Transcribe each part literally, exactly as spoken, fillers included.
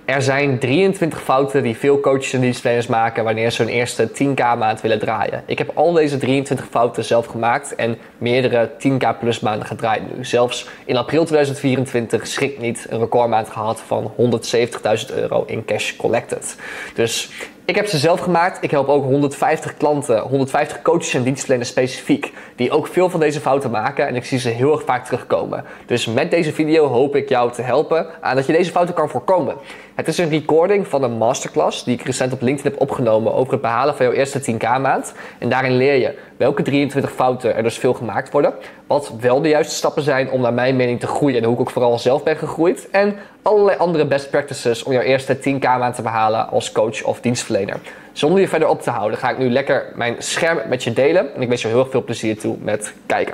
Er zijn drieëntwintig fouten die veel coaches en dienstverleners maken wanneer ze hun eerste tien k maand willen draaien. Ik heb al deze drieëntwintig fouten zelf gemaakt en meerdere tien k plus maanden gedraaid nu. Zelfs in april tweeduizend vierentwintig, schrik niet, een recordmaand gehad van honderdzeventigduizend euro in cash collected. Dus ik heb ze zelf gemaakt. Ik help ook honderdvijftig klanten, honderdvijftig coaches en dienstverleners specifiek, die ook veel van deze fouten maken en ik zie ze heel erg vaak terugkomen. Dus met deze video hoop ik jou te helpen aan dat je deze fouten kan voorkomen. Het is een recording van een masterclass die ik recent op LinkedIn heb opgenomen over het behalen van jouw eerste tien k maand. En daarin leer je welke drieëntwintig fouten er dus veel gemaakt worden, wat wel de juiste stappen zijn om naar mijn mening te groeien en hoe ik ook vooral zelf ben gegroeid. En allerlei andere best practices om jouw eerste tien k maand te behalen als coach of dienstverlener. Zonder je verder op te houden ga ik nu lekker mijn scherm met je delen en ik wens je heel erg veel plezier toe met kijken.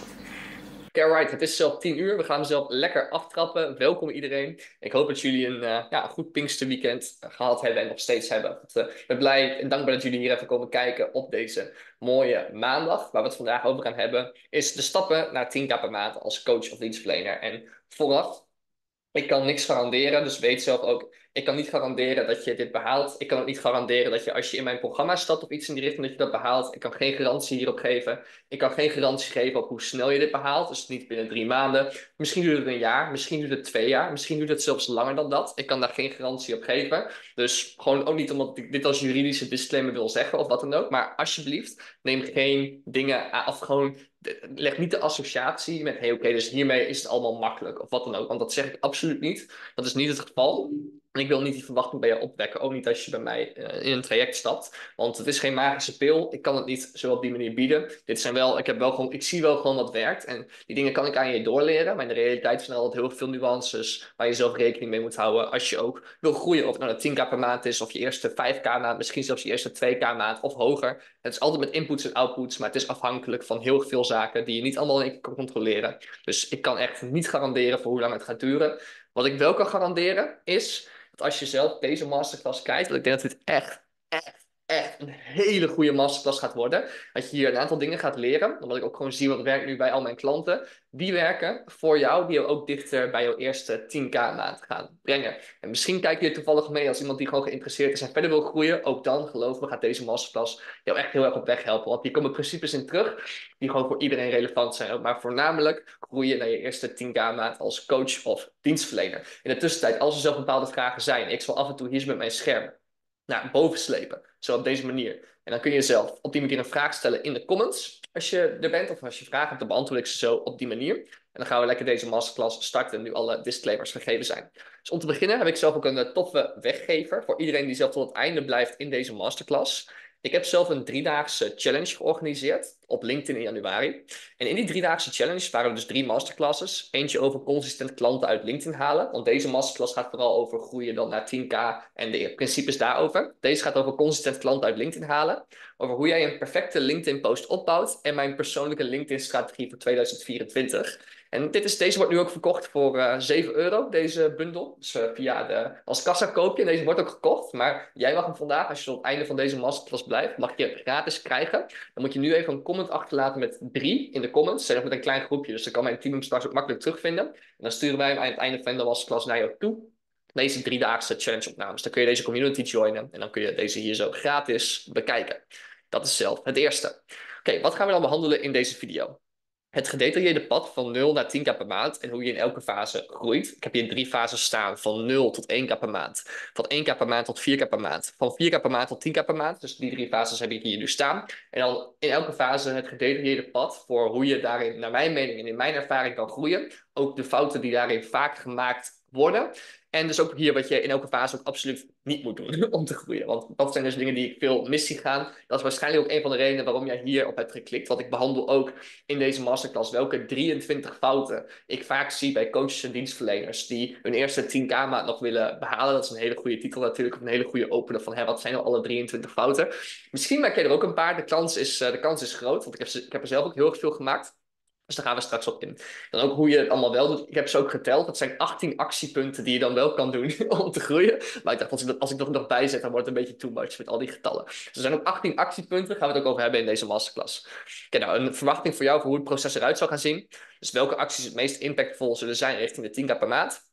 Oké, okay, right. Het is zelf tien uur. We gaan mezelf lekker aftrappen. Welkom iedereen. Ik hoop dat jullie een, uh, ja, een goed Pinksterweekend gehad hebben en nog steeds hebben. Uh, ik ben blij en dankbaar dat jullie hier even komen kijken op deze mooie maandag. Waar we het vandaag over gaan hebben is de stappen naar tien k per maand als coach of dienstverlener. En vooraf, ik kan niks garanderen, dus weet zelf ook, ik kan niet garanderen dat je dit behaalt. Ik kan ook niet garanderen dat je als je in mijn programma stapt of iets in die richting dat je dat behaalt. Ik kan geen garantie hierop geven. Ik kan geen garantie geven op hoe snel je dit behaalt. Dus niet binnen drie maanden. Misschien duurt het een jaar, misschien duurt het twee jaar. Misschien duurt het zelfs langer dan dat. Ik kan daar geen garantie op geven. Dus gewoon ook niet omdat ik dit als juridische disclaimer wil zeggen of wat dan ook. Maar alsjeblieft, neem geen dingen af. Gewoon leg niet de associatie met, hey, oké, okay, dus hiermee is het allemaal makkelijk of wat dan ook. Want dat zeg ik absoluut niet. Dat is niet het geval. En ik wil niet die verwachting bij je opwekken. Ook niet als je bij mij uh, in een traject stapt. Want het is geen magische pil. Ik kan het niet zo op die manier bieden. Dit zijn wel, ik, heb wel gewoon, ik zie wel gewoon wat werkt. En die dingen kan ik aan je doorleren. Maar in de realiteit zijn er altijd heel veel nuances waar je zelf rekening mee moet houden. Als je ook wil groeien. Of het nou de tien k per maand is. Of je eerste vijf k maand. Misschien zelfs je eerste twee k maand. Of hoger. Het is altijd met inputs en outputs. Maar het is afhankelijk van heel veel zaken die je niet allemaal in één keer kan controleren. Dus ik kan echt niet garanderen voor hoe lang het gaat duren. Wat ik wel kan garanderen is dat als je zelf deze masterclass kijkt, want ik denk dat dit echt, echt, echt een hele goede masterclass gaat worden. Dat je hier een aantal dingen gaat leren, omdat ik ook gewoon zie wat werkt nu bij al mijn klanten. Die werken voor jou, die jou ook dichter bij jouw eerste tien k maand gaan brengen. En misschien kijk je toevallig mee als iemand die gewoon geïnteresseerd is en verder wil groeien. Ook dan, geloof me, gaat deze masterclass jou echt heel erg op weg helpen. Want hier komen principes in terug die gewoon voor iedereen relevant zijn. Maar voornamelijk groeien naar je eerste tien k maand als coach of dienstverlener. In de tussentijd, als er zelf bepaalde vragen zijn, ik zal af en toe hier met mijn scherm naar boven slepen. Zo op deze manier. En dan kun je zelf op die manier een vraag stellen in de comments. Als je er bent of als je vragen hebt, dan beantwoord ik ze zo op die manier. En dan gaan we lekker deze masterclass starten nu alle disclaimers gegeven zijn. Dus om te beginnen heb ik zelf ook een toffe weggever voor iedereen die zelf tot het einde blijft in deze masterclass. Ik heb zelf een driedaagse challenge georganiseerd op LinkedIn in januari. En in die driedaagse challenge waren er dus drie masterclasses. Eentje over consistent klanten uit LinkedIn halen. Want deze masterclass gaat vooral over groeien dan naar tien k en de principes daarover. Deze gaat over consistent klanten uit LinkedIn halen. Over hoe jij een perfecte LinkedIn post opbouwt. En mijn persoonlijke LinkedIn strategie voor tweeduizend vierentwintig. En dit is, deze wordt nu ook verkocht voor uh, zeven euro, deze bundel. Dus uh, via de, als kassa koop je. En deze wordt ook gekocht. Maar jij mag hem vandaag, als je tot het einde van deze masterclass blijft, mag je gratis krijgen. Dan moet je nu even een comment achterlaten met drie in de comments. Zijn nog met een klein groepje, dus dan kan mijn team hem straks ook makkelijk terugvinden. En dan sturen wij hem aan het einde van de masterclass naar jou toe. Deze driedaagse challenge opnames. Dan kun je deze community joinen. En dan kun je deze hier zo gratis bekijken. Dat is zelf het eerste. Oké, okay, wat gaan we dan behandelen in deze video? Het gedetailleerde pad van nul naar tien k per maand en hoe je in elke fase groeit. Ik heb hier in drie fases staan, van nul tot één k per maand. Van één k per maand tot vier k per maand. Van vier k per maand tot tien k per maand. Dus die drie fases heb ik hier nu staan. En dan in elke fase het gedetailleerde pad voor hoe je daarin, naar mijn mening en in mijn ervaring, kan groeien. Ook de fouten die daarin vaak gemaakt worden. En dus ook hier wat je in elke fase ook absoluut niet moet doen om te groeien. Want dat zijn dus dingen die ik veel mis zie gaan. Dat is waarschijnlijk ook een van de redenen waarom jij hier op hebt geklikt. Want ik behandel ook in deze masterclass welke drieëntwintig fouten ik vaak zie bij coaches en dienstverleners die hun eerste tien k maand nog willen behalen. Dat is een hele goede titel natuurlijk. Een hele goede opener van, hè, wat zijn nou alle drieëntwintig fouten? Misschien maak je er ook een paar. De kans is, uh, de kans is groot, want ik heb, ik heb er zelf ook heel erg veel gemaakt. Dus daar gaan we straks op in. Dan ook hoe je het allemaal wel doet. Ik heb ze ook geteld. Dat zijn achttien actiepunten die je dan wel kan doen om te groeien. Maar ik dacht, als ik, dat, als ik er nog bijzet, dan wordt het een beetje too much met al die getallen. Dus er zijn ook achttien actiepunten. Daar gaan we het ook over hebben in deze masterclass. Oké, nou, een verwachting voor jou voor hoe het proces eruit zal gaan zien. Dus welke acties het meest impactvol zullen zijn richting de tien k per maand.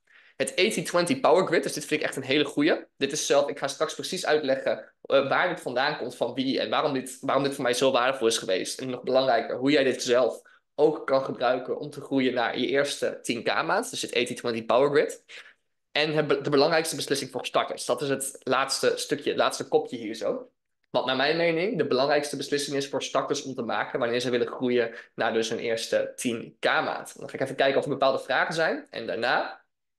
het tachtig twintig Power Grid. Dus dit vind ik echt een hele goeie. Dit is zelf, ik ga straks precies uitleggen uh, waar dit vandaan komt, van wie en waarom dit, waarom dit voor mij zo waardevol is geweest. En nog belangrijker, hoe jij dit zelf ook kan gebruiken om te groeien naar je eerste tien k maand. Dus het tachtig twintig Power Grid. En de belangrijkste beslissing voor starters. Dat is het laatste stukje, het laatste kopje hier zo. Wat naar mijn mening de belangrijkste beslissing is voor starters om te maken wanneer ze willen groeien naar dus hun eerste tien k maand. Dan ga ik even kijken of er bepaalde vragen zijn. En daarna...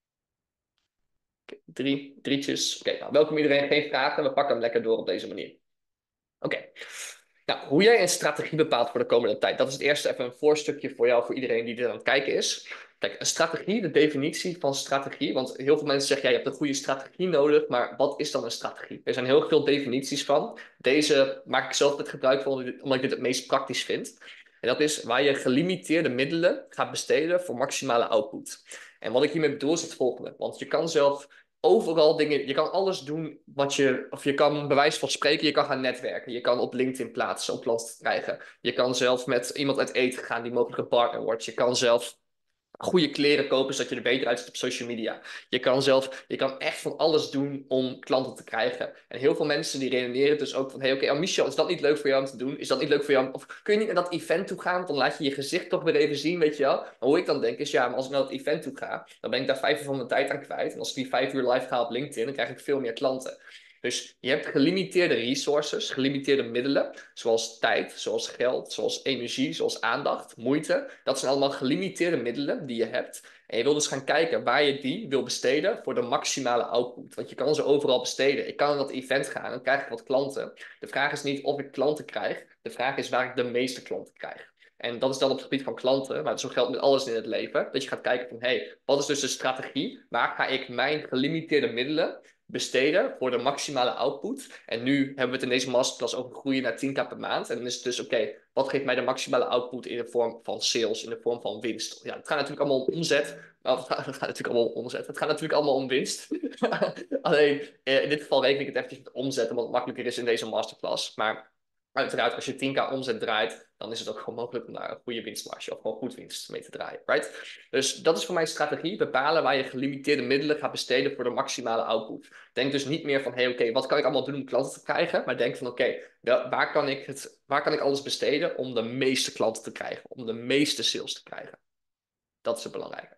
Drie, drietjes. Oké, nou, welkom iedereen. Geen vragen. We pakken hem lekker door op deze manier. Oké. Nou, hoe jij een strategie bepaalt voor de komende tijd. Dat is het eerste even een voorstukje voor jou, voor iedereen die dit aan het kijken is. Kijk, een strategie, de definitie van strategie. Want heel veel mensen zeggen, ja, je hebt een goede strategie nodig. Maar wat is dan een strategie? Er zijn heel veel definities van. Deze maak ik zelf het gebruik van, omdat ik dit het meest praktisch vind. En dat is waar je gelimiteerde middelen gaat besteden voor maximale output. En wat ik hiermee bedoel is het volgende. Want je kan zelf overal dingen, je kan alles doen wat je, of je kan bij wijze van spreken, je kan gaan netwerken. Je kan op LinkedIn plaatsen om klanten te krijgen. Je kan zelf met iemand uit eten gaan die mogelijk een partner wordt. Je kan zelf goede kleren kopen, zodat je er beter uitziet op social media. Je kan zelf, je kan echt van alles doen om klanten te krijgen. En heel veel mensen die redeneren dus ook van, hey, oké, okay, oh, Michel, is dat niet leuk voor jou om te doen? Is dat niet leuk voor jou? Of kun je niet naar dat event toe gaan? Want dan laat je je gezicht toch weer even zien, weet je wel? Maar hoe ik dan denk is, ja, maar als ik naar dat event toe ga, dan ben ik daar vijf uur van mijn tijd aan kwijt. En als ik die vijf uur live ga op LinkedIn, dan krijg ik veel meer klanten. Dus je hebt gelimiteerde resources, gelimiteerde middelen, zoals tijd, zoals geld, zoals energie, zoals aandacht, moeite. Dat zijn allemaal gelimiteerde middelen die je hebt. En je wil dus gaan kijken waar je die wil besteden voor de maximale output. Want je kan ze overal besteden. Ik kan naar dat event gaan, dan krijg ik wat klanten. De vraag is niet of ik klanten krijg, de vraag is waar ik de meeste klanten krijg. En dat is dan op het gebied van klanten, maar zo geldt met alles in het leven. Dat je gaat kijken van, hé, hey, wat is dus de strategie? Waar ga ik mijn gelimiteerde middelen besteden voor de maximale output? En nu hebben we het in deze masterclass over groeien naar tien k per maand. En dan is het dus, oké, okay, wat geeft mij de maximale output in de vorm van sales, in de vorm van winst? Ja, het gaat natuurlijk allemaal om omzet. Nou, het, gaat, het gaat natuurlijk allemaal om omzet. Het gaat natuurlijk allemaal om winst. Alleen, in dit geval reken ik het eventjes met omzet, omdat het makkelijker is in deze masterclass. Maar uiteraard, als je tien k omzet draait, dan is het ook gewoon mogelijk om daar een goede winstmarge of gewoon goed winst mee te draaien. Right? Dus dat is voor mij strategie. Bepalen waar je gelimiteerde middelen gaat besteden voor de maximale output. Denk dus niet meer van, hé, hey, oké, okay, wat kan ik allemaal doen om klanten te krijgen? Maar denk van, oké, okay, waar kan ik het, waar kan ik alles besteden om de meeste klanten te krijgen? Om de meeste sales te krijgen? Dat is het belangrijke.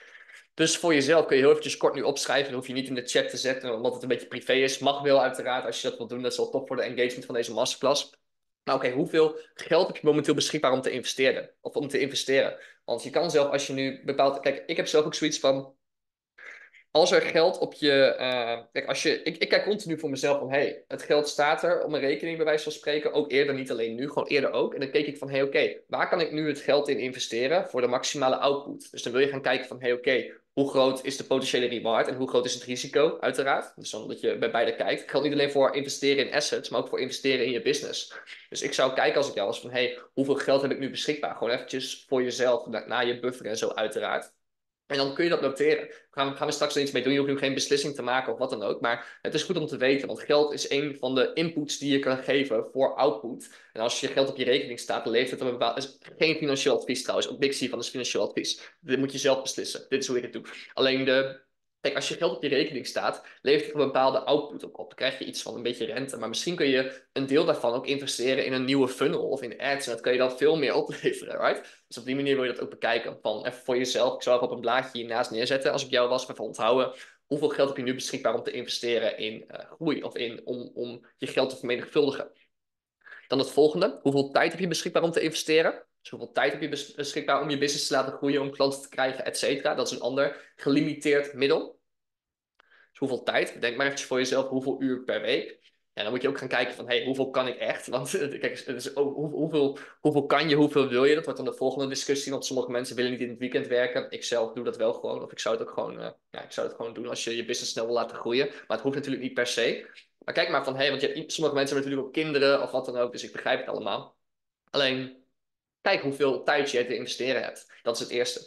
Dus voor jezelf kun je heel eventjes kort nu opschrijven. Dan hoef je niet in de chat te zetten, omdat het een beetje privé is. Mag wel uiteraard, als je dat wilt doen. Dat is wel top voor de engagement van deze masterclass. Maar oké, okay, hoeveel geld heb je momenteel beschikbaar om te investeren? Of om te investeren? Want je kan zelf, als je nu bepaalt... Kijk, ik heb zelf ook zoiets van... Als er geld op je... Uh, kijk, als je... Ik, ik kijk continu voor mezelf van... Hey, het geld staat er op mijn rekening, bij wijze van spreken. Ook eerder, niet alleen nu, gewoon eerder ook. En dan keek ik van... Hey, oké, okay, waar kan ik nu het geld in investeren voor de maximale output? Dus dan wil je gaan kijken van... Hey, oké, okay, hoe groot is de potentiële reward en hoe groot is het risico, uiteraard. Dus dan dat je bij beide kijkt. Het geldt niet alleen voor investeren in assets, maar ook voor investeren in je business. Dus ik zou kijken als ik jou was van... Hey, hoeveel geld heb ik nu beschikbaar? Gewoon eventjes voor jezelf, na, na je buffer en zo, uiteraard. En dan kun je dat noteren. Gaan we, gaan we straks er iets mee doen. Je hoeft nu geen beslissing te maken of wat dan ook. Maar het is goed om te weten. Want geld is een van de inputs die je kan geven voor output. En als je geld op je rekening staat, dan levert het een bepaald... is geen financieel advies trouwens. Ook Bixie van is financieel advies. Dit moet je zelf beslissen. Dit is hoe ik het doe. Alleen de... Kijk, als je geld op je rekening staat, levert het een bepaalde output op. Dan krijg je iets van een beetje rente. Maar misschien kun je een deel daarvan ook investeren in een nieuwe funnel of in ads. En dat kan je dan veel meer opleveren, right? Dus op die manier wil je dat ook bekijken. Van even voor jezelf. Ik zou even op een blaadje hiernaast neerzetten. Als ik jou was, even onthouden. Hoeveel geld heb je nu beschikbaar om te investeren in uh, groei? Of in, om, om je geld te vermenigvuldigen? Dan het volgende. Hoeveel tijd heb je beschikbaar om te investeren? Dus hoeveel tijd heb je beschikbaar om je business te laten groeien, om klanten te krijgen, et cetera. Dat is een ander gelimiteerd middel. Dus hoeveel tijd? Denk maar eventjes voor jezelf, hoeveel uur per week? En dan moet je ook gaan kijken van, hey, hoeveel kan ik echt? Want kijk, dus, oh, hoeveel, hoeveel kan je, hoeveel wil je? Dat wordt dan de volgende discussie, want sommige mensen willen niet in het weekend werken. Ik zelf doe dat wel gewoon, of ik zou het ook gewoon, uh, ja, ik zou het gewoon doen als je je business snel wil laten groeien. Maar het hoeft natuurlijk niet per se. Maar kijk maar van, hey, want je, sommige mensen hebben natuurlijk ook kinderen of wat dan ook, dus ik begrijp het allemaal. Alleen, kijk hoeveel tijd je te investeren hebt. Dat is het eerste.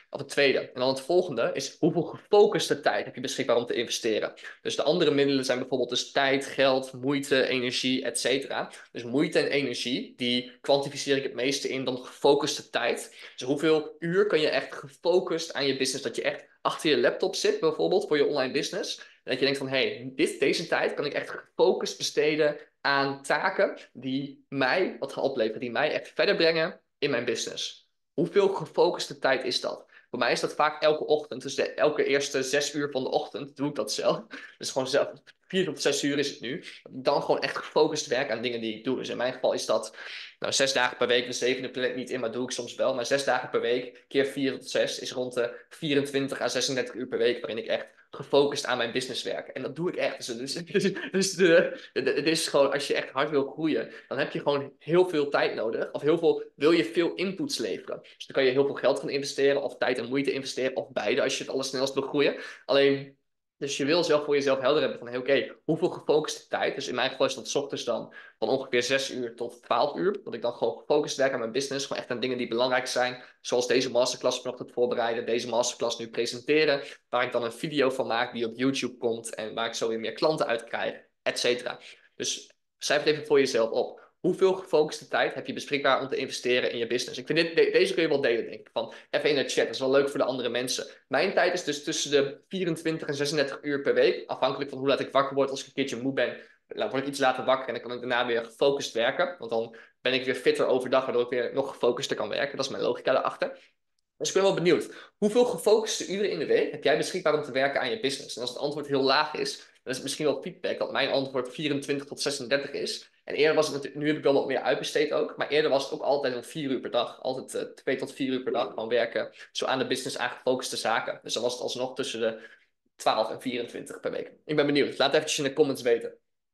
Of het tweede. En dan het volgende is hoeveel gefocuste tijd heb je beschikbaar om te investeren. Dus de andere middelen zijn bijvoorbeeld dus tijd, geld, moeite, energie, et cetera. Dus moeite en energie, die kwantificeer ik het meeste in dan gefocuste tijd. Dus hoeveel uur kan je echt gefocust aan je business, dat je echt achter je laptop zit bijvoorbeeld voor je online business. En dat je denkt van, hé, hey, dit, deze tijd kan ik echt gefocust besteden aan taken die mij wat gaan opleveren, die mij echt verder brengen in mijn business. Hoeveel gefocuste tijd is dat? Voor mij is dat vaak elke ochtend. Dus de, elke eerste zes uur van de ochtend doe ik dat zelf. Dus gewoon zelf, vier tot zes uur is het nu. Dan gewoon echt gefocust werken aan dingen die ik doe. Dus in mijn geval is dat nou, zes dagen per week. De zevende plan ik niet in, maar doe ik soms wel. Maar zes dagen per week, keer vier tot zes, is rond de vierentwintig à zesendertig uur per week. Waarin ik echt gefocust aan mijn business werk. En dat doe ik echt. Dus, dus, dus, dus de, de, de, het is gewoon, als je echt hard wil groeien, dan heb je gewoon heel veel tijd nodig. Of heel veel, wil je veel inputs leveren. Dus dan kan je heel veel geld gaan investeren, of tijd en moeite investeren, of beide als je het allersnelst wil groeien. Alleen, dus je wil zelf voor jezelf helder hebben van, hey, oké, okay, hoeveel gefocuste tijd? Dus in mijn geval is dat 's ochtends dan van ongeveer zes uur tot twaalf uur. Dat ik dan gewoon gefocust werk aan mijn business. Gewoon echt aan dingen die belangrijk zijn. Zoals deze masterclass vanochtend voorbereiden. Deze masterclass nu presenteren. Waar ik dan een video van maak die op YouTube komt. En waar ik zo weer meer klanten uit krijg. Et cetera. Dus schrijf het even voor jezelf op. Hoeveel gefocuste tijd heb je beschikbaar om te investeren in je business? Ik vind dit, de, deze kun je wel delen, denk ik. Van, even in de chat, dat is wel leuk voor de andere mensen. Mijn tijd is dus tussen de vierentwintig en zesendertig uur per week. Afhankelijk van hoe laat ik wakker word. Als ik een keertje moe ben, dan word ik iets later wakker. En dan kan ik daarna weer gefocust werken. Want dan ben ik weer fitter overdag, waardoor ik weer nog gefocuster kan werken. Dat is mijn logica daarachter. Dus ik ben wel benieuwd. Hoeveel gefocuste uren in de week heb jij beschikbaar om te werken aan je business? En als het antwoord heel laag is, dan is het misschien wel feedback dat mijn antwoord vierentwintig tot zesendertig is. En eerder was het natuurlijk, nu heb ik wel wat meer uitbesteed ook, maar eerder was het ook altijd om vier uur per dag. Altijd uh, twee tot vier uur per dag gewoon werken, zo aan de business aangefocuste zaken. Dus dan was het alsnog tussen de twaalf en vierentwintig per week. Ik ben benieuwd. Laat eventjes in de comments weten.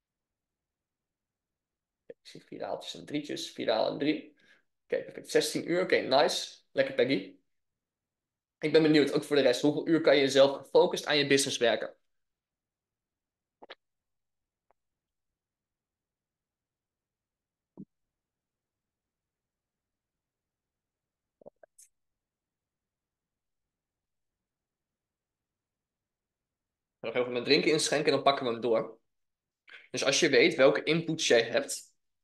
Ik zie viraaltjes en drietjes, viraal en drie. Oké, okay, perfect. zestien uur, oké, okay, nice. Lekker, Peggy. Ik ben benieuwd, ook voor de rest. Hoeveel uur kan je zelf gefocust aan je business werken? Nog even mijn drinken inschenken en dan pakken we hem door. Dus als je weet welke inputs jij hebt,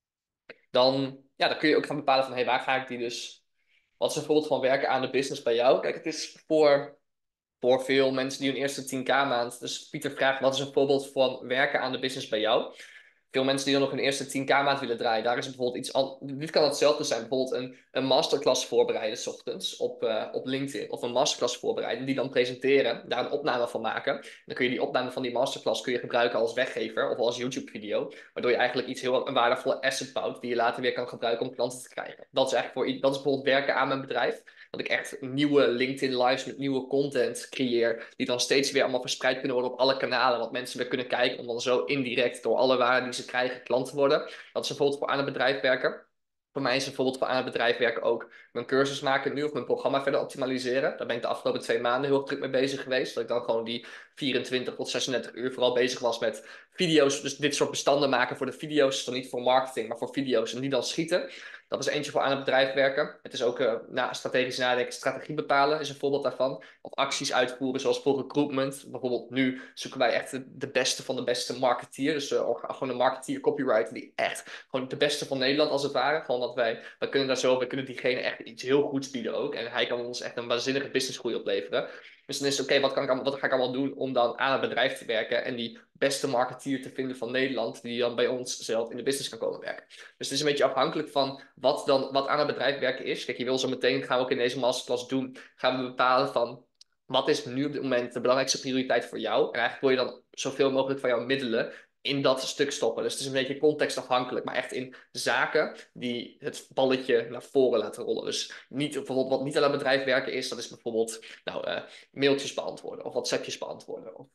dan, ja, dan kun je ook gaan bepalen van, hey, waar ga ik die dus... Wat is een voorbeeld van werken aan de business bij jou? Kijk, het is voor, voor veel mensen die hun eerste tien k maand... Dus Pieter vraagt, wat is een voorbeeld van werken aan de business bij jou? Veel mensen die dan nog hun eerste tien k maand willen draaien, daar is bijvoorbeeld iets anders. Dit kan hetzelfde zijn, bijvoorbeeld een, een masterclass voorbereiden 's ochtends op, uh, op LinkedIn. Of een masterclass voorbereiden, die dan presenteren, daar een opname van maken. Dan kun je die opname van die masterclass kun je gebruiken als weggever of als YouTube-video. Waardoor je eigenlijk iets heel een waardevolle asset bouwt, die je later weer kan gebruiken om klanten te krijgen. Dat is eigenlijk voor, dat is bijvoorbeeld werken aan mijn bedrijf. Dat ik echt nieuwe LinkedIn lives met nieuwe content creëer. Die dan steeds weer allemaal verspreid kunnen worden op alle kanalen. Wat mensen weer kunnen kijken. Om dan zo indirect door alle waarde die ze krijgen klant te worden. Dat is bijvoorbeeld voor aan het bedrijf werken. Voor mij is het bijvoorbeeld voor aan het bedrijf werken ook mijn cursus maken nu. Of mijn programma verder optimaliseren. Daar ben ik de afgelopen twee maanden heel druk mee bezig geweest. Dat ik dan gewoon die vierentwintig tot zesendertig uur vooral bezig was met video's. Dus dit soort bestanden maken voor de video's. Dus dan niet voor marketing, maar voor video's. En die dan schieten. Dat is eentje voor aan het bedrijf werken. Het is ook uh, na, strategisch nadenken, strategie bepalen is een voorbeeld daarvan. Of acties uitvoeren zoals voor recruitment. Bijvoorbeeld nu zoeken wij echt de, de beste van de beste marketeer. Dus uh, gewoon een marketeer, copywriter die echt gewoon de beste van Nederland als het ware. Gewoon dat wij, wij kunnen daar zo, wij kunnen diegene echt iets heel goeds bieden ook. En hij kan ons echt een waanzinnige businessgroei opleveren. Dus dan is het oké, okay, wat, kan ik, wat ga ik allemaal doen om dan aan het bedrijf te werken en die beste marketeer te vinden van Nederland, die dan bij ons zelf in de business kan komen werken. Dus het is een beetje afhankelijk van wat dan wat aan het bedrijf werken is. Kijk, je wil zo meteen, gaan we ook in deze masterclass doen, gaan we bepalen van wat is nu op dit moment de belangrijkste prioriteit voor jou. En eigenlijk wil je dan zoveel mogelijk van jouw middelen in dat stuk stoppen. Dus het is een beetje contextafhankelijk, maar echt in zaken die het balletje naar voren laten rollen. Dus niet, bijvoorbeeld wat niet aan het bedrijf werken is, dat is bijvoorbeeld nou, uh, mailtjes beantwoorden of WhatsAppjes beantwoorden. Of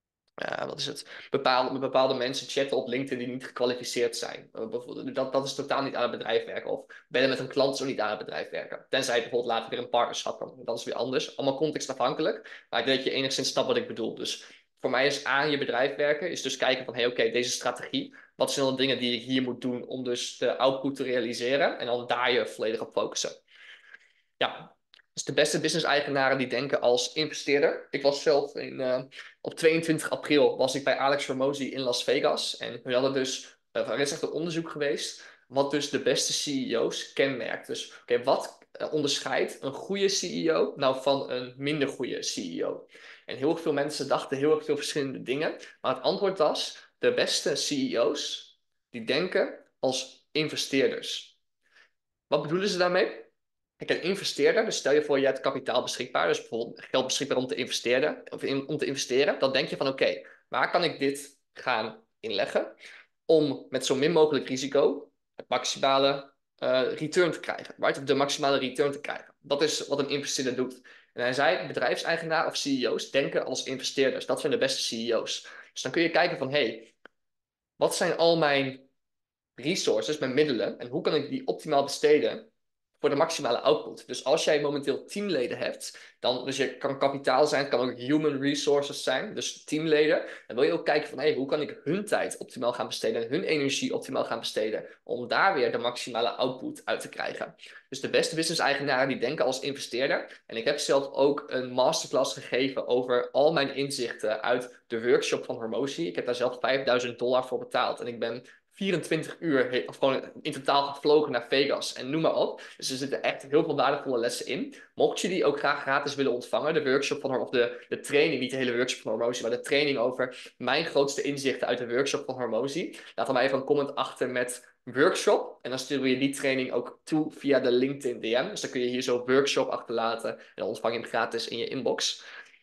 uh, wat is het? Bepaalde, bepaalde mensen chatten op LinkedIn die niet gekwalificeerd zijn. Uh, dat, dat is totaal niet aan het bedrijf werken. Of bellen met een klant zo niet aan het bedrijf werken. Tenzij je bijvoorbeeld later weer een partnerschap kan. Dat is weer anders. Allemaal contextafhankelijk. Maar ik denk dat je enigszins snapt wat ik bedoel. Dus voor mij is aan je bedrijf werken. Is dus kijken van, hey, oké, okay, deze strategie. Wat zijn dan de dingen die ik hier moet doen om dus de output te realiseren? En dan daar je volledig op focussen. Ja. Dus de beste business-eigenaren die denken als investeerder. Ik was zelf in, uh, op tweeëntwintig april was ik bij Alex Hormozi in Las Vegas. En we hadden dus, uh, er is echt een onderzoek geweest, wat dus de beste C E O's kenmerkt. Dus oké, okay, wat uh, onderscheidt een goede C E O nou van een minder goede C E O? En heel veel mensen dachten heel erg veel verschillende dingen. Maar het antwoord was, de beste C E O's, die denken als investeerders. Wat bedoelen ze daarmee? Kijk, een investeerder, dus stel je voor je hebt kapitaal beschikbaar, dus bijvoorbeeld geld beschikbaar om te investeren, of in, om te investeren, dan denk je van oké, okay, waar kan ik dit gaan inleggen om met zo min mogelijk risico het maximale uh, return te krijgen, right? De maximale return te krijgen. Dat is wat een investeerder doet. En hij zei, bedrijfseigenaar of C E O's denken als investeerders. Dat zijn de beste C E O's. Dus dan kun je kijken van, hé, hey, wat zijn al mijn resources, mijn middelen, en hoe kan ik die optimaal besteden voor de maximale output. Dus als jij momenteel teamleden hebt, dan, dus je kan kapitaal zijn, het kan ook human resources zijn, dus teamleden, dan wil je ook kijken van, hey, hoe kan ik hun tijd optimaal gaan besteden en hun energie optimaal gaan besteden, om daar weer de maximale output uit te krijgen. Dus de beste business-eigenaren die denken als investeerder. En ik heb zelf ook een masterclass gegeven over al mijn inzichten uit de workshop van Hormozi. Ik heb daar zelf vijfduizend dollar voor betaald en ik ben vierentwintig uur, of gewoon in totaal gevlogen naar Vegas en noem maar op. Dus er zitten echt heel veel waardevolle lessen in. Mocht je die ook graag gratis willen ontvangen, de workshop van, of de, de training, niet de hele workshop van Hormozi, maar de training over mijn grootste inzichten uit de workshop van Hormozi, laat dan maar even een comment achter met workshop. En dan sturen we je die training ook toe via de LinkedIn D M. Dus dan kun je hier zo workshop achterlaten en dan ontvang je hem gratis in je inbox.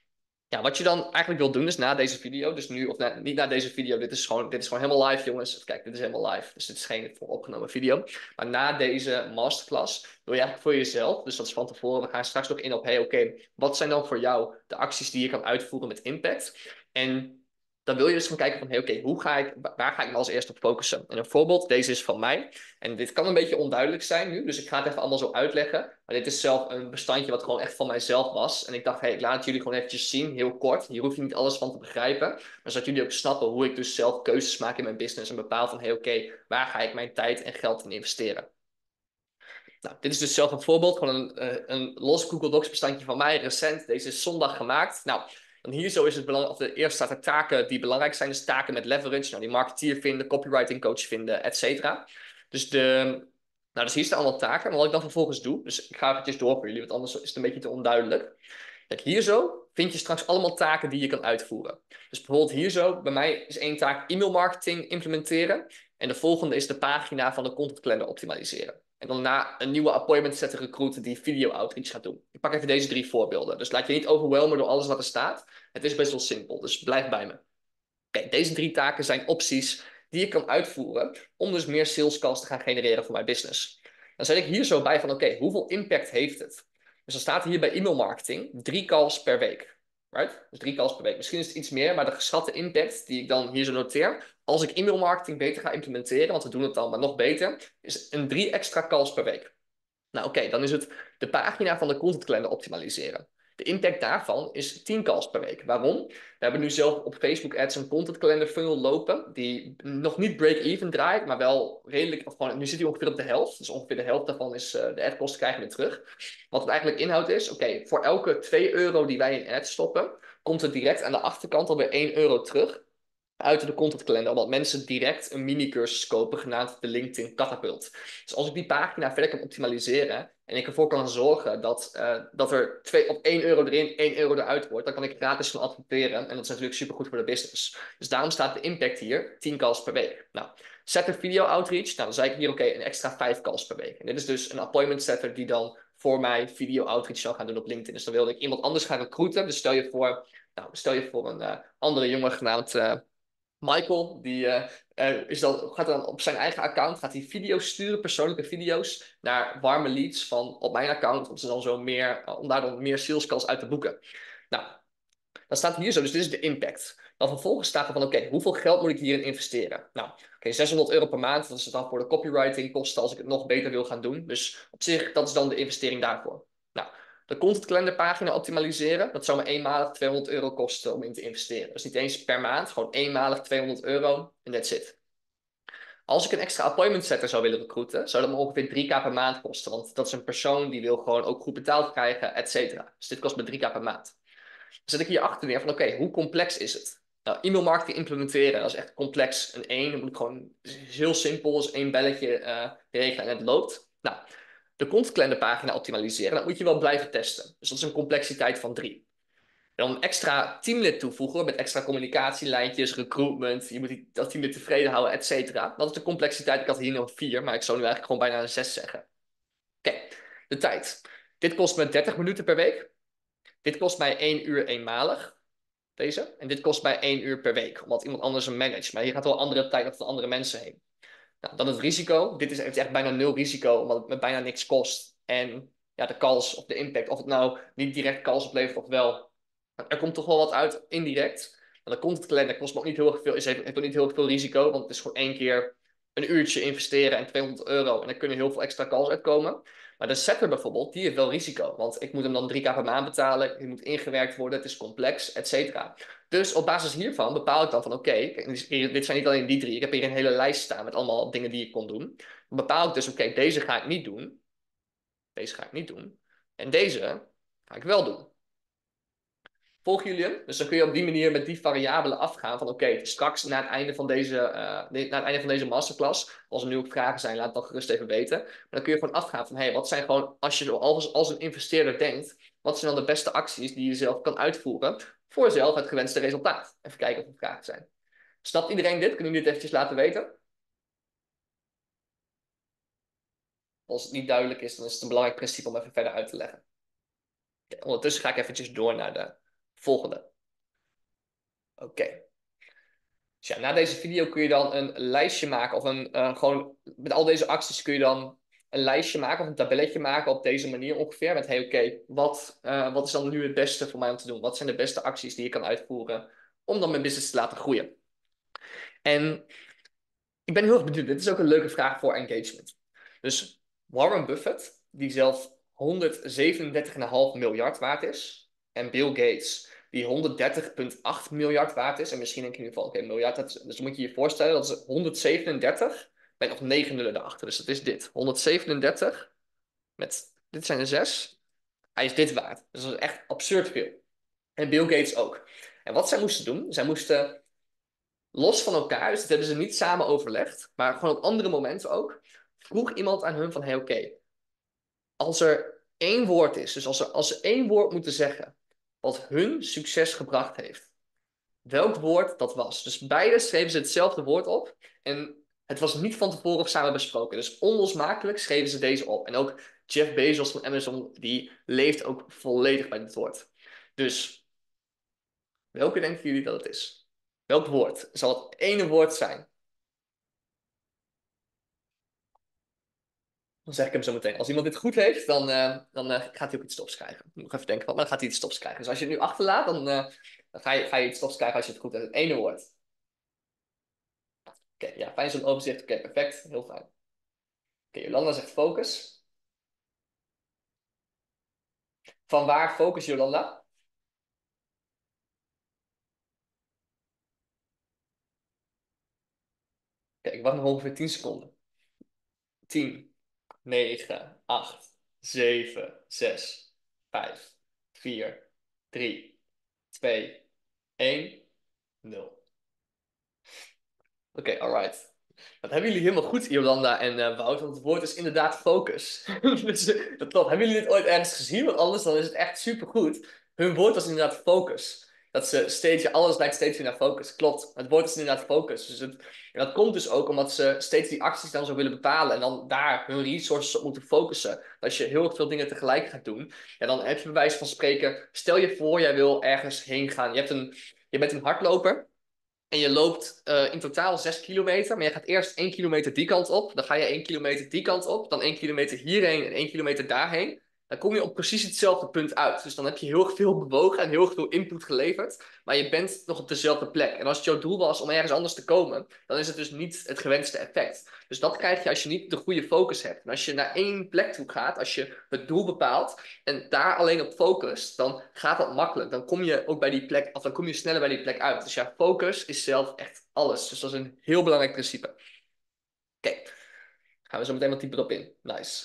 Ja, wat je dan eigenlijk wil doen is na deze video, dus nu, of na, niet na deze video, dit is, gewoon, dit is gewoon helemaal live, jongens. Kijk, dit is helemaal live, dus dit is geen opgenomen video. Maar na deze masterclass wil je eigenlijk voor jezelf, dus dat is van tevoren, we gaan straks nog in op, hey, oké, okay, wat zijn dan voor jou de acties die je kan uitvoeren met impact? En dan wil je dus gaan kijken van, hey, oké, okay, hoe ga ik, waar ga ik me als eerste op focussen? En een voorbeeld, deze is van mij. En dit kan een beetje onduidelijk zijn nu, dus ik ga het even allemaal zo uitleggen. Maar dit is zelf een bestandje wat gewoon echt van mijzelf was. En ik dacht, hey, ik laat het jullie gewoon eventjes zien, heel kort. Hier hoef je niet alles van te begrijpen. Maar zodat jullie ook snappen hoe ik dus zelf keuzes maak in mijn business. En bepaal van, hey, oké, okay, waar ga ik mijn tijd en geld in investeren? Nou, dit is dus zelf een voorbeeld, gewoon een, een los Google Docs bestandje van mij, recent. Deze is zondag gemaakt. Nou, dan hier zo is het belangrijk, of de eerste staat er taken die belangrijk zijn. Dus taken met leverage, nou, die marketeer vinden, copywriting coach vinden, et cetera. Dus de... Nou, dus hier staan allemaal taken. En wat ik dan vervolgens doe, dus ik ga eventjes door voor jullie, want anders is het een beetje te onduidelijk. Kijk, hier zo vind je straks allemaal taken die je kan uitvoeren. Dus bijvoorbeeld hier zo, bij mij is één taak e-mailmarketing implementeren. En de volgende is de pagina van de content calendar optimaliseren. En dan daarna een nieuwe appointment zetten recruiten die video outreach gaat doen. Ik pak even deze drie voorbeelden. Dus laat je niet overwelmen door alles wat er staat. Het is best wel simpel, dus blijf bij me. Oké, deze drie taken zijn opties die je kan uitvoeren om dus meer sales calls te gaan genereren voor mijn business. Dan zet ik hier zo bij van oké, okay, hoeveel impact heeft het? Dus dan staat hier bij e-mail marketing drie calls per week. Right? Dus drie calls per week. Misschien is het iets meer, maar de geschatte impact die ik dan hier zo noteer, als ik e-mail marketing beter ga implementeren, want we doen het dan maar nog beter, is een drie extra calls per week. Nou oké, okay, dan is het de pagina van de content calendar optimaliseren. De impact daarvan is tien calls per week. Waarom? We hebben nu zelf op Facebook Ads een content calendar funnel lopen, die nog niet break-even draait, maar wel redelijk, of gewoon, nu zit hij ongeveer op de helft. Dus ongeveer de helft daarvan is uh, de adkosten krijgen we terug. Wat het eigenlijk inhoudt is, oké, okay, voor elke twee euro die wij in ads stoppen, komt er direct aan de achterkant alweer één euro terug uit de content calendar, omdat mensen direct een mini-cursus kopen genaamd de LinkedIn Catapult. Dus als ik die pagina verder kan optimaliseren en ik ervoor kan zorgen dat, uh, dat er twee, op één euro erin, één euro eruit wordt, dan kan ik gratis gaan adverteren en dat is natuurlijk supergoed voor de business. Dus daarom staat de impact hier tien calls per week. Nou, setter video outreach, nou dan zei ik hier oké, okay, een extra vijf calls per week. En dit is dus een appointment setter die dan voor mij video outreach zal gaan doen op LinkedIn. Dus dan wilde ik iemand anders gaan recruiten. Dus stel je voor, nou, stel je voor een uh, andere jongen genaamd Uh, Michael, die uh, uh, is dan, gaat dan op zijn eigen account gaat hij video's sturen, persoonlijke video's, naar warme leads van op mijn account, om, ze dan zo meer, uh, om daar dan meer sales calls uit te boeken. Nou, dan staat hier zo, dus dit is de impact. Dan vervolgens staat er van, oké, okay, hoeveel geld moet ik hierin investeren? Nou, oké, okay, zeshonderd euro per maand, dat is dan voor de copywriting kosten als ik het nog beter wil gaan doen. Dus op zich, dat is dan de investering daarvoor. Nou, de content calendar pagina optimaliseren, dat zou me eenmalig tweehonderd euro kosten om in te investeren. Dus niet eens per maand, gewoon eenmalig tweehonderd euro en that's it. Als ik een extra appointment setter zou willen recruiten, zou dat me ongeveer drie k per maand kosten. Want dat is een persoon die wil gewoon ook goed betaald krijgen, et cetera. Dus dit kost me drie k per maand. Dan zet ik hier achter neer van oké, okay, hoe complex is het? Nou, e-mail marketing implementeren, dat is echt complex. Een één, dan moet ik gewoon, het is heel simpel, is één belletje uh, regelen en het loopt. Nou, de content calendar pagina optimaliseren, dat moet je wel blijven testen. Dus dat is een complexiteit van drie. En dan een extra teamlid toevoegen met extra communicatielijntjes, recruitment. Je moet die, dat teamlid tevreden houden, et cetera. Dat is de complexiteit. Ik had hier nog vier, maar ik zou nu eigenlijk gewoon bijna een zes zeggen. Oké, okay, de tijd. Dit kost me dertig minuten per week. Dit kost mij één uur eenmalig. Deze. En dit kost mij één uur per week, omdat iemand anders hem managt. Maar hier gaat wel andere tijd over andere mensen heen. Nou, dan het risico. Dit is echt bijna nul risico, omdat het me bijna niks kost. En ja, de kans of de impact, of het nou niet direct kans oplevert of wel. Er komt toch wel wat uit indirect. Maar dan komt het kalender, kost me ook niet heel erg veel, is, heeft, heeft ook niet heel erg veel risico, want het is gewoon één keer een uurtje investeren en tweehonderd euro. En dan kunnen heel veel extra calls uitkomen. Maar de setter bijvoorbeeld, die heeft wel risico. Want ik moet hem dan drie k per maand betalen, die moet ingewerkt worden, het is complex, et cetera. Dus op basis hiervan bepaal ik dan van oké, okay, dit zijn niet alleen die drie, ik heb hier een hele lijst staan met allemaal dingen die ik kon doen. Dan bepaal ik dus oké, okay, deze ga ik niet doen. Deze ga ik niet doen. En deze ga ik wel doen. Volgen jullie hem? Dus dan kun je op die manier met die variabelen afgaan van oké, okay, straks na het einde van deze, uh, de, na het einde van deze masterclass, als er nu ook vragen zijn, laat het dan gerust even weten. Maar dan kun je gewoon afgaan van hé, hey, wat zijn gewoon, als je als, als een investeerder denkt, wat zijn dan de beste acties die je zelf kan uitvoeren voor zelf het gewenste resultaat? Even kijken of er vragen zijn. Snapt iedereen dit? Kunnen jullie dit eventjes laten weten? Als het niet duidelijk is, dan is het een belangrijk principe om even verder uit te leggen. Okay, ondertussen ga ik eventjes door naar de volgende. Oké. Okay. Dus ja, na deze video kun je dan een lijstje maken of een, uh, gewoon met al deze acties kun je dan een lijstje maken of een tabelletje maken op deze manier ongeveer. Met hey, oké, okay, wat, uh, wat is dan nu het beste voor mij om te doen? Wat zijn de beste acties die ik kan uitvoeren om dan mijn business te laten groeien? En ik ben heel erg benieuwd. Dit is ook een leuke vraag voor engagement. Dus Warren Buffett, die zelf honderdzevenendertig komma vijf miljard waard is. En Bill Gates, die honderddertig komma acht miljard waard is. En misschien denk je in ieder geval, oké, okay, miljard. Dat is, dus moet je je voorstellen, dat is honderdzevenendertig met nog negen nullen erachter. Dus dat is dit. honderdzevenendertig met, dit zijn er zes. Hij is dit waard. Dus dat is echt absurd veel. En Bill Gates ook. En wat zij moesten doen, zij moesten los van elkaar, dus dat hebben ze niet samen overlegd, maar gewoon op andere momenten ook, vroeg iemand aan hun van, hey, oké, okay, als er één woord is, dus als, er, als ze één woord moeten zeggen wat hun succes gebracht heeft, welk woord dat was. Dus beide schreven ze hetzelfde woord op en het was niet van tevoren samen besproken. Dus onlosmakelijk schreven ze deze op. En ook Jeff Bezos van Amazon, die leeft ook volledig bij dit woord. Dus welke denken jullie dat het is? Welk woord? Zal het ene woord zijn? Dan zeg ik hem zo meteen. Als iemand dit goed heeft, dan, uh, dan uh, gaat hij ook iets stops krijgen. Ik moet nog even denken, maar dan gaat hij iets stops krijgen. Dus als je het nu achterlaat, dan, uh, dan ga, je, ga je iets stops krijgen als je het goed hebt. Het ene woord. Oké, okay, ja, fijn zo'n overzicht. Oké, okay, perfect. Heel fijn. Oké, okay, Jolanda zegt focus. Van waar focus, Jolanda? Kijk, ik wacht nog ongeveer tien seconden. tien, negen, acht, zeven, zes, vijf, vier, drie, twee, één, nul. Oké, okay, alright. Dat hebben jullie helemaal goed, Jolanda en uh, Wout, want het woord is inderdaad focus. Dus uh, dat klopt. Hebben jullie dit ooit ergens gezien? Want anders dan is het echt supergoed. Hun woord was inderdaad focus. Dat ze steeds, alles lijkt steeds weer naar focus. Klopt. Het woord is inderdaad focus. Dus het, en dat komt dus ook omdat ze steeds die acties dan zo willen bepalen en dan daar hun resources op moeten focussen. Als je heel veel dingen tegelijk gaat doen, ja, dan heb je bij wijze van spreken, stel je voor, jij wil ergens heen gaan. Je, hebt een, je bent een hardloper. En je loopt uh, in totaal zes kilometer, maar je gaat eerst één kilometer die kant op. Dan ga je één kilometer die kant op, dan één kilometer hierheen en één kilometer daarheen. Dan kom je op precies hetzelfde punt uit. Dus dan heb je heel erg veel bewogen en heel erg veel input geleverd. Maar je bent nog op dezelfde plek. En als het jouw doel was om ergens anders te komen, dan is het dus niet het gewenste effect. Dus dat krijg je als je niet de goede focus hebt. En als je naar één plek toe gaat, als je het doel bepaalt en daar alleen op focust, dan gaat dat makkelijk. Dan kom je ook bij die plek, of dan kom je sneller bij die plek uit. Dus ja, focus is zelf echt alles. Dus dat is een heel belangrijk principe. Gaan we zo meteen wat dieper op in. Nice.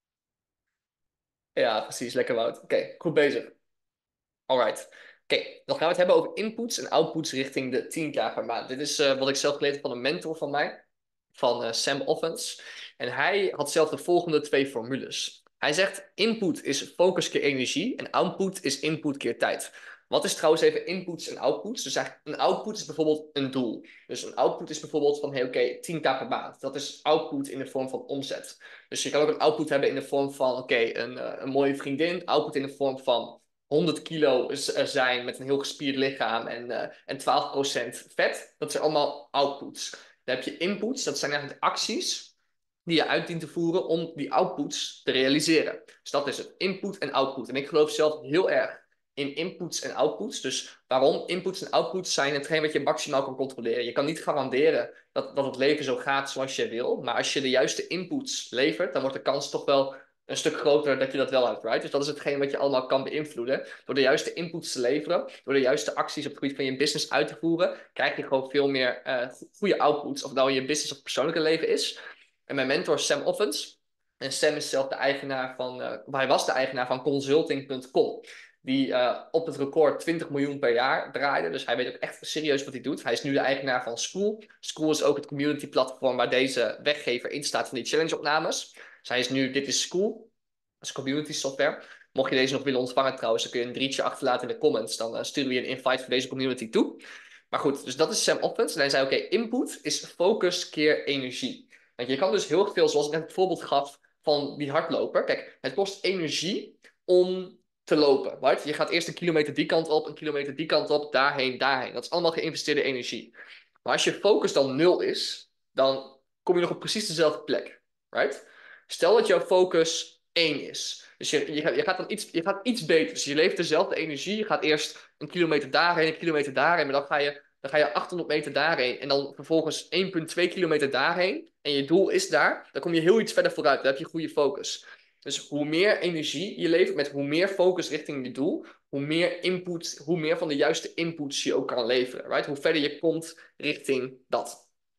Ja, precies. Lekker Wout. Oké, goed bezig. Alright. Oké, dan gaan we het hebben over inputs en outputs richting de tien k per maand. Dit is eh, wat ik zelf geleerd heb van een mentor van mij, van eh, Sam Offens. En hij had zelf de volgende twee formules. Hij zegt, input is focus keer energie en output is input keer tijd. Wat is trouwens even inputs en outputs? Dus eigenlijk een output is bijvoorbeeld een doel. Dus een output is bijvoorbeeld van, hey, oké, okay, tien k per maand. Dat is output in de vorm van omzet. Dus je kan ook een output hebben in de vorm van, oké, okay, een, uh, een mooie vriendin. Output in de vorm van honderd kilo zijn met een heel gespierd lichaam en, uh, en twaalf procent vet. Dat zijn allemaal outputs. Dan heb je inputs, dat zijn eigenlijk acties die je uit dient te voeren om die outputs te realiseren. Dus dat is het, input en output. En ik geloof zelf heel erg in inputs en outputs. Dus waarom? Inputs en outputs zijn hetgeen wat je maximaal kan controleren. Je kan niet garanderen dat, dat het leven zo gaat zoals je wil. Maar als je de juiste inputs levert, dan wordt de kans toch wel een stuk groter dat je dat wel hebt, right? Dus dat is hetgeen wat je allemaal kan beïnvloeden. Door de juiste inputs te leveren, door de juiste acties op het gebied van je business uit te voeren, krijg je gewoon veel meer uh, goede outputs, of het nou in je business of persoonlijke leven is. En mijn mentor Sam Offens, en Sam is zelf de eigenaar van, uh, hij was de eigenaar van consulting punt com. Die uh, op het record twintig miljoen per jaar draaide. Dus hij weet ook echt serieus wat hij doet. Hij is nu de eigenaar van School. School is ook het community platform waar deze weggever in staat van die challenge opnames. Dus hij is nu, dit is School. Dat is community software. Mocht je deze nog willen ontvangen trouwens, dan kun je een drietje achterlaten in de comments. Dan uh, sturen we je een invite voor deze community toe. Maar goed, dus dat is Sam Offens. En hij zei, oké, okay, input is focus keer energie. Want je kan dus heel veel, zoals ik net het voorbeeld gaf van die hardloper. Kijk, het kost energie om te lopen. Right? Je gaat eerst een kilometer die kant op, een kilometer die kant op, daarheen, daarheen. Dat is allemaal geïnvesteerde energie. Maar als je focus dan nul is, dan kom je nog op precies dezelfde plek. Right? Stel dat jouw focus één is. Dus je, je, gaat, je, gaat dan iets, je gaat iets beter. Dus je levert dezelfde energie. Je gaat eerst een kilometer daarheen, een kilometer daarheen. Maar dan ga je, dan ga je achthonderd meter daarheen. En dan vervolgens één komma twee kilometer daarheen. En je doel is daar. Dan kom je heel iets verder vooruit. Dan heb je goede focus. Dus hoe meer energie je levert met hoe meer focus richting je doel, hoe meer input, hoe meer van de juiste inputs je ook kan leveren. Right? Hoe verder je komt richting dat.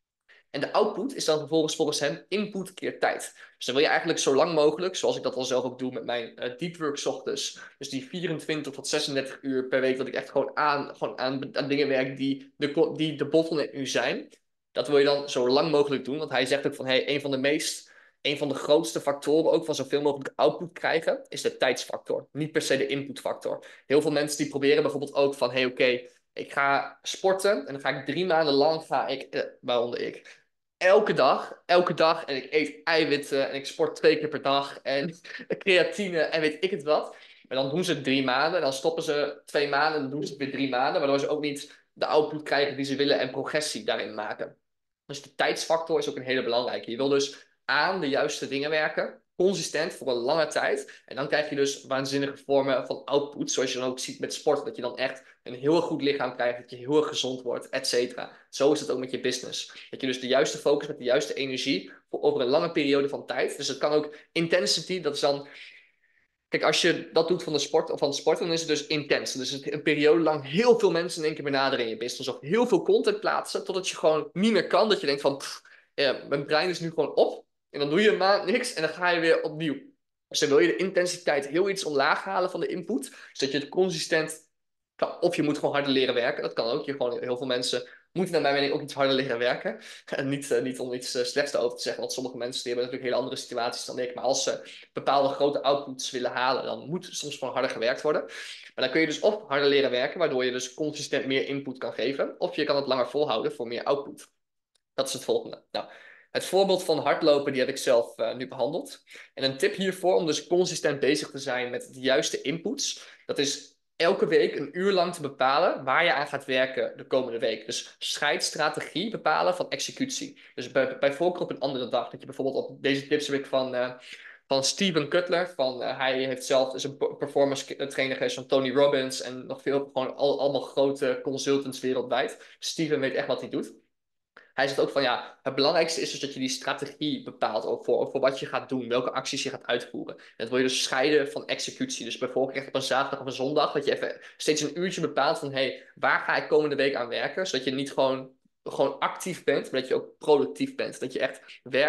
En de output is dan vervolgens volgens hem input keer tijd. Dus dan wil je eigenlijk zo lang mogelijk, zoals ik dat al zelf ook doe met mijn uh, deep work 's ochtends, dus die vierentwintig tot zesendertig uur per week, dat ik echt gewoon aan, gewoon aan, aan dingen werk die de, die de bottleneck nu zijn. Dat wil je dan zo lang mogelijk doen, want hij zegt ook van, hey, een van de meest, een van de grootste factoren ook van zoveel mogelijk output krijgen, is de tijdsfactor. Niet per se de inputfactor. Heel veel mensen die proberen bijvoorbeeld ook van, hey, oké, okay, ik ga sporten en dan ga ik drie maanden lang, ga ik, eh, waaronder ik, elke dag, elke dag. En ik eet eiwitten en ik sport twee keer per dag. En creatine en weet ik het wat. Maar dan doen ze het drie maanden. Dan stoppen ze twee maanden en dan doen ze het weer drie maanden. Waardoor ze ook niet de output krijgen die ze willen en progressie daarin maken. Dus de tijdsfactor is ook een hele belangrijke. Je wil dus aan de juiste dingen werken. Consistent voor een lange tijd. En dan krijg je dus waanzinnige vormen van output. Zoals je dan ook ziet met sport. Dat je dan echt een heel erg goed lichaam krijgt. Dat je heel erg gezond wordt, et cetera. Zo is het ook met je business. Dat je dus de juiste focus met de juiste energie voor over een lange periode van tijd. Dus het kan ook intensity. Dat is dan... Kijk, als je dat doet van de sport of van het sporten, dan is het dus intens. Dus het een periode lang heel veel mensen in één keer benaderen in je business. Of heel veel content plaatsen, totdat je gewoon niet meer kan. Dat je denkt van, pff, ja, mijn brein is nu gewoon op. En dan doe je een maand niks en dan ga je weer opnieuw. Dus dan wil je de intensiteit heel iets omlaag halen van de input. Zodat je het consistent... Of je moet gewoon harder leren werken. Dat kan ook. Je gewoon, heel veel mensen moeten naar mijn mening ook iets harder leren werken. En niet, uh, niet om iets uh, slechts over te zeggen. Want sommige mensen die hebben natuurlijk hele andere situaties dan ik. Maar als ze bepaalde grote outputs willen halen, dan moet soms gewoon harder gewerkt worden. Maar dan kun je dus of harder leren werken, waardoor je dus consistent meer input kan geven. Of je kan het langer volhouden voor meer output. Dat is het volgende. Nou, het voorbeeld van hardlopen, die heb ik zelf uh, nu behandeld. En een tip hiervoor om dus consistent bezig te zijn met de juiste inputs. Dat is elke week een uur lang te bepalen waar je aan gaat werken de komende week. Dus scheidstrategie bepalen van executie. Dus bij, bij voorkeur op een andere dag. Dat je bijvoorbeeld op deze tips heb ik van... Uh, van Steven Kutler. Van, uh, hij heeft zelf is een performance trainer geweest van Tony Robbins. En nog veel, gewoon al, allemaal grote consultants wereldwijd. Steven weet echt wat hij doet. Hij zegt ook van ja, het belangrijkste is dus dat je die strategie bepaalt ook voor, voor wat je gaat doen, welke acties je gaat uitvoeren. En dat wil je dus scheiden van executie. Dus bijvoorbeeld echt op een zaterdag of een zondag, dat je even steeds een uurtje bepaalt van hé, hey, waar ga ik komende week aan werken? Zodat je niet gewoon, gewoon actief bent, maar dat je ook productief bent. Dat je echt werkt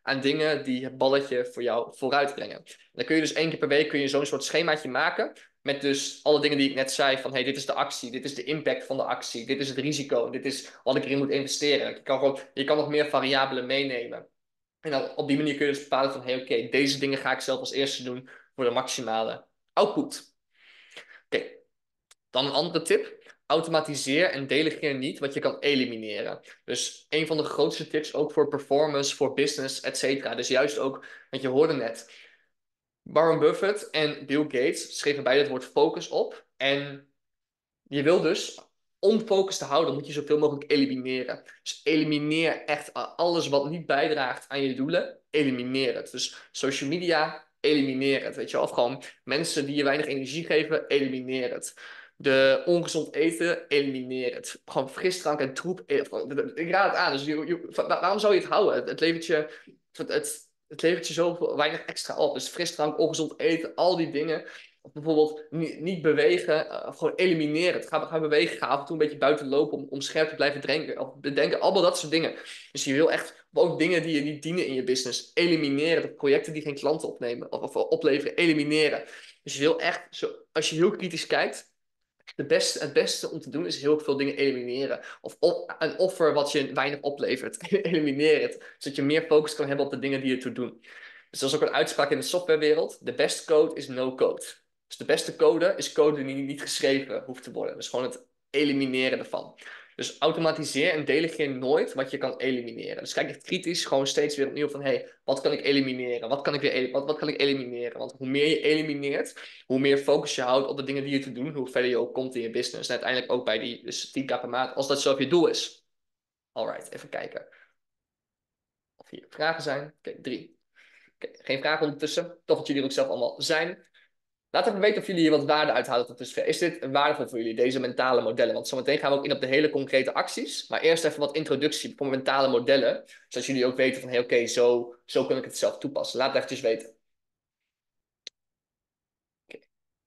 aan dingen die het balletje voor jou vooruit brengen. Dan kun je dus één keer per week kun je zo'n soort schemaatje maken. Met dus alle dingen die ik net zei. Van hey, dit is de actie. Dit is de impact van de actie. Dit is het risico. Dit is wat ik erin moet investeren. Je kan, gewoon, je kan nog meer variabelen meenemen. En dan op die manier kun je dus bepalen van hey, oké, okay, deze dingen ga ik zelf als eerste doen voor de maximale output. Oké, okay. Dan een andere tip. Automatiseer en delegeer niet wat je kan elimineren. Dus een van de grootste tips ook voor performance, voor business, et cetera. Dus juist ook, want je hoorde net, Warren Buffett en Bill Gates schreven beide het woord focus op. En je wil dus, om focus te houden, moet je zoveel mogelijk elimineren. Dus elimineer echt alles wat niet bijdraagt aan je doelen. Elimineer het. Dus social media, elimineer het. Weet je wel? Of gewoon mensen die je weinig energie geven, elimineer het. De ongezond eten, elimineer het. Gewoon frisdrank en troep. Ik raad het aan. Dus je, je, waarom zou je het houden? Het, het levert je... Het, het, het levert je zo weinig extra op. Dus frisdrank, ongezond eten, al die dingen. Of bijvoorbeeld niet, niet bewegen, uh, of gewoon elimineren. Ga, ga bewegen, ga af en toe een beetje buiten lopen om, om scherp te blijven drinken, of bedenken. Allemaal dat soort dingen. Dus je wil echt ook dingen die je niet dienen in je business elimineren. De projecten die geen klanten opnemen, of, of opleveren, elimineren. Dus je wil echt, zo, als je heel kritisch kijkt, de beste, het beste om te doen is heel veel dingen elimineren. Of op, een offer wat je weinig oplevert. Elimineer het. Zodat je meer focus kan hebben op de dingen die je toe doen. Dus dat is ook een uitspraak in de softwarewereld. De best code is no code. Dus de beste code is code die niet geschreven hoeft te worden. Dus gewoon het elimineren ervan. Dus automatiseer en delegeer nooit wat je kan elimineren. Dus kijk echt kritisch, gewoon steeds weer opnieuw van... hey, wat kan ik elimineren? Wat kan ik, weer, wat, wat kan ik elimineren? Want hoe meer je elimineert, hoe meer focus je houdt op de dingen die je te doen, hoe verder je ook komt in je business. En uiteindelijk ook bij die dus tien k per maand, als dat zelf je doel is. Alright, even kijken of hier vragen zijn. Oké, okay, drie. Okay, geen vragen ondertussen. Tof dat jullie er ook zelf allemaal zijn. Laat even weten of jullie hier wat waarde uithalen tot dusver. Is dit waardevol voor jullie, deze mentale modellen? Want zometeen gaan we ook in op de hele concrete acties. Maar eerst even wat introductie voor mentale modellen. Zodat jullie ook weten van, hey, oké, okay, zo, zo kan ik het zelf toepassen. Laat het eventjes weten. Okay.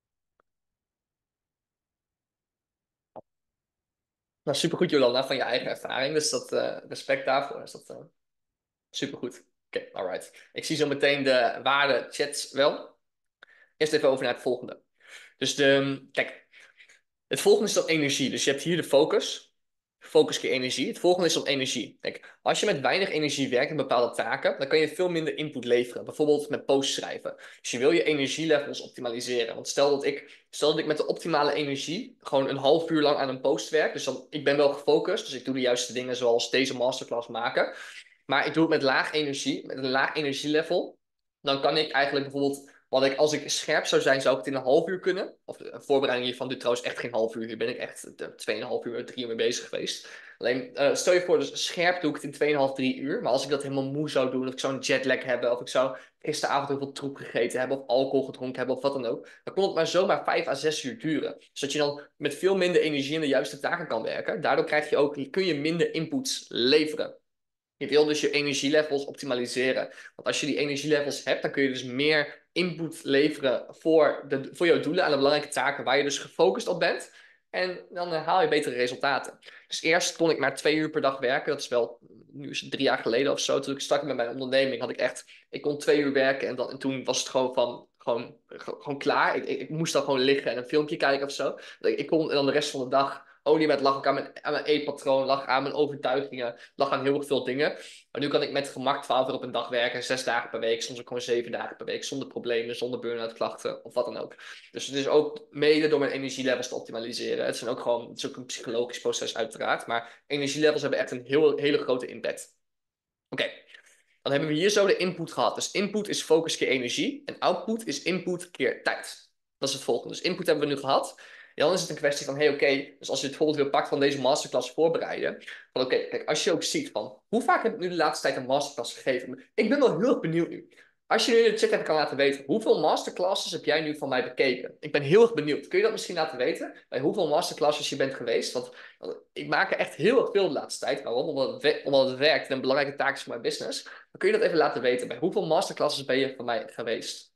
Nou, supergoed Jolanda, van je eigen ervaring. Dus dat, uh, respect daarvoor. Is dat uh, supergoed. Oké, okay, alright. Ik zie zo meteen de waarde chats wel. Eerst even over naar het volgende. Dus de, kijk, het volgende is dan energie. Dus je hebt hier de focus. Focus keer energie. Het volgende is dan energie. Kijk, als je met weinig energie werkt in bepaalde taken, dan kan je veel minder input leveren. Bijvoorbeeld met posts schrijven. Dus je wil je energielevels optimaliseren. Want stel dat ik, stel dat ik met de optimale energie gewoon een half uur lang aan een post werk. Dus dan, ik ben wel gefocust. Dus ik doe de juiste dingen zoals deze masterclass maken. Maar ik doe het met laag energie, met een laag energielevel. Dan kan ik eigenlijk bijvoorbeeld, wat ik, als ik scherp zou zijn, zou ik het in een half uur kunnen. Of de voorbereiding hiervan duurt trouwens echt geen half uur. Hier ben ik echt tweeënhalf uur, drie uur mee bezig geweest. Alleen, uh, stel je voor, dus scherp doe ik het in tweeënhalf, drie uur. Maar als ik dat helemaal moe zou doen, of ik zou een jetlag hebben, of ik zou gisteravond heel veel troep gegeten hebben, of alcohol gedronken hebben, of wat dan ook. Dan kon het maar zomaar vijf à zes uur duren. Zodat je dan met veel minder energie in de juiste taken kan werken. Daardoor krijg je ook, kun je minder inputs leveren. Je wil dus je energielevels optimaliseren. Want als je die energielevels hebt, dan kun je dus meer input leveren voor, de, voor jouw doelen aan de belangrijke taken waar je dus gefocust op bent. En dan haal je betere resultaten. Dus eerst kon ik maar twee uur per dag werken. Dat is wel, nu is het drie jaar geleden of zo. Toen ik startte met mijn onderneming, had ik echt, ik kon twee uur werken. En, dan, en toen was het gewoon van, gewoon, gewoon klaar. Ik, ik, ik moest dan gewoon liggen en een filmpje kijken of zo. Ik kon en dan de rest van de dag... Oliewet lag ook aan mijn, aan mijn eetpatroon, lag aan mijn overtuigingen, lag aan heel veel dingen. Maar nu kan ik met gemak twaalf uur op een dag werken, zes dagen per week, soms ook gewoon zeven dagen per week, zonder problemen, zonder burn-out klachten of wat dan ook. Dus het is ook mede door mijn energielevels te optimaliseren. Het, zijn ook gewoon, het is ook een psychologisch proces uiteraard, maar energielevels hebben echt een heel, hele grote impact. Oké, okay. Dan hebben we hier zo de input gehad. Dus input is focus keer energie en output is input keer tijd. Dat is het volgende. Dus input hebben we nu gehad. En dan is het een kwestie van, hey, oké, okay, dus als je het bijvoorbeeld weer pakt van deze masterclass voorbereiden, van oké, okay, kijk, als je ook ziet van, hoe vaak heb ik nu de laatste tijd een masterclass gegeven? Ik ben wel heel erg benieuwd nu. Als je nu in de chat even kan laten weten, hoeveel masterclasses heb jij nu van mij bekeken? Ik ben heel erg benieuwd. Kun je dat misschien laten weten? Bij hoeveel masterclasses je bent geweest? Want, want ik maak er echt heel erg veel de laatste tijd. Waarom? Omdat het, omdat het werkt en een belangrijke taak is voor mijn business. Dan kun je dat even laten weten. Bij hoeveel masterclasses ben je van mij geweest?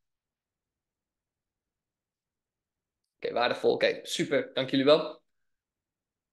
Oké, okay, waardevol. Oké, okay, super. Dank jullie wel. Oké,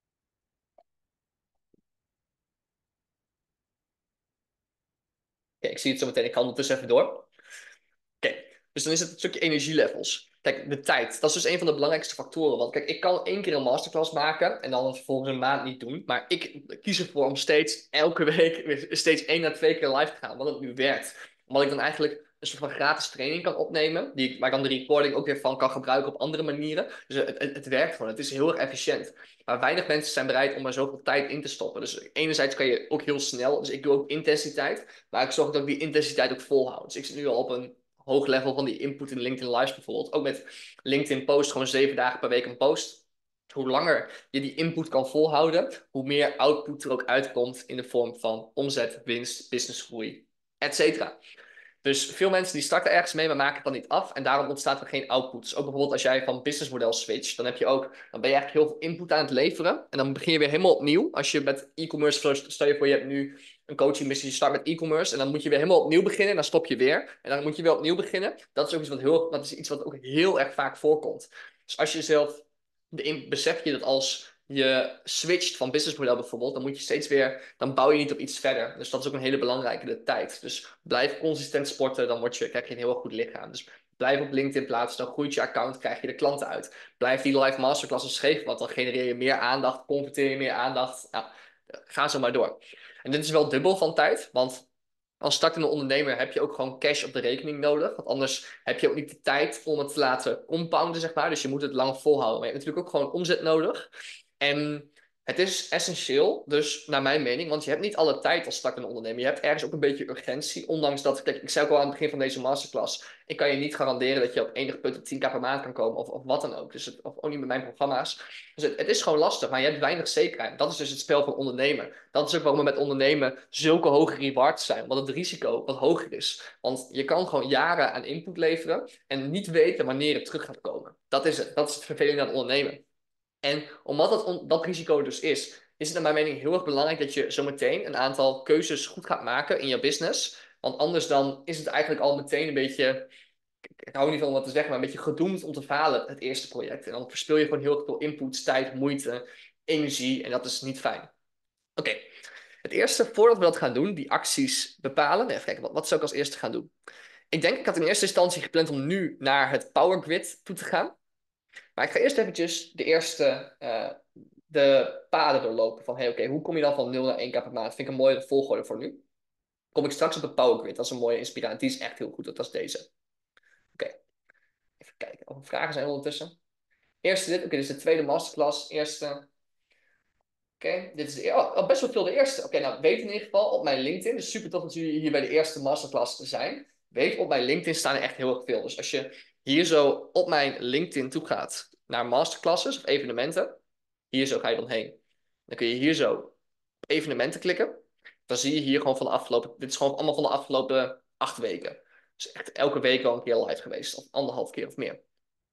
okay, ik zie het zo meteen. Ik ga ondertussen even door. Oké, okay. Dus dan is het een stukje energielevels. Kijk, de tijd. Dat is dus een van de belangrijkste factoren. Want kijk, ik kan één keer een masterclass maken en dan het vervolgens een maand niet doen. Maar ik kies ervoor om steeds elke week steeds één à twee keer live te gaan. Wat het nu werkt. Omdat ik dan eigenlijk een soort van gratis training kan opnemen. Die ik, waar ik dan de recording ook weer van kan gebruiken op andere manieren. Dus het, het, het werkt gewoon. Het is heel erg efficiënt. Maar weinig mensen zijn bereid om er zoveel tijd in te stoppen. Dus enerzijds kan je ook heel snel. Dus ik doe ook intensiteit. Maar ik zorg dat ik die intensiteit ook volhoud. Dus ik zit nu al op een hoog level van die input in LinkedIn Lives bijvoorbeeld. Ook met LinkedIn Post, gewoon zeven dagen per week een post. Hoe langer je die input kan volhouden, hoe meer output er ook uitkomt in de vorm van omzet, winst, businessgroei, et cetera. Dus veel mensen die starten ergens mee, maar maken het dan niet af. En daarom ontstaat er geen output. Dus ook bijvoorbeeld als jij van businessmodel switcht, dan heb je ook, dan ben je eigenlijk heel veel input aan het leveren. En dan begin je weer helemaal opnieuw. Als je met e-commerce, stel je voor je hebt nu een coaching missie, je start met e-commerce. En dan moet je weer helemaal opnieuw beginnen. En dan stop je weer. En dan moet je weer opnieuw beginnen. Dat is ook iets wat, heel, dat is iets wat ook heel erg vaak voorkomt. Dus als je zelf, de, besef je dat als je switcht van businessmodel bijvoorbeeld, dan moet je steeds weer, dan bouw je niet op iets verder. Dus dat is ook een hele belangrijke, de tijd. Dus blijf consistent sporten, dan word je, krijg je een heel goed lichaam. Dus blijf op LinkedIn plaatsen, dan groeit je account, krijg je de klanten uit. Blijf die live masterclasses geven, want dan genereer je meer aandacht, converteer je meer aandacht. Nou, ga zo maar door. En dit is wel dubbel van tijd, want als startende ondernemer heb je ook gewoon cash op de rekening nodig. Want anders heb je ook niet de tijd om het te laten compounden, zeg maar. Dus je moet het lang volhouden. Maar je hebt natuurlijk ook gewoon omzet nodig. En het is essentieel, dus naar mijn mening, want je hebt niet alle tijd als startende ondernemer. Je hebt ergens ook een beetje urgentie, ondanks dat, kijk, ik zei ook al aan het begin van deze masterclass, ik kan je niet garanderen dat je op enig punt op tien k per maand kan komen, of, of wat dan ook. Dus het, of ook niet met mijn programma's. Dus het, het is gewoon lastig, maar je hebt weinig zekerheid. Dat is dus het spel van ondernemen. Dat is ook waarom er met ondernemen zulke hoge rewards zijn, omdat het risico wat hoger is. Want je kan gewoon jaren aan input leveren en niet weten wanneer het terug gaat komen. Dat is het, dat is het vervelende aan het ondernemen. En omdat dat, on, dat risico dus is, is het naar mijn mening heel erg belangrijk dat je zometeen een aantal keuzes goed gaat maken in je business. Want anders dan is het eigenlijk al meteen een beetje, ik hou niet van om wat te zeggen, maar een beetje gedoemd om te falen, het eerste project. En dan verspil je gewoon heel veel input, tijd, moeite, energie en dat is niet fijn. Oké, okay. Het eerste, voordat we dat gaan doen, die acties bepalen. Even kijken, wat, wat zou ik als eerste gaan doen? Ik denk, ik had in eerste instantie gepland om nu naar het Power Grid toe te gaan. Maar ik ga eerst eventjes de eerste uh, de paden doorlopen. Van, hey, oké, okay, hoe kom je dan van nul naar één k per maand? Vind ik een mooie volgorde voor nu. Kom ik straks op de Power Grid. Dat is een mooie inspiratie. Die is echt heel goed. Dat is deze. Oké, okay. Even kijken of er vragen zijn ondertussen. Eerste dit. Oké, okay, dit is de tweede masterclass. Eerste. Oké, okay. Dit is de, oh, best wel veel de eerste. Oké, okay, nou weet in ieder geval op mijn LinkedIn. Dus super tof dat jullie hier bij de eerste masterclass zijn. Weet, op mijn LinkedIn staan er echt heel erg veel. Dus als je hier zo op mijn LinkedIn toe gaat naar masterclasses of evenementen. Hier zo ga je dan heen. Dan kun je hier zo op evenementen klikken. Dan zie je hier gewoon van de afgelopen... Dit is gewoon allemaal van de afgelopen acht weken. Dus echt elke week wel een keer live geweest. Of anderhalf keer of meer.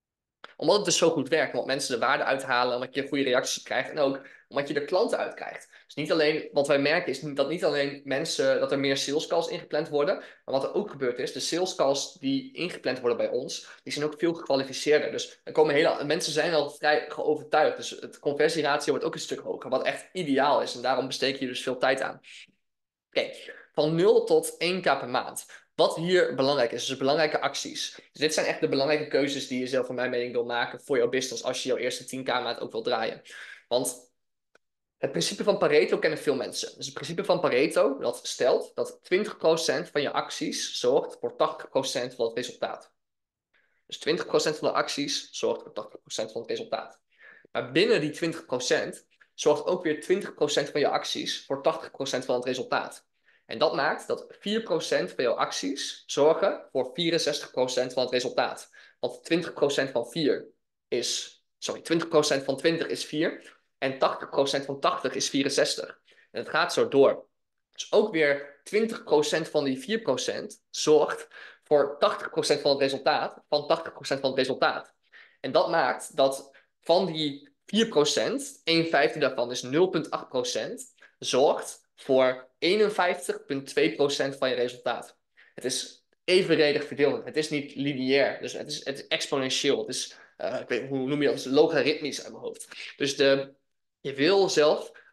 Omdat het dus zo goed werkt. Omdat mensen de waarde uithalen. Omdat je goede reacties krijgt. En ook omdat je er klanten uit krijgt. Dus niet alleen... Wat wij merken is dat niet alleen mensen... Dat er meer sales calls ingepland worden. Maar wat er ook gebeurd is. De sales calls die ingepland worden bij ons. Die zijn ook veel gekwalificeerder. Dus er komen hele... Mensen zijn al vrij geovertuigd. Dus het conversieratio wordt ook een stuk hoger. Wat echt ideaal is. En daarom besteed je dus veel tijd aan. Oké. Okay. Van nul tot één k per maand. Wat hier belangrijk is, dus belangrijke acties. Dus dit zijn echt de belangrijke keuzes die je zelf van mijn mening wil maken voor jouw business als je jouw eerste tien k maand ook wil draaien. Want het principe van Pareto kennen veel mensen. Dus het principe van Pareto dat stelt dat twintig procent van je acties zorgt voor tachtig procent van het resultaat. Dus twintig procent van de acties zorgt voor tachtig procent van het resultaat. Maar binnen die twintig procent zorgt ook weer twintig procent van je acties voor tachtig procent van het resultaat. En dat maakt dat vier procent van jouw acties zorgen voor vierenzestig procent van het resultaat. Want twintig procent van vier is... Sorry, twintig procent van twintig is vier. En tachtig procent van tachtig is vierenzestig. En het gaat zo door. Dus ook weer twintig procent van die vier procent zorgt voor tachtig procent van het resultaat. Van tachtig procent van het resultaat. En dat maakt dat van die vier procent, een vijfde daarvan is nul komma acht procent, zorgt voor eenenvijftig komma twee procent van je resultaat. Het is evenredig verdeeld. Het is niet lineair. Dus het is, het is exponentieel. Het is, uh, ik weet, hoe noem je dat? Het is logaritmisch uit mijn hoofd. Dus de, je wil zelf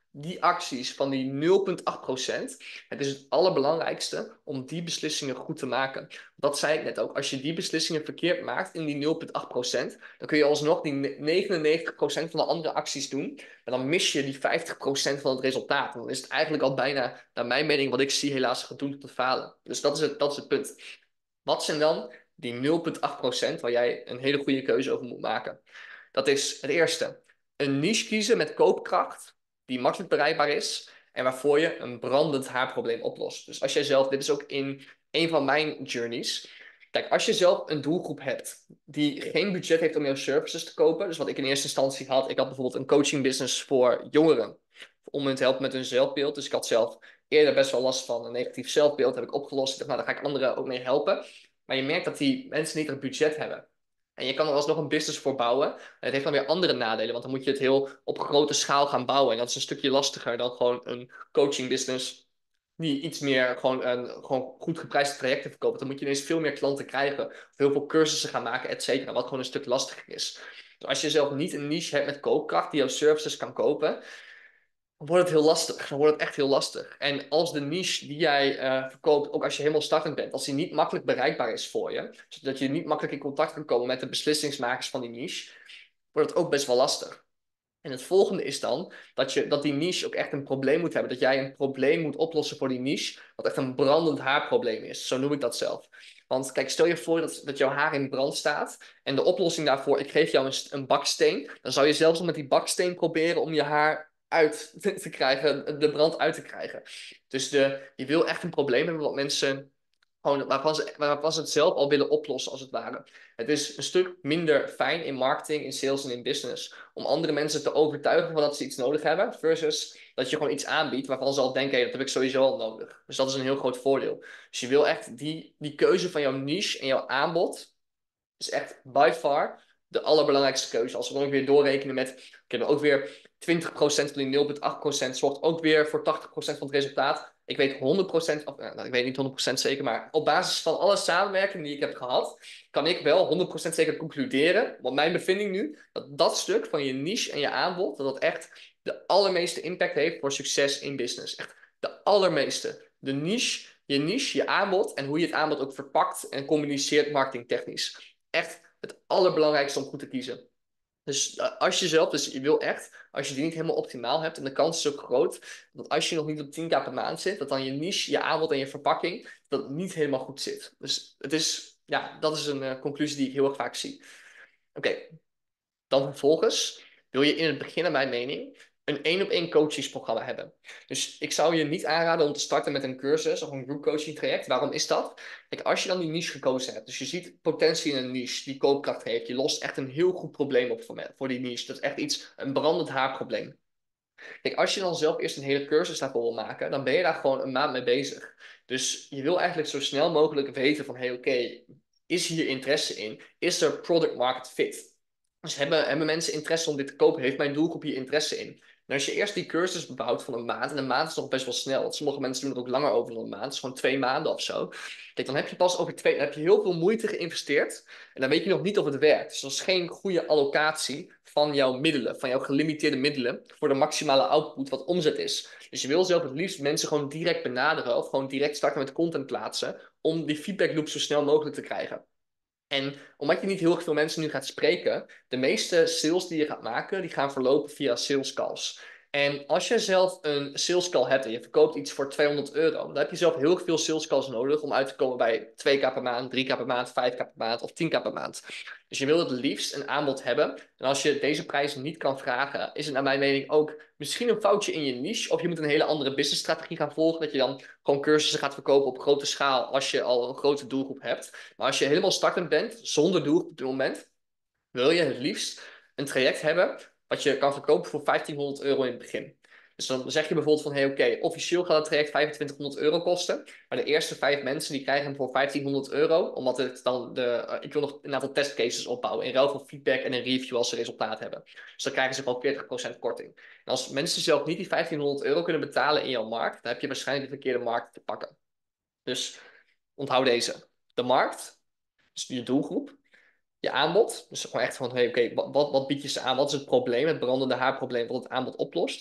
die acties van die nul komma acht procent, het is het allerbelangrijkste om die beslissingen goed te maken. Dat zei ik net ook. Als je die beslissingen verkeerd maakt in die nul komma acht procent, dan kun je alsnog die negenennegentig procent van de andere acties doen. Maar dan mis je die vijftig procent van het resultaat. En dan is het eigenlijk al bijna, naar mijn mening, wat ik zie, helaas gedoemd tot falen. Dus dat is het, dat is het punt. Wat zijn dan die nul komma acht procent waar jij een hele goede keuze over moet maken? Dat is het eerste. Een niche kiezen met koopkracht, die makkelijk bereikbaar is en waarvoor je een brandend haarprobleem oplost. Dus als jij zelf, dit is ook in een van mijn journeys. Kijk, als je zelf een doelgroep hebt die geen budget heeft om jouw services te kopen, dus wat ik in eerste instantie had, ik had bijvoorbeeld een coaching business voor jongeren, om hen te helpen met hun zelfbeeld. Dus ik had zelf eerder best wel last van een negatief zelfbeeld, heb ik opgelost. Ik dacht, nou, daar ga ik anderen ook mee helpen. Maar je merkt dat die mensen niet het budget hebben. En je kan er alsnog een business voor bouwen. En het heeft dan weer andere nadelen, want dan moet je het heel op grote schaal gaan bouwen. En dat is een stukje lastiger dan gewoon een coaching business die iets meer gewoon, een, gewoon goed geprijsde trajecten verkoopt. Dan moet je ineens veel meer klanten krijgen, of heel veel cursussen gaan maken, et cetera. Wat gewoon een stuk lastiger is. Dus als je zelf niet een niche hebt met koopkracht die jouw services kan kopen, dan wordt het heel lastig. Dan wordt het echt heel lastig. En als de niche die jij uh, verkoopt, ook als je helemaal startend bent, als die niet makkelijk bereikbaar is voor je, zodat je niet makkelijk in contact kan komen met de beslissingsmakers van die niche, wordt het ook best wel lastig. En het volgende is dan dat, je, dat die niche ook echt een probleem moet hebben. Dat jij een probleem moet oplossen voor die niche, wat echt een brandend haarprobleem is. Zo noem ik dat zelf. Want kijk, stel je voor dat, dat jouw haar in brand staat en de oplossing daarvoor, ik geef jou een, een baksteen. Dan zou je zelfs nog met die baksteen proberen om je haar uit te, te krijgen, de brand uit te krijgen. Dus de, je wil echt een probleem hebben wat mensen gewoon, waarvan ze, waarvan ze het zelf al willen oplossen, als het ware. Het is een stuk minder fijn in marketing, in sales en in business om andere mensen te overtuigen van dat ze iets nodig hebben, versus dat je gewoon iets aanbiedt waarvan ze al denken, hey, dat heb ik sowieso al nodig. Dus dat is een heel groot voordeel. Dus je wil echt die, die keuze van jouw niche en jouw aanbod is echt by far de allerbelangrijkste keuze. Als we dan ook weer doorrekenen met, ik heb ook weer twintig procent van die nul komma acht procent zorgt ook weer voor tachtig procent van het resultaat. Ik weet honderd procent, of, nou, ik weet niet honderd procent zeker, maar op basis van alle samenwerkingen die ik heb gehad, kan ik wel honderd procent zeker concluderen, wat mijn bevinding nu, dat dat stuk van je niche en je aanbod, dat dat echt de allermeeste impact heeft voor succes in business. Echt de allermeeste. De niche, je niche, je aanbod en hoe je het aanbod ook verpakt en communiceert marketingtechnisch. Echt het allerbelangrijkste om goed te kiezen. Dus uh, als je zelf, dus je wil echt, als je die niet helemaal optimaal hebt, en de kans is ook groot, dat als je nog niet op tien k per maand zit, dat dan je niche, je aanbod en je verpakking, dat het niet helemaal goed zit. Dus het is, ja, dat is een uh, conclusie die ik heel erg vaak zie. Oké, okay. Dan vervolgens wil je in het begin, naar mijn mening, een één op één coachingsprogramma hebben. Dus ik zou je niet aanraden om te starten met een cursus of een group coaching traject. Waarom is dat? Kijk, als je dan die niche gekozen hebt, dus je ziet potentie in een niche die koopkracht heeft, je lost echt een heel goed probleem op voor, me, voor die niche. Dat is echt iets, een brandend haarprobleem. Kijk, als je dan zelf eerst een hele cursus daarvoor wil maken, dan ben je daar gewoon een maand mee bezig. Dus je wil eigenlijk zo snel mogelijk weten van, hey, oké, okay, is hier interesse in? Is er product market fit? Dus hebben, hebben mensen interesse om dit te kopen? Heeft mijn doelgroep hier interesse in? En als je eerst die cursus bebouwt van een maand, en een maand is nog best wel snel, want sommige mensen doen er ook langer over dan een maand, dus gewoon twee maanden of zo. Kijk, dan heb je pas over twee, dan heb je heel veel moeite geïnvesteerd, en dan weet je nog niet of het werkt. Dus dat is geen goede allocatie van jouw middelen, van jouw gelimiteerde middelen, voor de maximale output wat omzet is. Dus je wil zelf het liefst mensen gewoon direct benaderen, of gewoon direct starten met content plaatsen, om die feedback loop zo snel mogelijk te krijgen. En omdat je niet heel erg veel mensen nu gaat spreken, de meeste sales die je gaat maken, die gaan verlopen via sales calls. En als je zelf een sales call hebt en je verkoopt iets voor tweehonderd euro, dan heb je zelf heel veel sales calls nodig om uit te komen bij twee k per maand, drie k per maand, vijf k per maand of tien k per maand. Dus je wil het liefst een aanbod hebben. En als je deze prijzen niet kan vragen, is het naar mijn mening ook misschien een foutje in je niche. Of je moet een hele andere businessstrategie gaan volgen, dat je dan gewoon cursussen gaat verkopen op grote schaal als je al een grote doelgroep hebt. Maar als je helemaal startend bent, zonder doelgroep op dit moment, wil je het liefst een traject hebben wat je kan verkopen voor vijftienhonderd euro in het begin. Dus dan zeg je bijvoorbeeld van, hey, oké, okay, officieel gaat het traject vijfentwintighonderd euro kosten, maar de eerste vijf mensen die krijgen hem voor vijftienhonderd euro, omdat het dan de, uh, ik wil nog een aantal testcases opbouwen in ruil voor feedback en een review als ze resultaat hebben. Dus dan krijgen ze gewoon veertig procent korting. En als mensen zelf niet die vijftienhonderd euro kunnen betalen in jouw markt, dan heb je waarschijnlijk de verkeerde markt te pakken. Dus onthoud deze. De markt, dus je doelgroep, je aanbod. Dus gewoon echt van, hey, oké, okay, wat, wat bied je ze aan? Wat is het probleem, het brandende haarprobleem wat het aanbod oplost?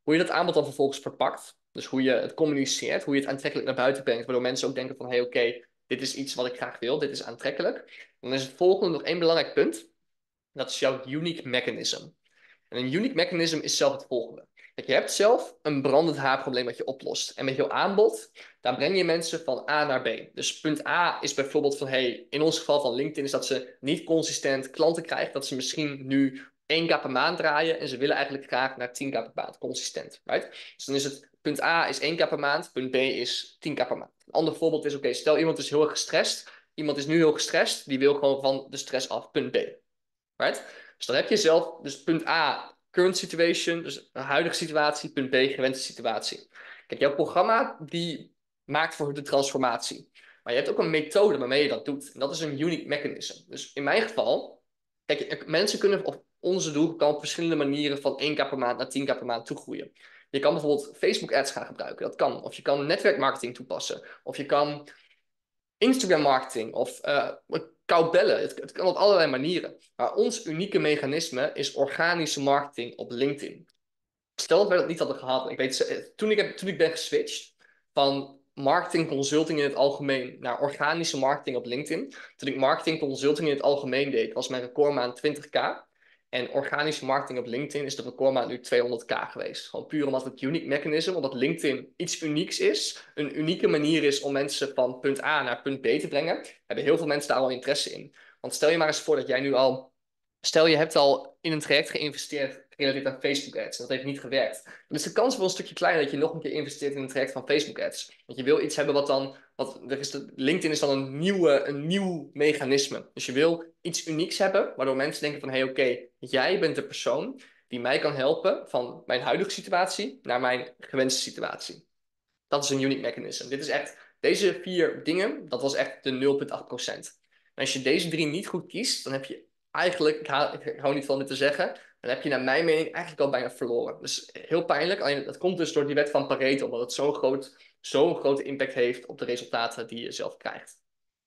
Hoe je dat aanbod dan vervolgens verpakt, dus hoe je het communiceert, hoe je het aantrekkelijk naar buiten brengt, waardoor mensen ook denken van, hé, hey, oké, okay, dit is iets wat ik graag wil, dit is aantrekkelijk. Dan is het volgende nog één belangrijk punt. Dat is jouw unique mechanism. En een unique mechanism is zelf het volgende. Kijk, je hebt zelf een brandend haarprobleem wat je oplost. En met jouw aanbod, daar breng je mensen van A naar B. Dus punt A is bijvoorbeeld van, hey, in ons geval van LinkedIn is dat ze niet consistent klanten krijgen. Dat ze misschien nu één k per maand draaien en ze willen eigenlijk graag naar tien k per maand, consistent. Right? Dus dan is het, punt A is één k per maand, punt B is tien k per maand. Een ander voorbeeld is, oké, okay, stel iemand is heel erg gestrest. Iemand is nu heel gestrest, die wil gewoon van de stress af, punt B. Right? Dus dan heb je zelf, dus punt A, current situation, dus een huidige situatie, punt B, gewenste situatie. Kijk, jouw programma, die maakt voor de transformatie. Maar je hebt ook een methode waarmee je dat doet. En dat is een unique mechanism. Dus in mijn geval, kijk, mensen kunnen op onze doel kan op verschillende manieren van één k per maand naar tien k per maand toegroeien. Je kan bijvoorbeeld Facebook ads gaan gebruiken, dat kan. Of je kan netwerkmarketing toepassen. Of je kan Instagram marketing of uh, koud bellen. Het, het kan op allerlei manieren. Maar ons unieke mechanisme is organische marketing op LinkedIn. Stel dat wij dat niet hadden gehad. Ik weet, toen, ik heb, toen ik ben geswitcht van marketing consulting in het algemeen naar organische marketing op LinkedIn. Toen ik marketing consulting in het algemeen deed, was mijn recordmaand twintig k. En organische marketing op LinkedIn is de recordmaand nu tweehonderd k geweest. Gewoon puur omdat het unique mechanism, omdat LinkedIn iets unieks is. Een unieke manier is om mensen van punt A naar punt B te brengen. Hebben heel veel mensen daar al interesse in. Want stel je maar eens voor dat jij nu al... Stel je hebt al in een traject geïnvesteerd gerelateerd aan Facebook ads. En dat heeft niet gewerkt. Dus de kans is wel een stukje kleiner dat je nog een keer investeert in een traject van Facebook ads. Want je wil iets hebben wat dan... Wat, er is de, LinkedIn is dan een, nieuwe, een nieuw mechanisme. Dus je wil iets unieks hebben, waardoor mensen denken van... Hé, hey, oké, okay, jij bent de persoon die mij kan helpen van mijn huidige situatie naar mijn gewenste situatie. Dat is een unique mechanism. Dit is echt... Deze vier dingen, dat was echt de nul komma acht procent. En als je deze drie niet goed kiest, dan heb je eigenlijk, ik hou, ik hou niet van dit te zeggen, dan heb je naar mijn mening eigenlijk al bijna verloren. Dus heel pijnlijk, alleen dat komt dus door die wet van Pareto, omdat het zo'n groot, zo'n grote impact heeft op de resultaten die je zelf krijgt.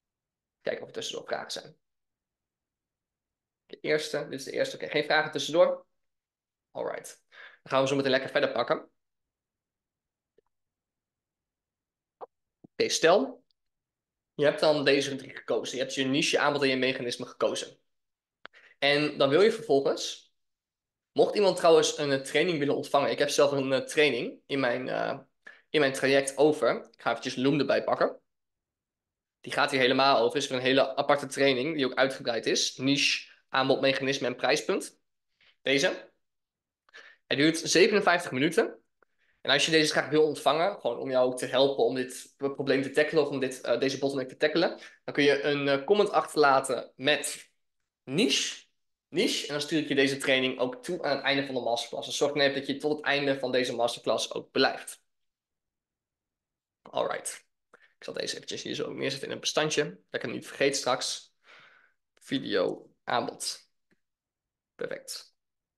Kijken of er tussendoor vragen zijn. De eerste, dit is de eerste. Oké, okay, geen vragen tussendoor? Alright. Dan gaan we zo meteen lekker verder pakken. Oké, okay, stel, je hebt dan deze drie gekozen. Je hebt je niche, aanbod en je mechanisme gekozen. En dan wil je vervolgens, mocht iemand trouwens een training willen ontvangen. Ik heb zelf een uh, training in mijn, uh, in mijn traject over. Ik ga eventjes Loom erbij pakken. Die gaat hier helemaal over. Is er een hele aparte training die ook uitgebreid is. Niche, aanbod, mechanisme en prijspunt. Deze. Hij duurt zevenenvijftig minuten. En als je deze graag wil ontvangen, gewoon om jou ook te helpen om dit probleem te tackelen of om dit, uh, deze bottleneck te tackelen, dan kun je een uh, comment achterlaten met niche. Niche. En dan stuur ik je deze training ook toe aan het einde van de masterclass. Dus zorg dan even dat je tot het einde van deze masterclass ook blijft. Alright. Ik zal deze eventjes hier zo neerzetten in een bestandje. Dat ik het niet vergeet straks. Video aanbod. Perfect.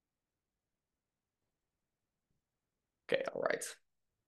Oké, okay, alright.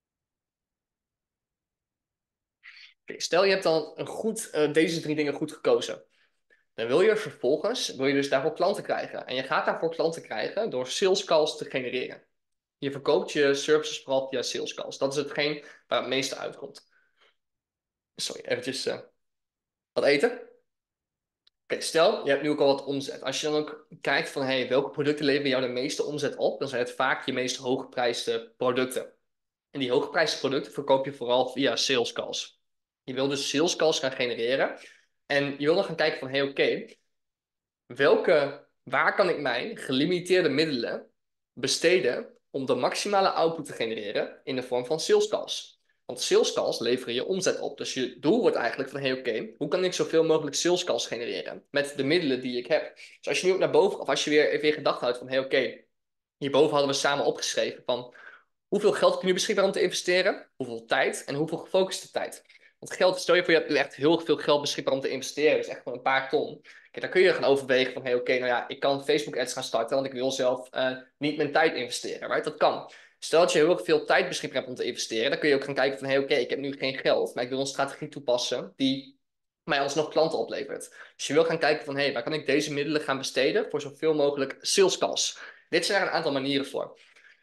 Okay, stel je hebt dan een goed, uh, deze drie dingen goed gekozen. Dan wil je vervolgens, wil je dus daarvoor klanten krijgen. En je gaat daarvoor klanten krijgen door sales calls te genereren. Je verkoopt je services vooral via sales calls. Dat is hetgeen waar het meeste uitkomt. Sorry, eventjes uh, wat eten. Oké, okay, stel, je hebt nu ook al wat omzet. Als je dan ook kijkt van, hey, welke producten leveren jou de meeste omzet op, dan zijn het vaak je meest hooggeprijsde producten. En die hooggeprijsde producten verkoop je vooral via sales calls. Je wil dus sales calls gaan genereren. En je wil dan gaan kijken van, hey, oké, okay, welke, waar kan ik mijn gelimiteerde middelen besteden om de maximale output te genereren in de vorm van sales calls? Want sales calls leveren je omzet op. Dus je doel wordt eigenlijk van, hey, oké, okay, hoe kan ik zoveel mogelijk sales calls genereren met de middelen die ik heb? Dus als je nu ook naar boven, of als je weer even in gedachten houdt van, hey, oké, okay, hierboven hadden we samen opgeschreven van hoeveel geld heb je nu beschikbaar om te investeren, hoeveel tijd en hoeveel gefocuste tijd. Want geld, stel je voor, je hebt nu echt heel veel geld beschikbaar om te investeren, dus echt gewoon een paar ton. Kijk, dan kun je gaan overwegen van, hey, oké, okay, nou ja, ik kan Facebook ads gaan starten, want ik wil zelf uh, niet mijn tijd investeren, right? Dat kan. Stel dat je heel erg veel tijd beschikbaar hebt om te investeren, dan kun je ook gaan kijken van, hey, oké, okay, ik heb nu geen geld, maar ik wil een strategie toepassen die mij alsnog klanten oplevert. Dus je wil gaan kijken van, hey, waar kan ik deze middelen gaan besteden voor zoveel mogelijk sales calls? Dit zijn er een aantal manieren voor.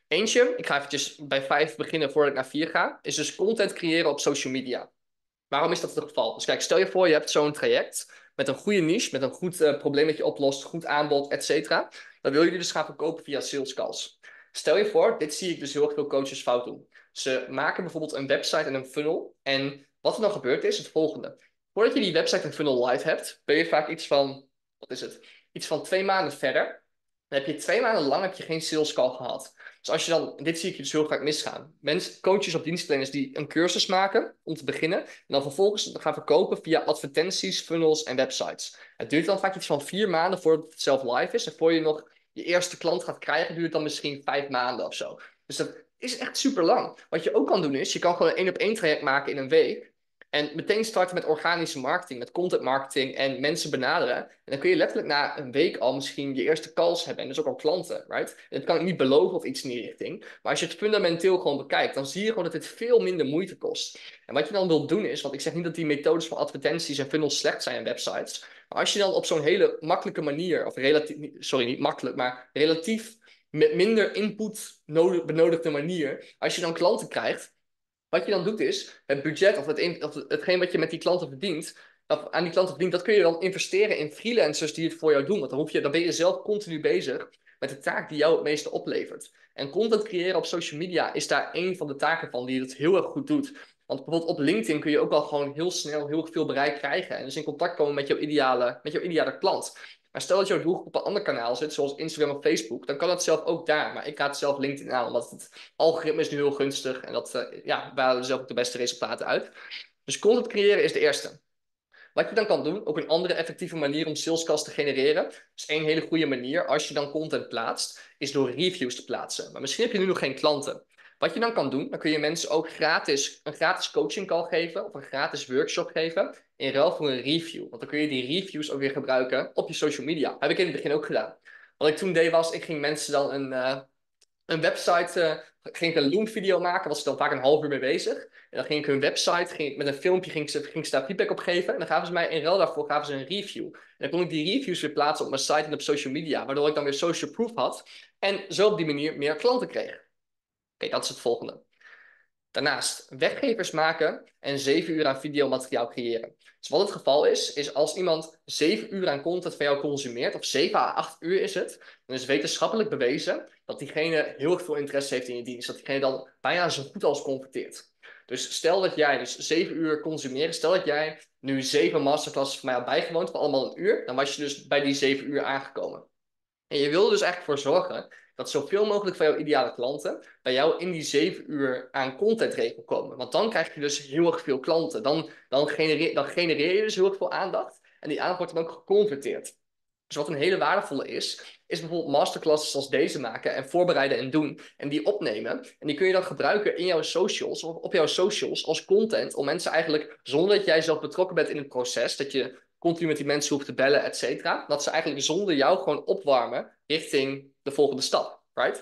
Eentje, ik ga eventjes bij vijf beginnen voordat ik naar vier ga, is dus content creëren op social media. Waarom is dat het geval? Dus kijk, stel je voor je hebt zo'n traject met een goede niche, met een goed uh, probleem dat je oplost, goed aanbod, et cetera. Dan wil je die dus gaan verkopen via sales calls. Stel je voor, dit zie ik dus heel erg veel coaches fout doen. Ze maken bijvoorbeeld een website en een funnel. En wat er dan gebeurt is het volgende. Voordat je die website en funnel live hebt, ben je vaak iets van, wat is het? Iets van twee maanden verder. Dan heb je twee maanden lang heb je geen sales call gehad. Dus als je dan, dit zie ik je dus heel vaak misgaan. Mensen, coaches of dienstverleners die een cursus maken om te beginnen. En dan vervolgens gaan verkopen via advertenties, funnels en websites. Het duurt dan vaak iets van vier maanden voordat het zelf live is. En voor je nog je eerste klant gaat krijgen, duurt het dan misschien vijf maanden of zo. Dus dat is echt super lang. Wat je ook kan doen is, je kan gewoon een één op één traject maken in een week. En meteen starten met organische marketing, met content marketing en mensen benaderen. En dan kun je letterlijk na een week al misschien je eerste calls hebben. En dus ook al klanten, right? En dat kan ik niet beloven of iets in die richting. Maar als je het fundamenteel gewoon bekijkt, dan zie je gewoon dat dit veel minder moeite kost. En wat je dan wilt doen is, want ik zeg niet dat die methodes van advertenties en funnels slecht zijn in websites. Maar als je dan op zo'n hele makkelijke manier, of relatief, sorry, niet makkelijk, maar relatief met minder input nodig, benodigde manier, als je dan klanten krijgt. Wat je dan doet is, het budget of, het, of hetgeen wat je met die klanten verdient, of aan die klanten verdient, dat kun je dan investeren in freelancers die het voor jou doen. Want dan, hoef je, dan ben je zelf continu bezig met de taak die jou het meeste oplevert. En content creëren op social media is daar één van de taken van die het heel erg goed doet. Want bijvoorbeeld op LinkedIn kun je ook wel gewoon heel snel heel veel bereik krijgen. En dus in contact komen met jouw ideale, met jouw ideale klant. Maar stel dat jouw doelgroep op een ander kanaal zit, zoals Instagram of Facebook, dan kan het zelf ook daar. Maar ik raad zelf LinkedIn aan, omdat het algoritme is nu heel gunstig. En dat, uh, ja, waar halen we zelf ook de beste resultaten uit. Dus content creëren is de eerste. Wat je dan kan doen, ook een andere effectieve manier om salescalls te genereren. Dus één hele goede manier, als je dan content plaatst, is door reviews te plaatsen. Maar misschien heb je nu nog geen klanten. Wat je dan kan doen, dan kun je mensen ook gratis, een gratis coaching call geven of een gratis workshop geven in ruil voor een review. Want dan kun je die reviews ook weer gebruiken op je social media. Heb ik in het begin ook gedaan. Wat ik toen deed was, ik ging mensen dan een, uh, een website, uh, ging ik een Loom video maken, was ik dan vaak een half uur mee bezig. En dan ging ik hun website, ging ik, met een filmpje ging ik, ze, ging ik daar feedback op geven. En dan gaven ze mij in ruil daarvoor gaven ze een review. En dan kon ik die reviews weer plaatsen op mijn site en op social media, waardoor ik dan weer social proof had. En zo op die manier meer klanten kreeg. Oké, okay, dat is het volgende. Daarnaast weggevers maken en zeven uur aan videomateriaal creëren. Dus wat het geval is, is als iemand zeven uur aan content van jou consumeert, of zeven à acht uur is het, dan is wetenschappelijk bewezen dat diegene heel erg veel interesse heeft in je dienst. Dat diegene dan bijna zo goed als converteert. Dus stel dat jij dus zeven uur consumeert, stel dat jij nu zeven masterclasses van mij had bijgewoond, van allemaal een uur, dan was je dus bij die zeven uur aangekomen. En je wil er dus eigenlijk voor zorgen dat zoveel mogelijk van jouw ideale klanten bij jou in die zeven uur aan contentregel komen. Want dan krijg je dus heel erg veel klanten. Dan, dan, genereer, dan genereer je dus heel erg veel aandacht. En die aandacht wordt dan ook geconverteerd. Dus wat een hele waardevolle is, is bijvoorbeeld masterclasses als deze maken en voorbereiden en doen. En die opnemen. En die kun je dan gebruiken in jouw socials, of op jouw socials als content. Om mensen eigenlijk, zonder dat jij zelf betrokken bent in het proces, dat je continu met die mensen hoeft te bellen, et cetera. Dat ze eigenlijk zonder jou gewoon opwarmen richting de volgende stap, right?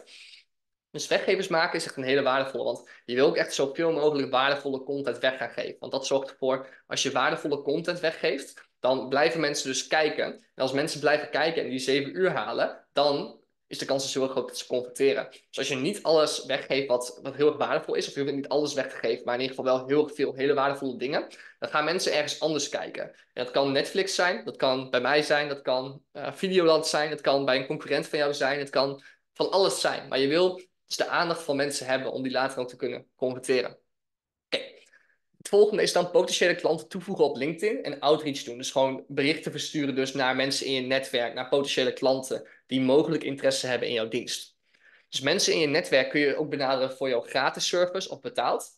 Dus weggevers maken is echt een hele waardevolle, want je wil ook echt zoveel mogelijk waardevolle content weg gaan geven. Want dat zorgt ervoor, als je waardevolle content weggeeft, dan blijven mensen dus kijken. En als mensen blijven kijken en die zeven uur halen, dan is de kans dus heel groot dat ze converteren. Dus als je niet alles weggeeft wat, wat heel erg waardevol is, of je hoeft niet alles weg te geven, maar in ieder geval wel heel erg veel hele waardevolle dingen, dan gaan mensen ergens anders kijken. En dat kan Netflix zijn, dat kan bij mij zijn, dat kan uh, Videoland zijn, dat kan bij een concurrent van jou zijn, het kan van alles zijn. Maar je wil dus de aandacht van mensen hebben om die later ook te kunnen converteren. Oké. Okay. Het volgende is dan potentiële klanten toevoegen op LinkedIn en outreach doen. Dus gewoon berichten versturen dus naar mensen in je netwerk, naar potentiële klanten die mogelijk interesse hebben in jouw dienst. Dus mensen in je netwerk kun je ook benaderen voor jouw gratis service of betaald.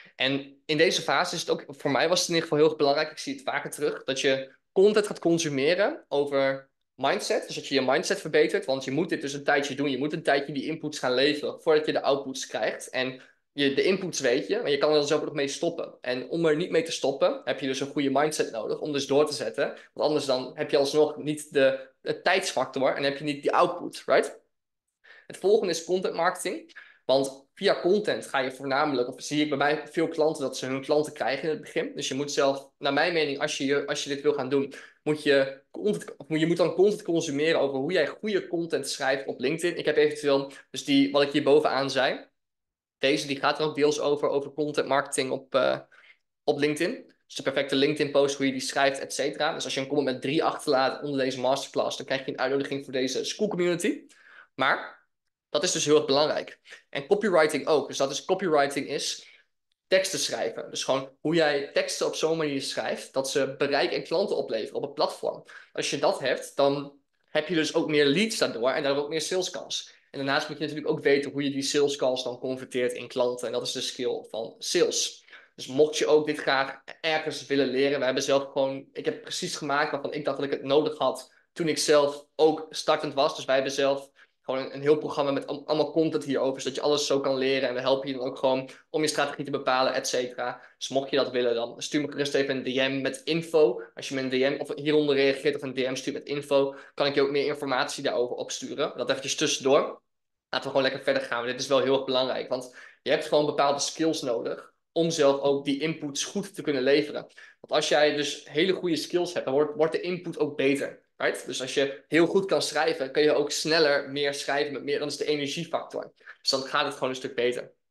En in deze fase is het ook, voor mij was het in ieder geval heel erg belangrijk, ik zie het vaker terug, dat je content gaat consumeren over mindset. Dus dat je je mindset verbetert, want je moet dit dus een tijdje doen. Je moet een tijdje die inputs gaan leveren voordat je de outputs krijgt. En je, de inputs weet je, maar je kan er zelf ook nog mee stoppen. En om er niet mee te stoppen, heb je dus een goede mindset nodig om dus door te zetten. Want anders dan heb je alsnog niet de, de tijdsfactor en heb je niet die output, right? Het volgende is content marketing. Want via content ga je voornamelijk, of zie ik bij mij veel klanten dat ze hun klanten krijgen in het begin. Dus je moet zelf, naar mijn mening, als je, als je dit wil gaan doen, moet je, content, of je moet dan content consumeren over hoe jij goede content schrijft op LinkedIn. Ik heb eventueel, dus die, wat ik hier bovenaan zei, deze die gaat er ook deels over, over content marketing op, uh, op LinkedIn. Dus de perfecte LinkedIn-post, hoe je die schrijft, et cetera. Dus als je een comment met drie achterlaat onder deze masterclass, dan krijg je een uitnodiging voor deze school community. Maar dat is dus heel erg belangrijk. En copywriting ook. Dus dat is, copywriting is teksten schrijven. Dus gewoon hoe jij teksten op zo'n manier schrijft, dat ze bereik en klanten opleveren op een platform. Als je dat hebt, dan heb je dus ook meer leads daardoor en daardoor ook meer saleskans. En daarnaast moet je natuurlijk ook weten hoe je die salescalls dan converteert in klanten. En dat is de skill van sales. Dus mocht je ook dit graag ergens willen leren, we hebben zelf gewoon, ik heb precies gemaakt waarvan ik dacht dat ik het nodig had toen ik zelf ook startend was. Dus wij hebben zelf gewoon een, een heel programma met allemaal content hierover, zodat je alles zo kan leren. En we helpen je dan ook gewoon om je strategie te bepalen, et cetera. Dus mocht je dat willen, dan stuur me gerust even een D M met info. Als je me een D M of hieronder reageert of een D M stuurt met info, kan ik je ook meer informatie daarover opsturen. Dat eventjes tussendoor. Laten we gewoon lekker verder gaan. Dit is wel heel erg belangrijk, want je hebt gewoon bepaalde skills nodig om zelf ook die inputs goed te kunnen leveren. Want als jij dus hele goede skills hebt, dan wordt, wordt de input ook beter. Right? Dus als je heel goed kan schrijven, kun je ook sneller meer schrijven met meer. Dan is de energiefactor. Dus dan gaat het gewoon een stuk beter. Oké.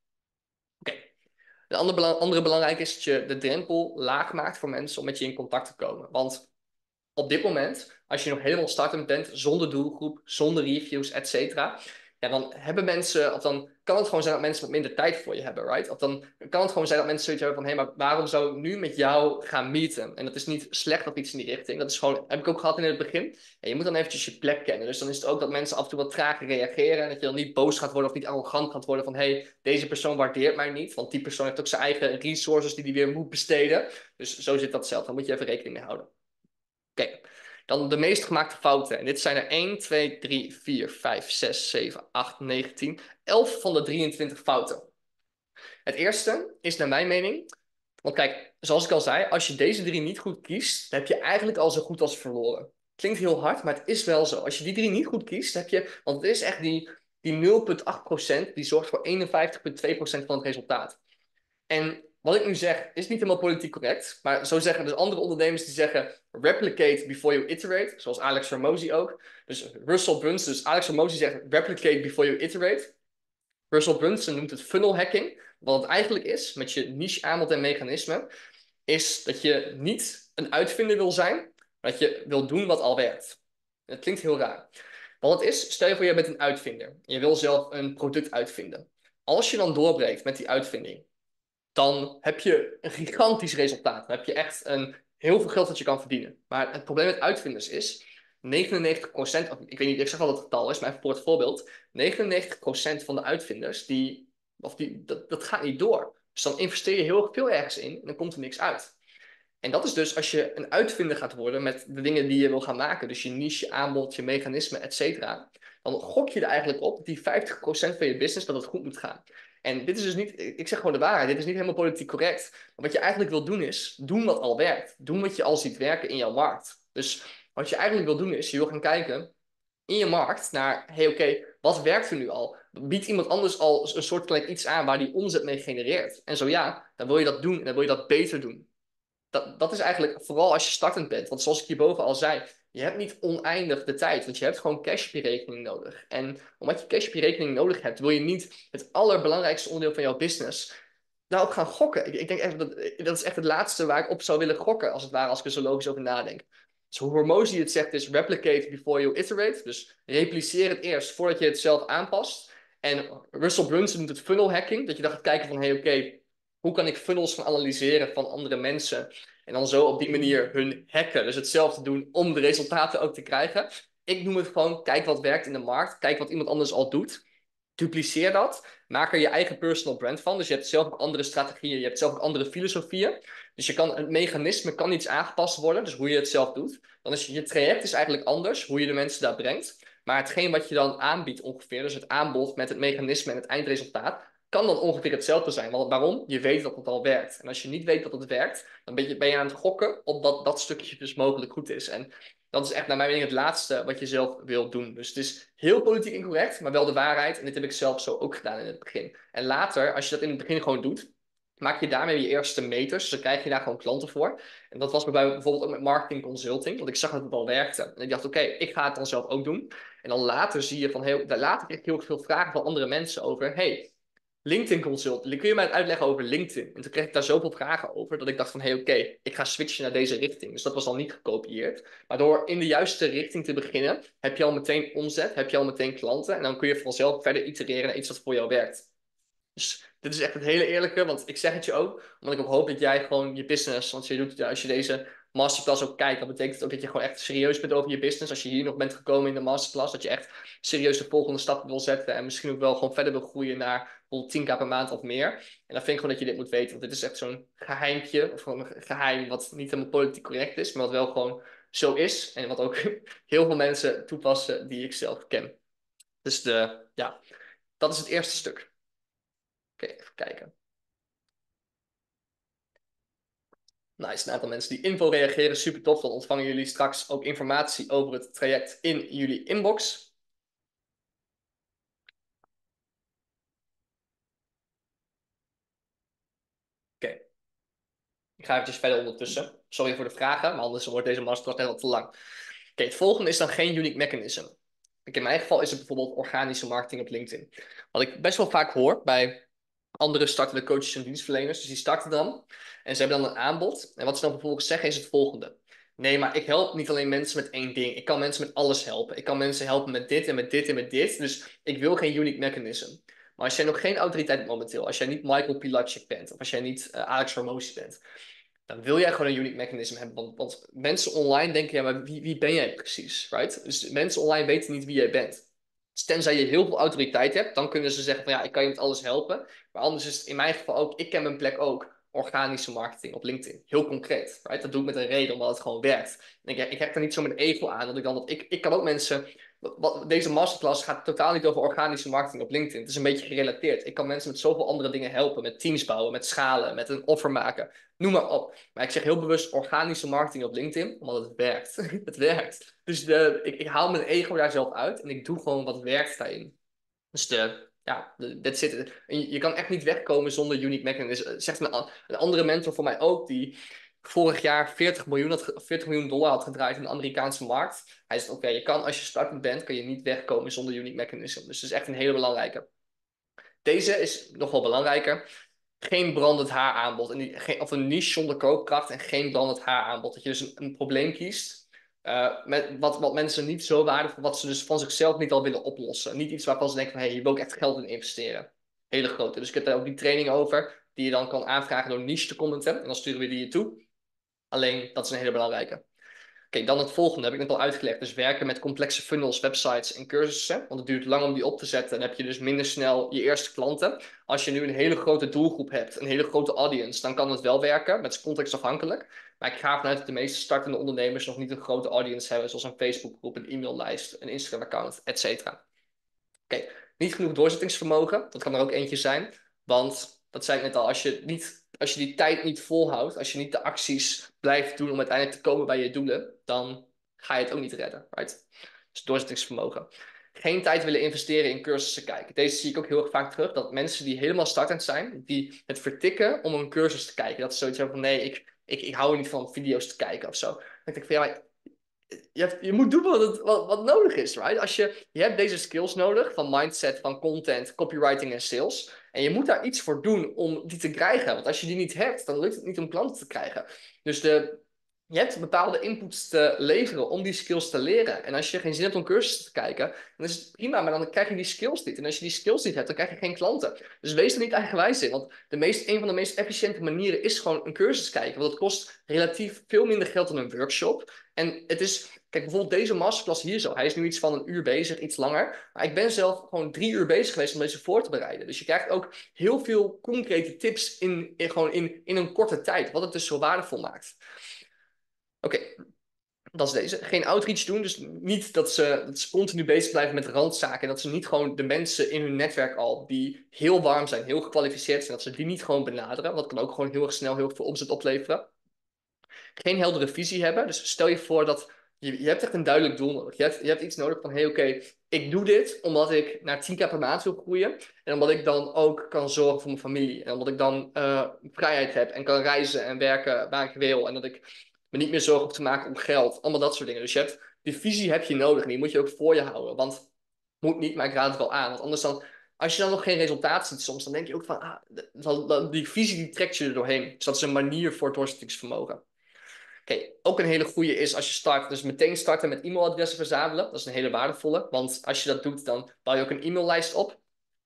Okay. De andere, belang, andere belangrijke is dat je de drempel laag maakt voor mensen om met je in contact te komen. Want op dit moment, als je nog helemaal startend bent, zonder doelgroep, zonder reviews, et cetera, ja, dan hebben mensen, of dan kan het gewoon zijn dat mensen wat minder tijd voor je hebben, right? Of dan kan het gewoon zijn dat mensen zoiets hebben van, hé, hey, maar waarom zou ik nu met jou gaan meeten? En dat is niet slecht of iets in die richting. Dat is gewoon, heb ik ook gehad in het begin. En je moet dan eventjes je plek kennen. Dus dan is het ook dat mensen af en toe wat trager reageren. En dat je dan niet boos gaat worden of niet arrogant gaat worden van, hé, hey, deze persoon waardeert mij niet. Want die persoon heeft ook zijn eigen resources die hij weer moet besteden. Dus zo zit dat zelf. Daar moet je even rekening mee houden. Oké. Okay. Dan de meest gemaakte fouten. En dit zijn er één, twee, drie, vier, vijf, zes, zeven, acht, negen, tien, elf van de drieëntwintig fouten. Het eerste is naar mijn mening, want kijk, zoals ik al zei, als je deze drie niet goed kiest, dan heb je eigenlijk al zo goed als verloren. Klinkt heel hard, maar het is wel zo. Als je die drie niet goed kiest, heb je, want het is echt die, die nul komma acht procent, die zorgt voor eenenvijftig komma twee procent van het resultaat. En wat ik nu zeg, is niet helemaal politiek correct. Maar zo zeggen dus andere ondernemers die zeggen replicate before you iterate. Zoals Alex Hormozi ook. Dus Russell Brunson, dus Alex Hormozi zegt replicate before you iterate. Russell Brunson noemt het funnel hacking. Wat het eigenlijk is, met je niche aanbod en mechanisme, is dat je niet een uitvinder wil zijn, maar dat je wil doen wat al werkt. Dat klinkt heel raar. Wat het is, stel je voor je bent een uitvinder. Je wil zelf een product uitvinden. Als je dan doorbreekt met die uitvinding, dan heb je een gigantisch resultaat. Dan heb je echt een, heel veel geld dat je kan verdienen. Maar het probleem met uitvinders is, negenennegentig procent, ik weet niet, ik zeg wel dat het getal is, maar even voor het voorbeeld, negenennegentig procent van de uitvinders, die, of die, dat, dat gaat niet door. Dus dan investeer je heel veel ergens in en dan komt er niks uit. En dat is dus als je een uitvinder gaat worden met de dingen die je wil gaan maken, dus je niche, je aanbod, je mechanisme, et cetera, dan gok je er eigenlijk op dat die vijftig procent van je business, dat het goed moet gaan. En dit is dus niet, ik zeg gewoon de waarheid, dit is niet helemaal politiek correct. Maar wat je eigenlijk wil doen is, doen wat al werkt. Doen wat je al ziet werken in jouw markt. Dus wat je eigenlijk wil doen is, je wil gaan kijken in je markt naar, hé hey, oké, okay, wat werkt er nu al? Biedt iemand anders al een soortgelijk iets aan waar die omzet mee genereert? En zo ja, dan wil je dat doen en dan wil je dat beter doen. Dat, dat is eigenlijk vooral als je startend bent. Want zoals ik hierboven al zei, je hebt niet oneindig de tijd. Want je hebt gewoon cash op je rekening nodig. En omdat je cash op je rekening nodig hebt, wil je niet het allerbelangrijkste onderdeel van jouw business daarop gaan gokken. Ik, ik denk echt dat dat is echt het laatste waar ik op zou willen gokken, als het ware, als ik er zo logisch over nadenk. Dus hoe Hormozi het zegt is replicate before you iterate. Dus repliceer het eerst voordat je het zelf aanpast. En Russell Brunson noemt het funnel hacking. Dat je dan gaat kijken van, hé hey, oké, okay, hoe kan ik funnels gaan analyseren van andere mensen? En dan zo op die manier hun hacken. Dus hetzelfde doen om de resultaten ook te krijgen. Ik noem het gewoon, kijk wat werkt in de markt. Kijk wat iemand anders al doet. Dupliceer dat. Maak er je eigen personal brand van. Dus je hebt zelf ook andere strategieën. Je hebt zelf ook andere filosofieën. Dus je kan, het mechanisme kan iets aangepast worden. Dus hoe je het zelf doet. Dan is je traject is eigenlijk anders. Hoe je de mensen daar brengt. Maar hetgeen wat je dan aanbiedt ongeveer. Dus het aanbod met het mechanisme en het eindresultaat. kan dan ongeveer hetzelfde zijn. Want waarom? Je weet dat het al werkt. En als je niet weet dat het werkt, dan ben je, ben je aan het gokken op dat dat stukje dus mogelijk goed is. En dat is echt naar mijn mening het laatste wat je zelf wilt doen. Dus het is heel politiek incorrect, maar wel de waarheid. En dit heb ik zelf zo ook gedaan in het begin. En later, als je dat in het begin gewoon doet, maak je daarmee je eerste meters. Dus dan krijg je daar gewoon klanten voor. En dat was bij mij bijvoorbeeld ook met marketing consulting. Want ik zag dat het al werkte. En ik dacht, oké, okay, ik ga het dan zelf ook doen. En dan later zie je van heel... Later krijg ik heel veel vragen van andere mensen over... Hey, LinkedIn consult. Kun je mij uitleggen over LinkedIn? En toen kreeg ik daar zoveel vragen over... dat ik dacht van, hé, hey, oké, okay, ik ga switchen naar deze richting. Dus dat was al niet gekopieerd. Maar door in de juiste richting te beginnen... heb je al meteen omzet, heb je al meteen klanten... en dan kun je vanzelf verder itereren naar iets wat voor jou werkt. Dus dit is echt het hele eerlijke, want ik zeg het je ook, omdat ik ook hoop dat jij gewoon je business, want je doet, als je deze masterclass ook kijkt, dan betekent het ook dat je gewoon echt serieus bent over je business. Als je hier nog bent gekomen in de masterclass, dat je echt serieus de volgende stap wil zetten en misschien ook wel gewoon verder wil groeien naar bijvoorbeeld tien k per maand of meer. En dan vind ik gewoon dat je dit moet weten, want dit is echt zo'n geheimpje, of gewoon een geheim wat niet helemaal politiek correct is, maar wat wel gewoon zo is en wat ook heel veel mensen toepassen die ik zelf ken. Dus de, ja, dat is het eerste stuk. Oké, okay, even kijken. Nice, een aantal mensen die info reageren, super tof. Dan ontvangen jullie straks ook informatie over het traject in jullie inbox. Oké, okay. Ik ga eventjes verder ondertussen. Sorry voor de vragen, maar anders wordt deze masterclass net wat te lang. Oké, okay, het volgende is dan geen unique mechanism. In mijn geval is het bijvoorbeeld organische marketing op LinkedIn. Wat ik best wel vaak hoor bij andere startende coaches en dienstverleners. Dus die starten dan en ze hebben dan een aanbod. En wat ze dan vervolgens zeggen is het volgende. Nee, maar ik help niet alleen mensen met één ding. Ik kan mensen met alles helpen. Ik kan mensen helpen met dit en met dit en met dit. Dus ik wil geen unique mechanism. Maar als jij nog geen autoriteit hebt momenteel, als jij niet Michael Pilatschik bent, of als jij niet uh, Alex Hormozi bent, dan wil jij gewoon een unique mechanism hebben. Want, want mensen online denken, ja, maar wie, wie ben jij precies? Right? Dus mensen online weten niet wie jij bent. Dus tenzij je heel veel autoriteit hebt, dan kunnen ze zeggen van ja, ik kan je met alles helpen. Maar anders is het in mijn geval ook, ik ken mijn plek ook. Organische marketing op LinkedIn. Heel concreet. Right? Dat doe ik met een reden, omdat het gewoon werkt. En ik, ik heb er niet zo met ego aan. Dat ik, dan, dat ik, ik kan ook mensen... Wat, deze masterclass gaat totaal niet over organische marketing op LinkedIn. Het is een beetje gerelateerd. Ik kan mensen met zoveel andere dingen helpen. Met teams bouwen, met schalen, met een offer maken. Noem maar op. Maar ik zeg heel bewust organische marketing op LinkedIn, omdat het werkt. Het werkt. Dus de, ik, ik haal mijn ego daar zelf uit en ik doe gewoon wat werkt daarin. Dus de, ja, dat zit. Je, je kan echt niet wegkomen zonder unique mechanism. Zegt een, een andere mentor voor mij ook, die vorig jaar veertig miljoen, had, veertig miljoen dollar had gedraaid in de Amerikaanse markt. Hij zegt, oké, okay, je kan als je startend bent, kan je niet wegkomen zonder unique mechanism. Dus dat is echt een hele belangrijke. Deze is nog wel belangrijker. Geen brandend haaraanbod. En die, geen, of een niche zonder koopkracht en geen brandend haaraanbod. Dat je dus een, een probleem kiest. Uh, met wat, wat mensen niet zo waardevol, wat ze dus van zichzelf niet al willen oplossen. Niet iets waarvan ze denken van, hé, hey, hier wil ik echt geld in investeren. Hele grote. Dus ik heb daar ook die training over, die je dan kan aanvragen door niche te commenten. En dan sturen we die je toe. Alleen, dat is een hele belangrijke. Oké, dan het volgende heb ik net al uitgelegd. Dus werken met complexe funnels, websites en cursussen. Want het duurt lang om die op te zetten. Dan heb je dus minder snel je eerste klanten. Als je nu een hele grote doelgroep hebt, een hele grote audience, dan kan het wel werken. Het is contextafhankelijk. Maar ik ga vanuit dat de meeste startende ondernemers nog niet een grote audience hebben. Zoals een Facebookgroep, een e-maillijst, een Instagram-account, et cetera. Oké, niet genoeg doorzettingsvermogen. Dat kan er ook eentje zijn. Want, dat zei ik net al, als je, niet, als je die tijd niet volhoudt, als je niet de acties blijft doen om uiteindelijk te komen bij je doelen, dan ga je het ook niet redden. Right? Dus doorzettingsvermogen. Geen tijd willen investeren in cursussen kijken. Deze zie ik ook heel erg vaak terug. Dat mensen die helemaal startend zijn, die het vertikken om een cursus te kijken. Dat is zoiets van, nee, ik, ik, ik hou er niet van video's te kijken of zo. Dan denk ik van, ja, maar je, hebt, je moet doen wat, het, wat, wat nodig is, right? Als je, je hebt deze skills nodig, van mindset, van content, copywriting en sales. En je moet daar iets voor doen om die te krijgen. Want als je die niet hebt, dan lukt het niet om klanten te krijgen. Dus de, je hebt bepaalde inputs te leveren om die skills te leren. En als je geen zin hebt om cursussen te kijken, dan is het prima, maar dan krijg je die skills niet. En als je die skills niet hebt, dan krijg je geen klanten. Dus wees er niet eigenwijs in. Want de meest, een van de meest efficiënte manieren is gewoon een cursus kijken. Want het kost relatief veel minder geld dan een workshop. En het is, kijk, bijvoorbeeld deze masterclass hier zo. Hij is nu iets van een uur bezig, iets langer. Maar ik ben zelf gewoon drie uur bezig geweest om deze voor te bereiden. Dus je krijgt ook heel veel concrete tips in, in, gewoon in, in een korte tijd. Wat het dus zo waardevol maakt. Oké, okay. Dat is deze. Geen outreach doen. Dus niet dat ze, dat ze continu bezig blijven met randzaken. En dat ze niet gewoon de mensen in hun netwerk al, die heel warm zijn, heel gekwalificeerd zijn, dat ze die niet gewoon benaderen. Want dat kan ook gewoon heel erg snel heel veel omzet opleveren. Geen heldere visie hebben. Dus stel je voor dat je, je hebt echt een duidelijk doel nodig. Je hebt, je hebt iets nodig van, hé hey, oké, okay, ik doe dit omdat ik naar tien k per maand wil groeien. En omdat ik dan ook kan zorgen voor mijn familie. En omdat ik dan uh, vrijheid heb en kan reizen en werken waar ik wil. En dat ik me niet meer zorgen hoef te maken om geld. Allemaal dat soort dingen. Dus je hebt, die visie heb je nodig en die moet je ook voor je houden. Want moet niet, maar ik raad het wel aan. Want anders dan, als je dan nog geen resultaat ziet soms, dan denk je ook van, ah, die visie die trekt je er doorheen. Dus dat is een manier voor doorzettingsvermogen. Oké, okay, ook een hele goede is als je start, dus meteen starten met e-mailadressen verzamelen. Dat is een hele waardevolle, want als je dat doet, dan bouw je ook een e-maillijst op.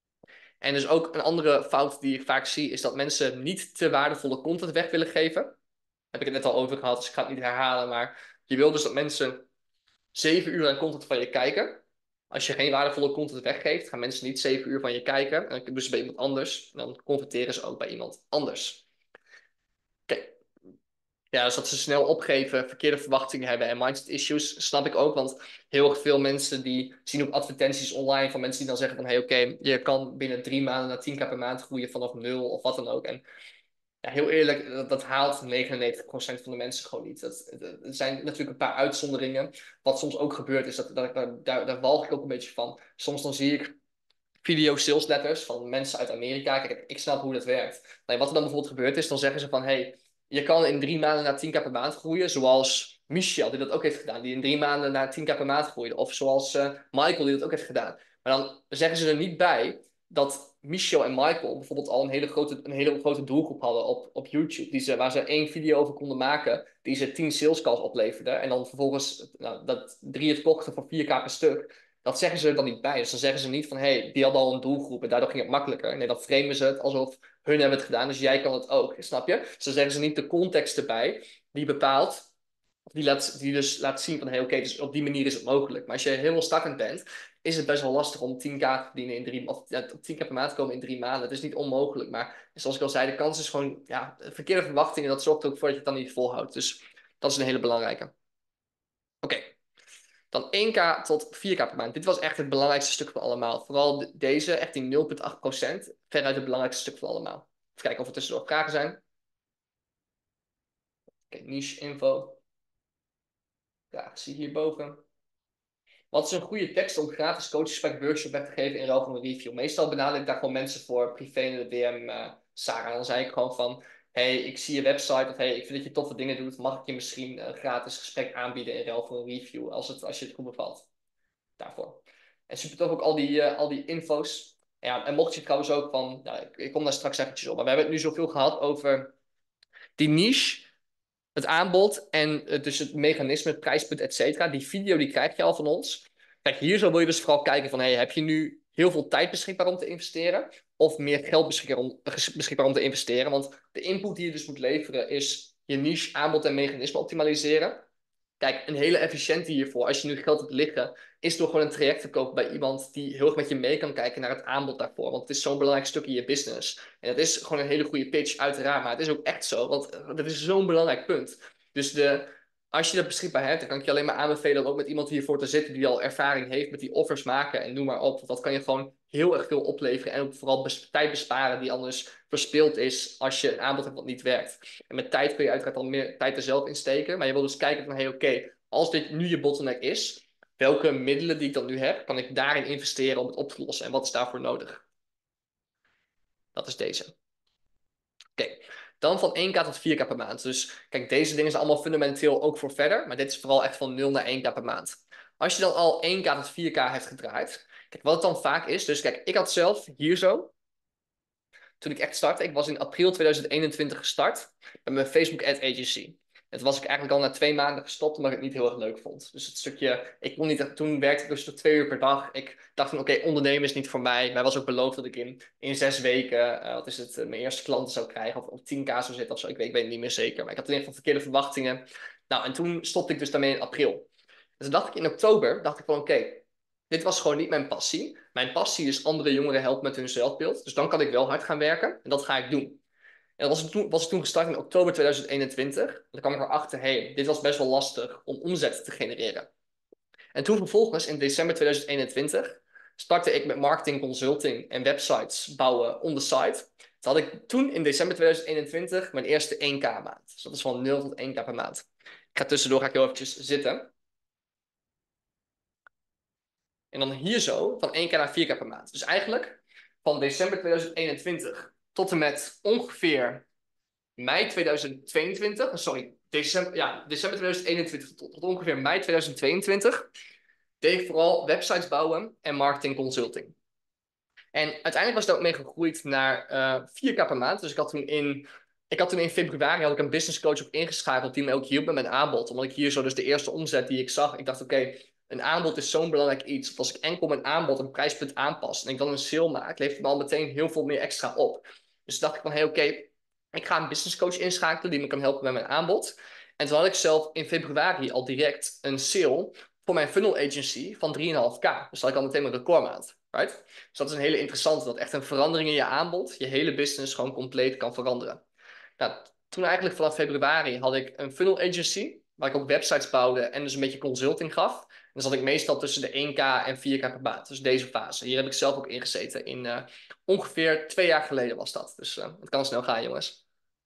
En dus ook een andere fout die ik vaak zie, is dat mensen niet te waardevolle content weg willen geven. Daar heb ik het net al over gehad, dus ik ga het niet herhalen, maar je wil dus dat mensen zeven uur aan content van je kijken. Als je geen waardevolle content weggeeft, gaan mensen niet zeven uur van je kijken. En dan doen ze bij iemand anders. En dan converteren ze ook bij iemand anders. Oké, okay. Ja, dus dat ze snel opgeven, verkeerde verwachtingen hebben en mindset issues, snap ik ook. Want heel erg veel mensen die zien ook advertenties online van mensen die dan zeggen van, hey, oké, okay, je kan binnen drie maanden naar tien k per maand groeien vanaf nul of wat dan ook. En ja, heel eerlijk, dat, dat haalt negenennegentig procent van de mensen gewoon niet. Dat, dat, er zijn natuurlijk een paar uitzonderingen. Wat soms ook gebeurt is, dat, dat, dat, daar, daar walg ik ook een beetje van. Soms dan zie ik video sales letters van mensen uit Amerika. Kijk, ik snap hoe dat werkt. Nee, wat er dan bijvoorbeeld gebeurt is, dan zeggen ze van, hey, je kan in drie maanden naar tien k per maand groeien, zoals Michel, die dat ook heeft gedaan, die in drie maanden naar tien k per maand groeide. Of zoals uh, Michael, die dat ook heeft gedaan. Maar dan zeggen ze er niet bij dat Michel en Michael bijvoorbeeld al een hele grote, een hele grote doelgroep hadden op, op YouTube, die ze, waar ze één video over konden maken, die ze tien sales calls opleverden. En dan vervolgens nou, dat drie het kochten voor vier k per stuk. Dat zeggen ze er dan niet bij. Dus dan zeggen ze niet van, hé, hey, die hadden al een doelgroep en daardoor ging het makkelijker. Nee, dan framen ze het alsof hun hebben het gedaan, dus jij kan het ook. Snap je? Dus dan zeggen ze niet de context erbij, die bepaalt, of die, laat, die dus laat zien van, hé, hey, oké, okay, dus op die manier is het mogelijk. Maar als je helemaal startend bent, is het best wel lastig om tien k te verdienen in drie, of ja, op tien k per maand te komen in drie maanden. Het is niet onmogelijk, maar zoals ik al zei, de kans is gewoon, ja, verkeerde verwachtingen, dat zorgt er ook voor dat je het dan niet volhoudt. Dus dat is een hele belangrijke. Oké. Okay. Dan één k tot vier k per maand. Dit was echt het belangrijkste stuk van allemaal. Vooral deze, echt die nul komma acht procent. Veruit het belangrijkste stuk van allemaal. Even kijken of er tussendoor vragen zijn. Oké, okay, niche info. Vraag zie hierboven. Wat is een goede tekst om gratis coachgesprek workshop weg te geven in ruil van een review? Meestal benadel ik daar gewoon mensen voor privé in de D M. Uh, Sarah, dan zei ik gewoon van, hey, ik zie je website of hey, ik vind dat je toffe dingen doet. Mag ik je misschien een gratis gesprek aanbieden in ruil van een review als, het, als je het goed bevalt? Daarvoor. En super tof ook al die, uh, al die info's. Ja, en mocht je trouwens ook van, ja, ik, ik kom daar straks eventjes op, maar we hebben het nu zoveel gehad over die niche, het aanbod en uh, dus het mechanisme, het prijspunt, et cetera. Die video die krijg je al van ons. Kijk, hier zo wil je dus vooral kijken van, hey, heb je nu heel veel tijd beschikbaar om te investeren? Of meer geld beschikbaar om, beschikbaar om te investeren? Want de input die je dus moet leveren is je niche, aanbod en mechanisme optimaliseren. Kijk, een hele efficiënte hiervoor, als je nu geld hebt liggen, is door gewoon een traject te kopen bij iemand die heel erg met je mee kan kijken naar het aanbod daarvoor. Want het is zo'n belangrijk stuk in je business. En het is gewoon een hele goede pitch, uiteraard. Maar het is ook echt zo, want dat is zo'n belangrijk punt. Dus de, als je dat beschikbaar hebt, dan kan ik je alleen maar aanbevelen om ook met iemand hiervoor te zitten die al ervaring heeft met die offers maken en noem maar op. Want dat kan je gewoon heel erg veel opleveren en ook vooral tijd besparen die anders verspild is als je een aanbod hebt wat niet werkt. En met tijd kun je uiteraard al meer tijd er zelf in steken. Maar je wil dus kijken van, hey, oké, okay, als dit nu je bottleneck is, welke middelen die ik dan nu heb, kan ik daarin investeren om het op te lossen? En wat is daarvoor nodig? Dat is deze. Oké, okay. Dan van één k tot vier k per maand. Dus kijk, deze dingen zijn allemaal fundamenteel ook voor verder. Maar dit is vooral echt van nul naar één k per maand. Als je dan al één k tot vier k hebt gedraaid. Kijk, wat het dan vaak is. Dus kijk, ik had zelf hier zo. Toen ik echt startte, ik was in april tweeduizend eenentwintig gestart met mijn Facebook Ad Agency. En toen was ik eigenlijk al na twee maanden gestopt omdat ik het niet heel erg leuk vond. Dus het stukje, ik kon niet, toen werkte ik dus tot twee uur per dag. Ik dacht van oké, okay, ondernemen is niet voor mij. Mij was ook beloofd dat ik in, in zes weken, uh, wat is het, uh, mijn eerste klanten zou krijgen. Of op tien k zou zitten of zo. Ik weet, ik weet het niet meer zeker. Maar ik had in ieder geval verkeerde verwachtingen. Nou, en toen stopte ik dus daarmee in april. En toen dacht ik in oktober, dacht ik van oké, okay, dit was gewoon niet mijn passie. Mijn passie is andere jongeren helpen met hun zelfbeeld. Dus dan kan ik wel hard gaan werken. En dat ga ik doen. En dat was, toen, was toen gestart in oktober tweeduizend eenentwintig. En dan kwam ik erachter, hey, dit was best wel lastig om omzet te genereren. En toen vervolgens in december tweeduizend eenentwintig startte ik met marketing consulting en websites bouwen on the site. Toen had ik toen in december tweeduizend eenentwintig mijn eerste één k maand. Dus dat is van nul tot één k per maand. Ik ga tussendoor ga ik heel eventjes zitten. En dan hier zo van één k naar vier k per maand. Dus eigenlijk van december tweeduizend eenentwintig tot en met ongeveer mei tweeduizend tweeëntwintig. Sorry, december, ja, december tweeduizend eenentwintig tot, tot ongeveer mei tweeduizend tweeëntwintig. Deed ik vooral websites bouwen en marketing consulting. En uiteindelijk was het ook mee gegroeid naar uh, vier k per maand. Dus ik had toen in, ik had toen in februari had ik een business coach op ingeschakeld die me ook hielp met mijn aanbod. Omdat ik hier zo dus de eerste omzet die ik zag. Ik dacht, oké, okay, een aanbod is zo'n belangrijk iets. Want als ik enkel mijn aanbod een prijspunt aanpas en ik dan een sale maak, levert me al meteen heel veel meer extra op. Dus dacht ik van, hé, hey, oké, okay, ik ga een business coach inschakelen die me kan helpen met mijn aanbod. En toen had ik zelf in februari al direct een sale voor mijn funnel agency van drie komma vijf k. Dus dat had ik al meteen mijn recordmaand. Right? Dus dat is een hele interessante, dat echt een verandering in je aanbod je hele business gewoon compleet kan veranderen. Nou, toen eigenlijk vanaf februari had ik een funnel agency, waar ik ook websites bouwde en dus een beetje consulting gaf. En dan zat ik meestal tussen de één k en vier k per maand. Dus deze fase. Hier heb ik zelf ook ingezeten. In uh, ongeveer twee jaar geleden was dat. Dus uh, het kan snel gaan, jongens.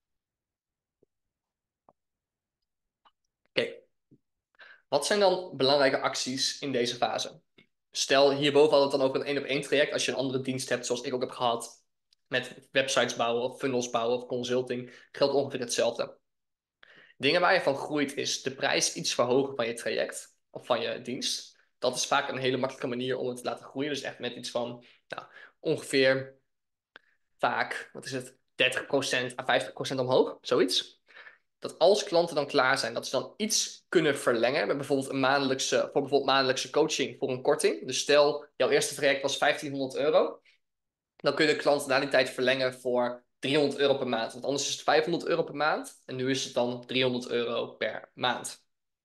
Oké. Okay. Wat zijn dan belangrijke acties in deze fase? Stel, hierboven hadden we het dan over een één op één traject. Als je een andere dienst hebt, zoals ik ook heb gehad, met websites bouwen of funnels bouwen of consulting, geldt ongeveer hetzelfde. Dingen waar je van groeit is de prijs iets verhogen van je traject of van je dienst. Dat is vaak een hele makkelijke manier om het te laten groeien. Dus echt met iets van nou, ongeveer vaak, wat is het, dertig procent à vijftig procent omhoog, zoiets. Dat als klanten dan klaar zijn, dat ze dan iets kunnen verlengen. Met bijvoorbeeld een maandelijkse, voor bijvoorbeeld maandelijkse coaching voor een korting. Dus stel, jouw eerste traject was vijftienhonderd euro. Dan kun je de klant na die tijd verlengen voor driehonderd euro per maand. Want anders is het vijfhonderd euro per maand. En nu is het dan driehonderd euro per maand.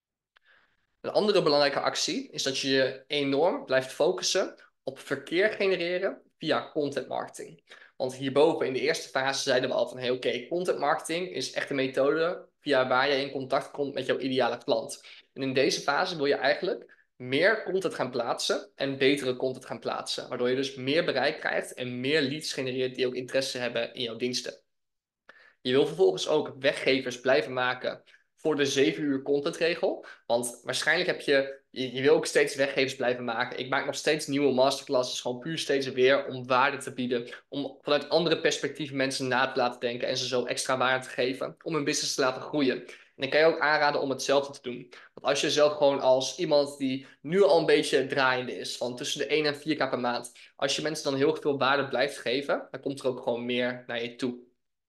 Een andere belangrijke actie is dat je je enorm blijft focussen op verkeer genereren via content marketing. Want hierboven in de eerste fase zeiden we al van, hey, oké, okay, content marketing is echt een methode via waar je in contact komt met jouw ideale klant. En in deze fase wil je eigenlijk meer content gaan plaatsen en betere content gaan plaatsen. Waardoor je dus meer bereik krijgt en meer leads genereert die ook interesse hebben in jouw diensten. Je wil vervolgens ook weggevers blijven maken voor de zeven uur contentregel. Want waarschijnlijk heb je, je, je wil ook steeds weggevers blijven maken. Ik maak nog steeds nieuwe masterclasses, gewoon puur steeds weer om waarde te bieden. Om vanuit andere perspectieven mensen na te laten denken en ze zo extra waarde te geven. Om hun business te laten groeien. En ik kan je ook aanraden om hetzelfde te doen. Want als je zelf gewoon als iemand die nu al een beetje draaiende is, van tussen de één en vier k per maand. Als je mensen dan heel veel waarde blijft geven, dan komt er ook gewoon meer naar je toe.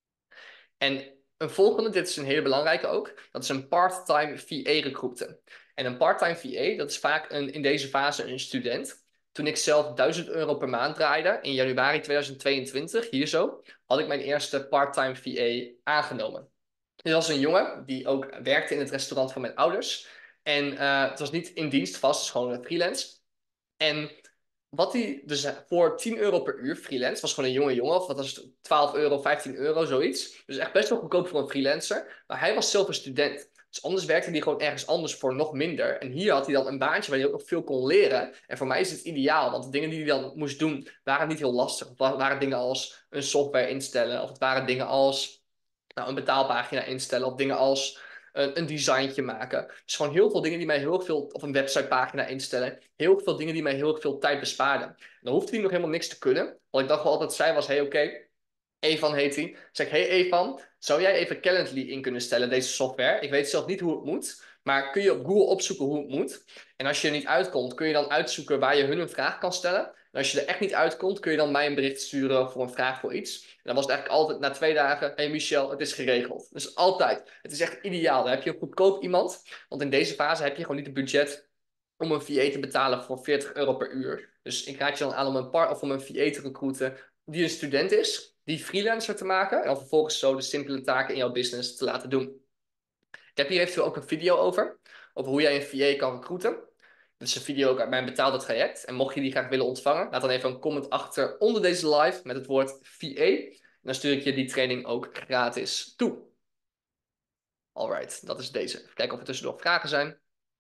En een volgende, dit is een hele belangrijke ook, dat is een part-time V A-recruiter. En een part-time V A, dat is vaak een, in deze fase een student. Toen ik zelf duizend euro per maand draaide, in januari tweeduizend tweeëntwintig, hier zo, had ik mijn eerste part-time V A aangenomen. Dit was een jongen die ook werkte in het restaurant van mijn ouders. En uh, het was niet in dienst vast, het is gewoon een freelance. En wat hij dus voor tien euro per uur freelance, was gewoon een jonge jongen, of wat was het, twaalf euro, vijftien euro, zoiets. Dus echt best wel goedkoop voor een freelancer. Maar hij was zelf een student. Dus anders werkte hij gewoon ergens anders voor nog minder. En hier had hij dan een baantje waar hij ook nog veel kon leren. En voor mij is het ideaal, want de dingen die hij dan moest doen, waren niet heel lastig. Het waren dingen als een software instellen, of het waren dingen als nou, een betaalpagina instellen, of dingen als een, een designtje maken. Dus gewoon heel veel dingen die mij heel veel, of een websitepagina instellen, heel veel dingen die mij heel veel tijd bespaarden. En dan hoefde hij nog helemaal niks te kunnen. Wat ik dacht wel altijd zei was, hey, oké, okay, Evan heet hij. Zeg, hey Evan, zou jij even Calendly in kunnen stellen, deze software? Ik weet zelf niet hoe het moet, maar kun je op Google opzoeken hoe het moet? En als je er niet uitkomt, kun je dan uitzoeken waar je hun een vraag kan stellen. En als je er echt niet uitkomt, kun je dan mij een bericht sturen voor een vraag voor iets. En dan was het eigenlijk altijd na twee dagen, hey Michel, het is geregeld. Dus altijd. Het is echt ideaal. Dan heb je een goedkoop iemand, want in deze fase heb je gewoon niet het budget om een V A te betalen voor veertig euro per uur. Dus ik raad je dan aan om een par of om een V A te recruiten die een student is, die freelancer te maken en dan vervolgens zo de simpele taken in jouw business te laten doen. Ik heb hier eventueel ook een video over, over hoe jij een V A kan recruiten. Dit is een video ook uit mijn betaalde traject. En mocht je die graag willen ontvangen, laat dan even een comment achter onder deze live met het woord V A. dan stuur ik je die training ook gratis toe. Alright, dat is deze. Even kijken of er tussendoor vragen zijn.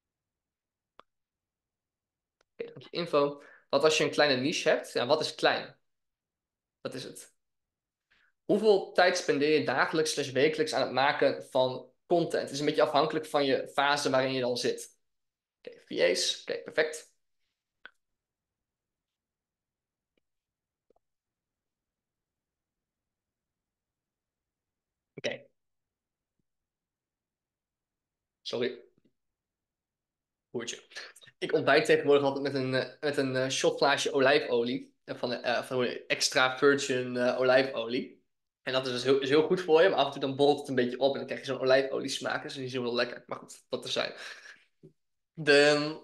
Oké, dan heb je info. Wat als je een kleine niche hebt? Ja, wat is klein? Wat is het? Hoeveel tijd spendeer je dagelijks slash wekelijks aan het maken van content? Het is een beetje afhankelijk van je fase waarin je dan zit. Oké, okay, V A's. Oké, okay, perfect. Oké. Okay. Sorry. Boertje. Ik ontbijt tegenwoordig altijd met een, uh, met een uh, shotglaasje olijfolie. Uh, van, uh, van extra virgin uh, olijfolie. En dat is dus heel, is heel goed voor je. Maar af en toe dan borrelt het een beetje op. En dan krijg je zo'n olijfolie smaak. Dus die is niet zo heel lekker. Maar goed, dat er zijn. De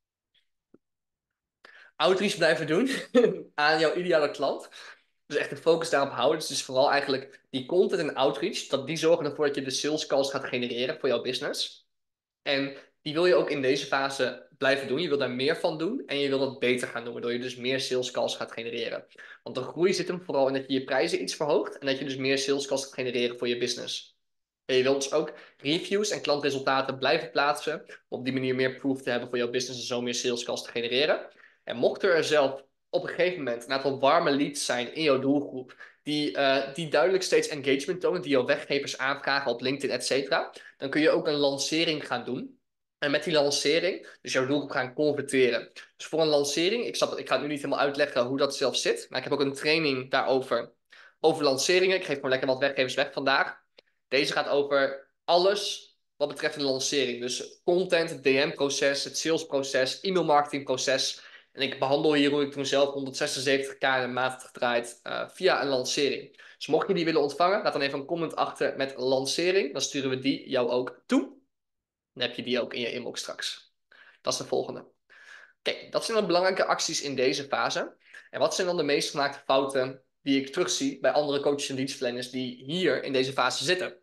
outreach blijven doen aan jouw ideale klant. Dus echt de focus daarop houden. Dus het is vooral eigenlijk die content en outreach. Dat die zorgen ervoor dat je de sales calls gaat genereren voor jouw business. En die wil je ook in deze fase blijven doen. Je wil daar meer van doen en je wil dat beter gaan doen, waardoor je dus meer sales calls gaat genereren. Want de groei zit hem vooral in dat je je prijzen iets verhoogt en dat je dus meer sales calls gaat genereren voor je business. En je wilt dus ook reviews en klantresultaten blijven plaatsen, om op die manier meer proof te hebben voor jouw business en zo meer sales calls te genereren. En mocht er zelf op een gegeven moment een aantal warme leads zijn in jouw doelgroep, die, uh, die duidelijk steeds engagement tonen, die jouw weggevers aanvragen op LinkedIn, et cetera, dan kun je ook een lancering gaan doen. En met die lancering, dus jouw doelgroep gaan converteren. Dus voor een lancering, ik, snap, ik ga het nu niet helemaal uitleggen hoe dat zelf zit, maar ik heb ook een training daarover, over lanceringen. Ik geef gewoon lekker wat weggevers weg vandaag. Deze gaat over alles wat betreft een lancering. Dus content, het D M-proces, het salesproces, e-mailmarketingproces. En ik behandel hier hoe ik toen zelf honderdzesenzeventig k in een maand heb gedraaid uh, via een lancering. Dus mocht je die willen ontvangen, laat dan even een comment achter met lancering. Dan sturen we die jou ook toe. Dan heb je die ook in je inbox straks. Dat is de volgende. Oké, dat zijn de belangrijke acties in deze fase. En wat zijn dan de meest gemaakte fouten die ik terugzie bij andere coaches en dienstverleners die hier in deze fase zitten?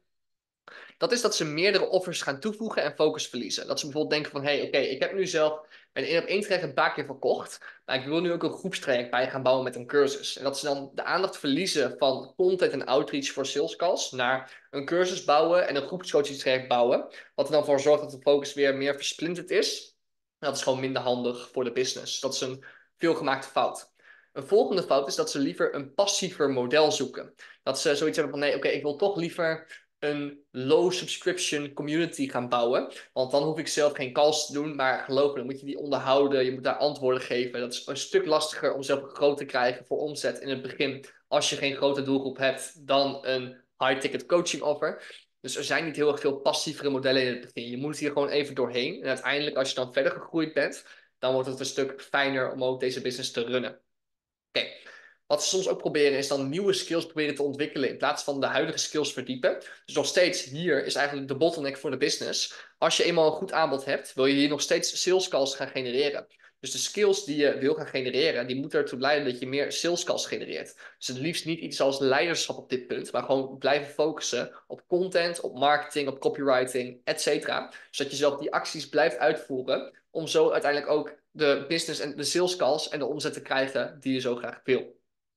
Dat is dat ze meerdere offers gaan toevoegen en focus verliezen. Dat ze bijvoorbeeld denken van, hé, hey, oké, okay, ik heb nu zelf mijn één op één traject een paar keer verkocht, maar ik wil nu ook een groepstraject bij gaan bouwen met een cursus. En dat ze dan de aandacht verliezen van content en outreach voor sales calls naar een cursus bouwen en een groepscoachingstraject bouwen, wat er dan voor zorgt dat de focus weer meer versplinterd is. En dat is gewoon minder handig voor de business. Dat is een veelgemaakte fout. Een volgende fout is dat ze liever een passiever model zoeken. Dat ze zoiets hebben van, nee, oké, okay, ik wil toch liever een low subscription community gaan bouwen. Want dan hoef ik zelf geen calls te doen. Maar geloof me, dan moet je die onderhouden. Je moet daar antwoorden geven. Dat is een stuk lastiger om zelf groot te krijgen voor omzet in het begin. Als je geen grote doelgroep hebt dan een high-ticket coaching offer. Dus er zijn niet heel erg veel passievere modellen in het begin. Je moet hier gewoon even doorheen. En uiteindelijk, als je dan verder gegroeid bent, dan wordt het een stuk fijner om ook deze business te runnen. Oké. Okay. Wat ze soms ook proberen is dan nieuwe skills proberen te ontwikkelen in plaats van de huidige skills verdiepen. Dus nog steeds hier is eigenlijk de bottleneck voor de business. Als je eenmaal een goed aanbod hebt, wil je hier nog steeds sales calls gaan genereren. Dus de skills die je wil gaan genereren, die moeten ertoe leiden dat je meer sales calls genereert. Dus het liefst niet iets als leiderschap op dit punt, maar gewoon blijven focussen op content, op marketing, op copywriting, et cetera. Zodat je zelf die acties blijft uitvoeren om zo uiteindelijk ook de business en de sales calls en de omzet te krijgen die je zo graag wil.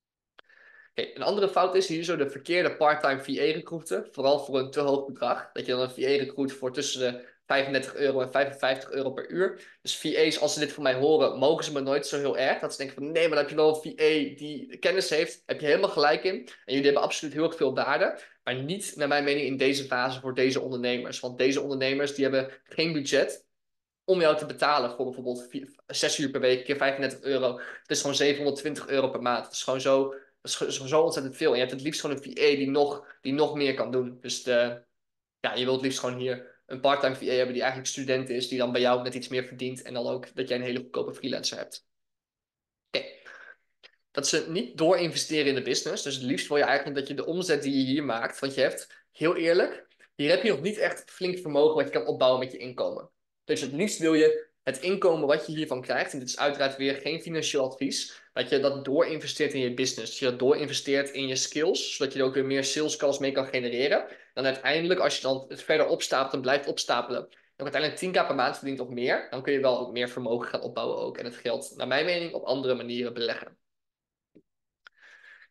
Okay, een andere fout is hier zo de verkeerde part-time V A-recruiten. Vooral voor een te hoog bedrag. Dat je dan een V A-recruit voor tussen de vijfendertig euro en vijfenvijftig euro per uur. Dus V A's, als ze dit van mij horen, mogen ze me nooit zo heel erg. Dat ze denken van nee, maar dan heb je wel een V A die kennis heeft. Heb je helemaal gelijk in. En jullie hebben absoluut heel erg veel waarde. Maar niet, naar mijn mening, in deze fase voor deze ondernemers. Want deze ondernemers die hebben geen budget om jou te betalen voor bijvoorbeeld zes uur per week, keer vijfendertig euro. Het is gewoon zevenhonderdtwintig euro per maand. Het is gewoon zo, dat is zo ontzettend veel. En je hebt het liefst gewoon een V A die nog, die nog meer kan doen. Dus de, ja, je wilt het liefst gewoon hier een part-time V A hebben die eigenlijk student is, die dan bij jou net iets meer verdient. En dan ook dat jij een hele goedkope freelancer hebt. Oké. Okay. Dat ze niet doorinvesteren in de business. Dus het liefst wil je eigenlijk dat je de omzet die je hier maakt, want je hebt, heel eerlijk, hier heb je nog niet echt flink vermogen wat je kan opbouwen met je inkomen. Dus het liefst wil je het inkomen wat je hiervan krijgt, en dit is uiteraard weer geen financieel advies, dat je dat doorinvesteert in je business. Dat je dat doorinvesteert in je skills, zodat je er ook weer meer sales calls mee kan genereren. Dan uiteindelijk, als je dan het verder opstapelt en blijft opstapelen, en uiteindelijk tien k per maand verdient of meer, dan kun je wel ook meer vermogen gaan opbouwen ook. En het geld, naar mijn mening, op andere manieren beleggen.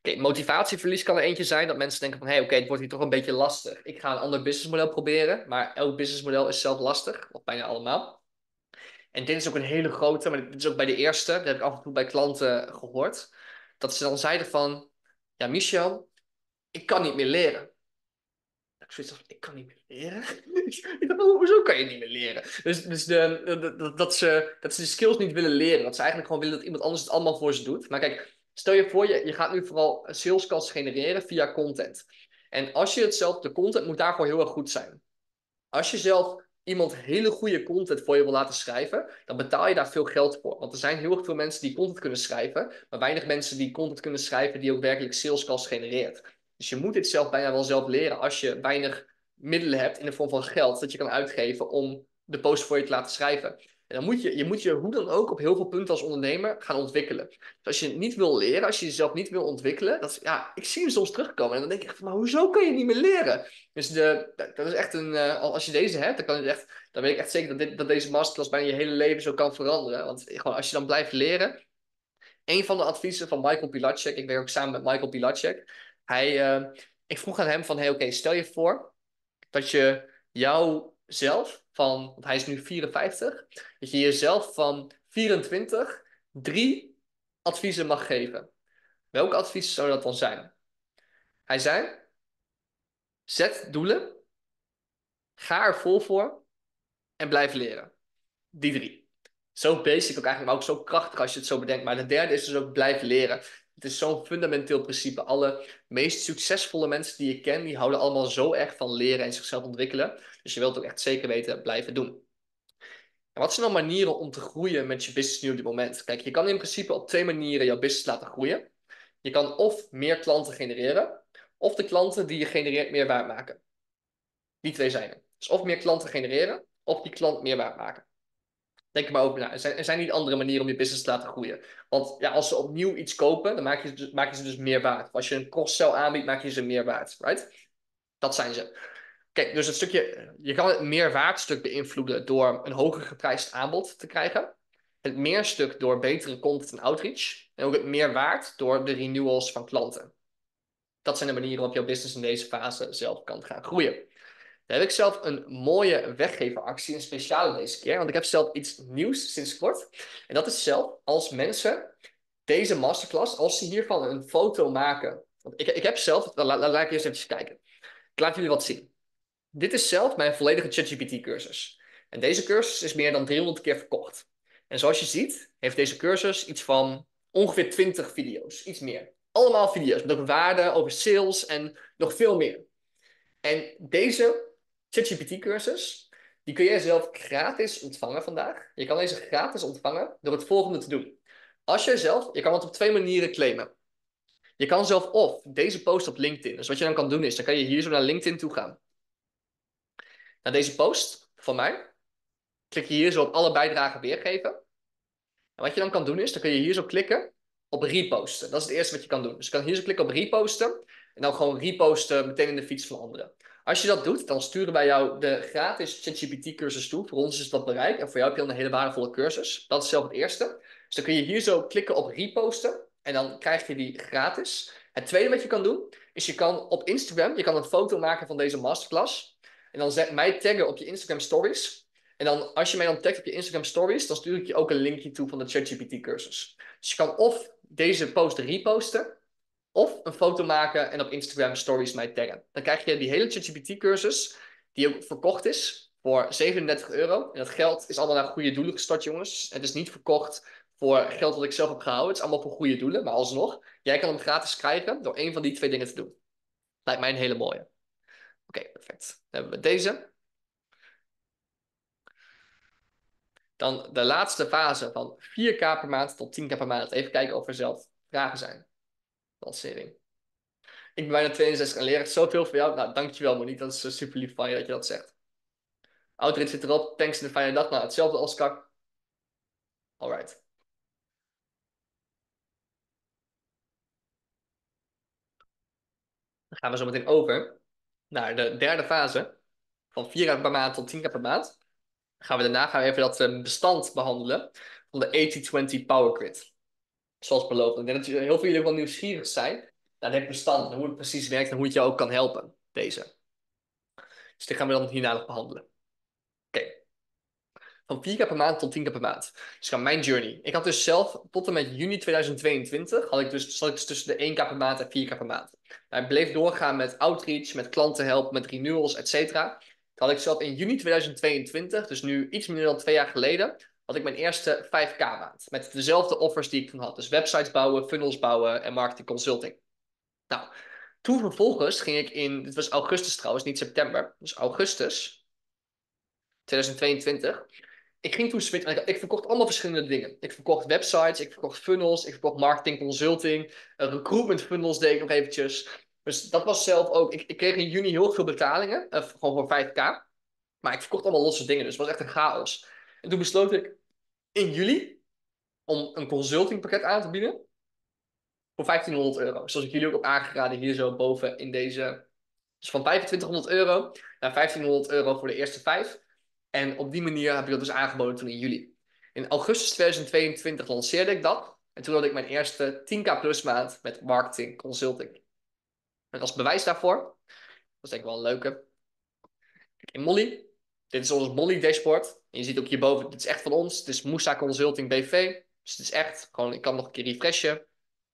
Oké, motivatieverlies kan er eentje zijn dat mensen denken van, hé, hey, oké, het wordt hier toch een beetje lastig. Ik ga een ander businessmodel proberen, maar elk businessmodel is zelf lastig, of bijna allemaal. En dit is ook een hele grote, maar dit is ook bij de eerste, dat heb ik af en toe bij klanten gehoord, dat ze dan zeiden van, ja, Michel, ik kan niet meer leren. Ik zoiets van, ik kan niet meer leren? Ik dacht, oh, hoezo kan je niet meer leren? Dus, dus de, de- de- dat, ze, dat ze de skills niet willen leren. Dat ze eigenlijk gewoon willen dat iemand anders het allemaal voor ze doet. Maar kijk, stel je voor, je, je gaat nu vooral sales calls genereren via content. En als je het zelf, de content moet daarvoor heel erg goed zijn. Als je zelf iemand hele goede content voor je wil laten schrijven, dan betaal je daar veel geld voor. Want er zijn heel erg veel mensen die content kunnen schrijven, maar weinig mensen die content kunnen schrijven die ook werkelijk sales calls genereert. Dus je moet dit zelf bijna wel zelf leren als je weinig middelen hebt in de vorm van geld dat je kan uitgeven om de post voor je te laten schrijven. En dan moet je, je moet je hoe dan ook op heel veel punten als ondernemer gaan ontwikkelen. Dus als je het niet wil leren, als je jezelf niet wil ontwikkelen, dat is, ja, ik zie hem soms terugkomen en dan denk ik echt van, maar hoezo kan je niet meer leren? Dus de, dat is echt een, uh, als je deze hebt, dan, kan je echt, dan weet ik echt zeker dat, dit, dat deze masterclass bijna je hele leven zo kan veranderen. Want gewoon, als je dan blijft leren. Een van de adviezen van Michael Pilacek, ik werk ook samen met Michael Pilacek. Hij, uh, ik vroeg aan hem van, hey, oké, okay, stel je voor dat je jouzelf van, want hij is nu vierenvijftig, dat je jezelf van vierentwintig drie adviezen mag geven. Welke adviezen zou dat dan zijn? Hij zei, zet doelen, ga er vol voor en blijf leren. Die drie. Zo basic ook eigenlijk, maar ook zo krachtig als je het zo bedenkt. Maar de derde is dus ook blijven leren. Het is zo'n fundamenteel principe. Alle meest succesvolle mensen die ik ken, die houden allemaal zo erg van leren en zichzelf ontwikkelen. Dus je wilt ook echt zeker weten blijven doen. En wat zijn dan manieren om te groeien met je business nu op dit moment? Kijk, je kan in principe op twee manieren jouw business laten groeien. Je kan of meer klanten genereren, of de klanten die je genereert meer waard maken. Die twee zijn er. Dus of meer klanten genereren, of die klant meer waard maken. Denk er maar over na. Er zijn, er zijn niet andere manieren om je business te laten groeien. Want ja, als ze opnieuw iets kopen, dan maak je, dus, maak je ze dus meer waard. Of als je een cross-sell aanbiedt, maak je ze meer waard. Right? Dat zijn ze. Kijk, dus het stukje, je kan het meerwaardstuk beïnvloeden door een hoger geprijsd aanbod te krijgen. Het meerstuk door betere content en outreach. En ook het meerwaard door de renewals van klanten. Dat zijn de manieren waarop jouw business in deze fase zelf kan gaan groeien. Daar heb ik zelf een mooie weggeveractie, een speciale deze keer. Want ik heb zelf iets nieuws sinds kort. En dat is zelf als mensen deze masterclass, als ze hiervan een foto maken. Want ik, ik heb zelf, laat, laat, laat ik eerst even kijken. Ik laat jullie wat zien. Dit is zelf mijn volledige ChatGPT cursus. En deze cursus is meer dan driehonderd keer verkocht. En zoals je ziet, heeft deze cursus iets van ongeveer twintig video's. Iets meer. Allemaal video's met ook waarde over sales en nog veel meer. En deze ChatGPT-cursus, die kun jij zelf gratis ontvangen vandaag. Je kan deze gratis ontvangen door het volgende te doen. Als jij zelf, je kan het op twee manieren claimen. Je kan zelf of deze post op LinkedIn. Dus wat je dan kan doen is, dan kan je hier zo naar LinkedIn toe gaan. Naar deze post van mij. Klik je hier zo op alle bijdragen weergeven. En wat je dan kan doen is, dan kun je hier zo klikken op reposten. Dat is het eerste wat je kan doen. Dus je kan hier zo klikken op reposten. En dan gewoon reposten meteen in de fiets van anderen. Als je dat doet, dan sturen wij jou de gratis ChatGPT cursus toe. Voor ons is dat bereik. En voor jou heb je dan een hele waardevolle cursus. Dat is zelf het eerste. Dus dan kun je hier zo klikken op reposten. En dan krijg je die gratis. Het tweede wat je kan doen, is je kan op Instagram, je kan een foto maken van deze masterclass. En dan zet mij taggen op je Instagram stories. En dan, als je mij dan tagt op je Instagram stories, dan stuur ik je ook een linkje toe van de ChatGPT cursus. Dus je kan of deze post reposten, of een foto maken en op Instagram stories mij taggen. Dan krijg je die hele ChatGPT cursus, die ook verkocht is, voor zevenendertig euro. En dat geld is allemaal naar goede doelen gestart, jongens. Het is niet verkocht voor geld wat ik zelf heb gehouden. Het is allemaal voor goede doelen, maar alsnog, jij kan hem gratis krijgen door een van die twee dingen te doen. Lijkt mij een hele mooie. Oké, okay, perfect. Dan hebben we deze. Dan de laatste fase van vier k per maand tot tien k per maand. Even kijken of er zelf vragen zijn. Lancering. Ik ben bijna tweeënzestig en leer echt zoveel van jou. Nou, dankjewel Monique. Dat is uh, super lief van je dat je dat zegt. Outreach zit erop. Thanks en een fijne dag. Nou, hetzelfde als Kak. Alright. Dan gaan we zo meteen over naar de derde fase. Van vier k per maand tot tien k per maand. Gaan we daarna gaan we even dat uh, bestand behandelen. Van de achtzig twintig Power Grid. Zoals beloofd. Ik denk dat heel veel jullie wel nieuwsgierig zijn. Nou, dit bestand, hoe het precies werkt en hoe het jou ook kan helpen. Deze. Dus dit gaan we dan hierna nog behandelen. Oké. Van vier keer per maand tot tien keer per maand. Dus gaan mijn journey. Ik had dus zelf tot en met juni tweeduizend tweeëntwintig had ik dus, zat ik dus tussen de één keer per maand en vier keer per maand. Nou, ik bleef doorgaan met outreach, met klanten helpen, met renewals, et cetera. Toen had ik zelf in juni tweeduizend tweeëntwintig, dus nu iets minder dan twee jaar geleden, had ik mijn eerste vijf k maand. Met dezelfde offers die ik toen had. Dus websites bouwen, funnels bouwen en marketing consulting. Nou, toen vervolgens ging ik in, dit was augustus trouwens, niet september. Dus augustus tweeduizend tweeëntwintig. Ik ging toen switchen. Ik, ik verkocht allemaal verschillende dingen. Ik verkocht websites, ik verkocht funnels, ik verkocht marketing consulting, uh, recruitment funnels deed ik nog eventjes. Dus dat was zelf ook. Ik, ik kreeg in juni heel veel betalingen, uh, gewoon voor vijf k. Maar ik verkocht allemaal losse dingen, dus het was echt een chaos. En toen besloot ik in juli om een consultingpakket aan te bieden voor vijftienhonderd euro. Zoals ik jullie ook heb aangeraden hier zo boven in deze. Dus van vijfentwintighonderd euro naar vijftienhonderd euro voor de eerste vijf. En op die manier heb ik dat dus aangeboden toen in juli. In augustus tweeduizend tweeëntwintig lanceerde ik dat. En toen had ik mijn eerste tien k plus maand met marketing consulting. En als bewijs daarvoor, dat is denk ik wel een leuke. Kijk, in Molly, dit is ons Molly dashboard. En je ziet ook hierboven, dit is echt van ons. Het is Moussa Consulting B V. Dus het is echt, gewoon, ik kan nog een keer refreshen.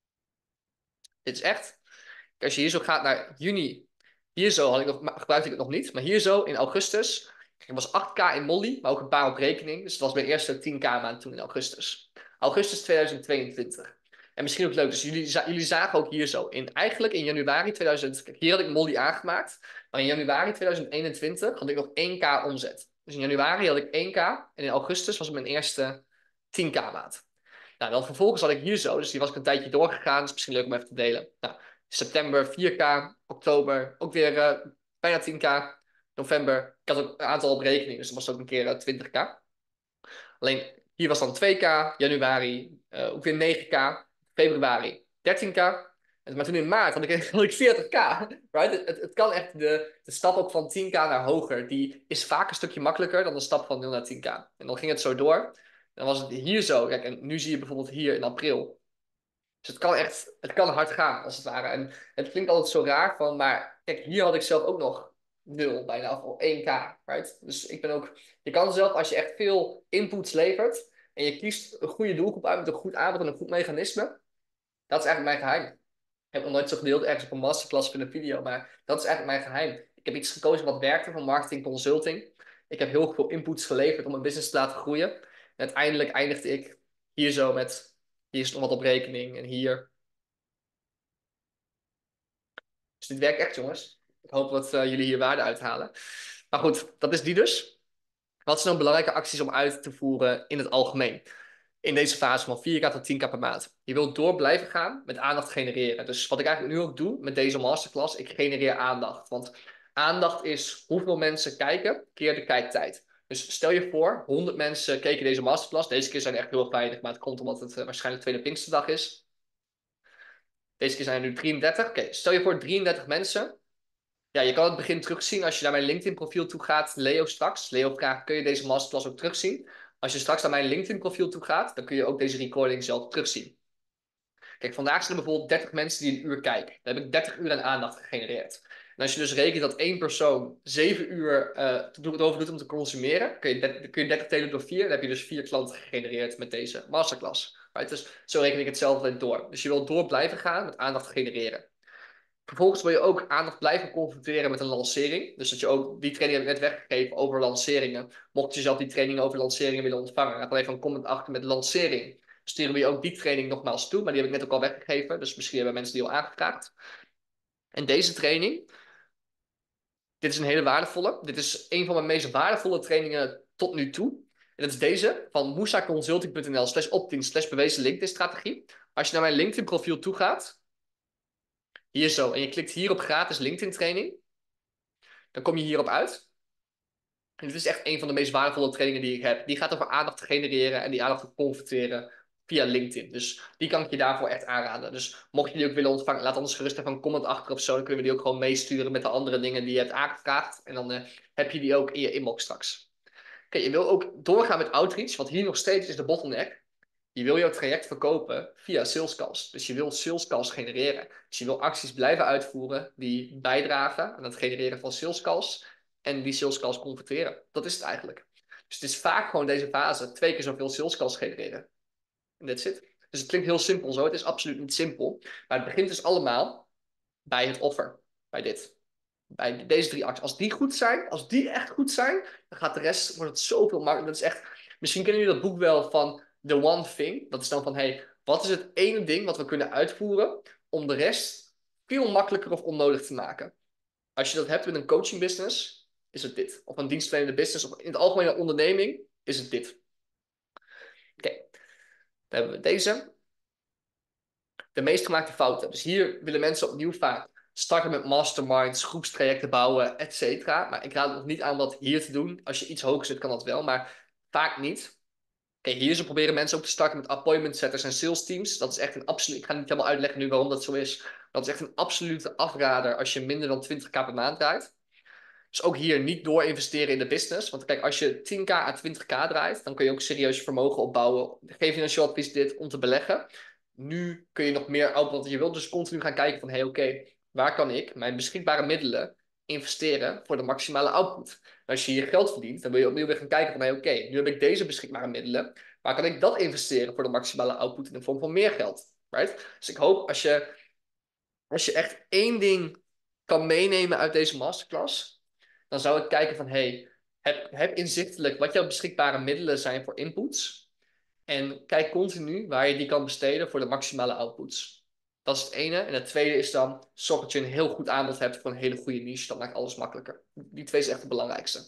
Dit is echt. Als je hier zo gaat naar juni, hier zo had ik nog, gebruikte ik het nog niet. Maar hier zo in augustus, ik was acht k in Molly, maar ook een paar op rekening. Dus het was mijn eerste tien k maand toen in augustus. Augustus tweeduizend tweeëntwintig. En misschien ook leuk, dus jullie, jullie zagen ook hier zo. In, eigenlijk in januari tweeduizend, kijk, hier had ik Molly aangemaakt. Maar in januari tweeduizend eenentwintig had ik nog één k omzet. Dus in januari had ik één k en in augustus was het mijn eerste tien k maand. Nou, dan vervolgens had ik hier zo, dus die was ik een tijdje doorgegaan. Dus misschien leuk om even te delen. Nou, september vier k, oktober ook weer uh, bijna tien k, november, ik had ook een aantal op rekening, dus dat was ook een keer uh, twintig k. Alleen hier was dan twee k, januari uh, ook weer negen k, februari dertien k. Maar toen in maart had ik, had ik veertig k. Right? Het, het, het kan echt, de, de stap ook van tien k naar hoger, die is vaak een stukje makkelijker dan de stap van nul naar tien k. En dan ging het zo door. En dan was het hier zo. Kijk, en nu zie je bijvoorbeeld hier in april. Dus het kan echt, het kan hard gaan, als het ware. En het klinkt altijd zo raar van, maar kijk, hier had ik zelf ook nog nul bijna, of één k, right? Dus ik ben ook, je kan zelf, als je echt veel inputs levert, en je kiest een goede doelgroep uit met een goed aanbod en een goed mechanisme, dat is eigenlijk mijn geheim. Ik heb nog nooit zo gedeeld ergens op een masterclass of in een video, maar dat is eigenlijk mijn geheim. Ik heb iets gekozen wat werkte van marketing consulting. Ik heb heel veel inputs geleverd om mijn business te laten groeien. En uiteindelijk eindigde ik hier zo met, hier is nog wat op rekening en hier. Dus dit werkt echt, jongens. Ik hoop dat uh, jullie hier waarde uithalen. Maar goed, dat is die dus. Wat zijn dan belangrijke acties om uit te voeren in het algemeen? In deze fase van vier k tot tien k per maand. Je wilt door blijven gaan met aandacht genereren. Dus wat ik eigenlijk nu ook doe met deze masterclass, ik genereer aandacht. Want aandacht is hoeveel mensen kijken keer de kijktijd. Dus stel je voor, honderd mensen keken deze masterclass. Deze keer zijn echt heel weinig, maar het komt omdat het uh, waarschijnlijk tweede Pinksterdag is. Deze keer zijn er nu drieëndertig. Oké, okay, stel je voor drieëndertig mensen. Ja, je kan het begin terugzien als je naar mijn LinkedIn-profiel toe gaat. Leo straks. Leo vraagt, kun je deze masterclass ook terugzien? Als je straks naar mijn LinkedIn-profiel toe gaat, dan kun je ook deze recording zelf terugzien. Kijk, vandaag zijn er bijvoorbeeld dertig mensen die een uur kijken. Dan heb ik dertig uur aan aandacht gegenereerd. En als je dus rekent dat één persoon zeven uur uh, erover doet om te consumeren, kun je, dan kun je dertig delen door vier. Dan heb je dus vier klanten gegenereerd met deze masterclass. Right? Dus zo reken ik het zelf altijd door. Dus je wilt door blijven gaan met aandacht genereren. Vervolgens wil je ook aandacht blijven confronteren met een lancering. Dus dat je ook, die training heb ik net weggegeven over lanceringen. Mocht je zelf die training over lanceringen willen ontvangen, laat dan even een comment achter met lancering. Sturen we je ook die training nogmaals toe, maar die heb ik net ook al weggegeven. Dus misschien hebben mensen die al aangevraagd. En deze training, dit is een hele waardevolle. Dit is een van mijn meest waardevolle trainingen tot nu toe. En dat is deze van moesaconsulting.nl slash opt-in slash bewezen LinkedIn strategie. Als je naar mijn LinkedIn profiel toe gaat, hier zo, en je klikt hier op gratis LinkedIn training, dan kom je hierop uit. En dit is echt een van de meest waardevolle trainingen die ik heb. Die gaat over aandacht te genereren en die aandacht te converteren via LinkedIn. Dus die kan ik je daarvoor echt aanraden. Dus mocht je die ook willen ontvangen, laat anders gerust even een comment achter of zo. Dan kunnen we die ook gewoon meesturen met de andere dingen die je hebt aangevraagd. En dan uh, heb je die ook in je inbox straks. Oké, okay, je wil ook doorgaan met outreach, want hier nog steeds is de bottleneck. Je wil jouw traject verkopen via sales calls. Dus je wil sales calls genereren. Dus je wil acties blijven uitvoeren die bijdragen aan het genereren van sales calls en die sales calls converteren. Dat is het eigenlijk. Dus het is vaak gewoon deze fase twee keer zoveel sales calls genereren. En that's it. Dus het klinkt heel simpel zo. Het is absoluut niet simpel. Maar het begint dus allemaal bij het offer. Bij dit. Bij deze drie acties. Als die goed zijn, als die echt goed zijn, dan gaat de rest, wordt het zoveel makkelijker. Dat is echt, misschien kennen jullie dat boek wel van The One Thing. Dat is dan van, hey, wat is het ene ding wat we kunnen uitvoeren om de rest veel makkelijker of onnodig te maken? Als je dat hebt met een coaching business, is het dit. Of een dienstverlenende business, of in het algemeen een onderneming, is het dit. Oké, okay. Dan hebben we deze. De meest gemaakte fouten. Dus hier willen mensen opnieuw vaak starten met masterminds, groepstrajecten bouwen, et cetera. Maar ik raad het nog niet aan dat hier te doen. Als je iets hoger zit, kan dat wel, maar vaak niet. Kijk, hier zo proberen mensen ook te starten met appointment setters en sales teams. Dat is echt een absoluut. Ik ga niet helemaal uitleggen nu waarom dat zo is. Dat is echt een absolute afrader als je minder dan twintig k per maand draait. Dus ook hier niet door investeren in de business. Want kijk, als je tien k à twintig k draait, dan kun je ook serieus je vermogen opbouwen. Geef financieel advies dit om te beleggen. Nu kun je nog meer output, want je wilt dus continu gaan kijken van, hé, hey, oké, okay, waar kan ik mijn beschikbare middelen investeren voor de maximale output? En als je hier geld verdient, dan wil je opnieuw weer gaan kijken van, hé, hey, oké, okay, nu heb ik deze beschikbare middelen. Waar kan ik dat investeren voor de maximale output in de vorm van meer geld? Right? Dus ik hoop als je, als je echt één ding kan meenemen uit deze masterclass, dan zou ik kijken van, hey, heb, heb inzichtelijk wat jouw beschikbare middelen zijn voor inputs. En kijk continu waar je die kan besteden voor de maximale outputs. Dat is het ene. En het tweede is dan, zorg dat je een heel goed aanbod hebt voor een hele goede niche. Dat maakt alles makkelijker. Die twee zijn echt het belangrijkste.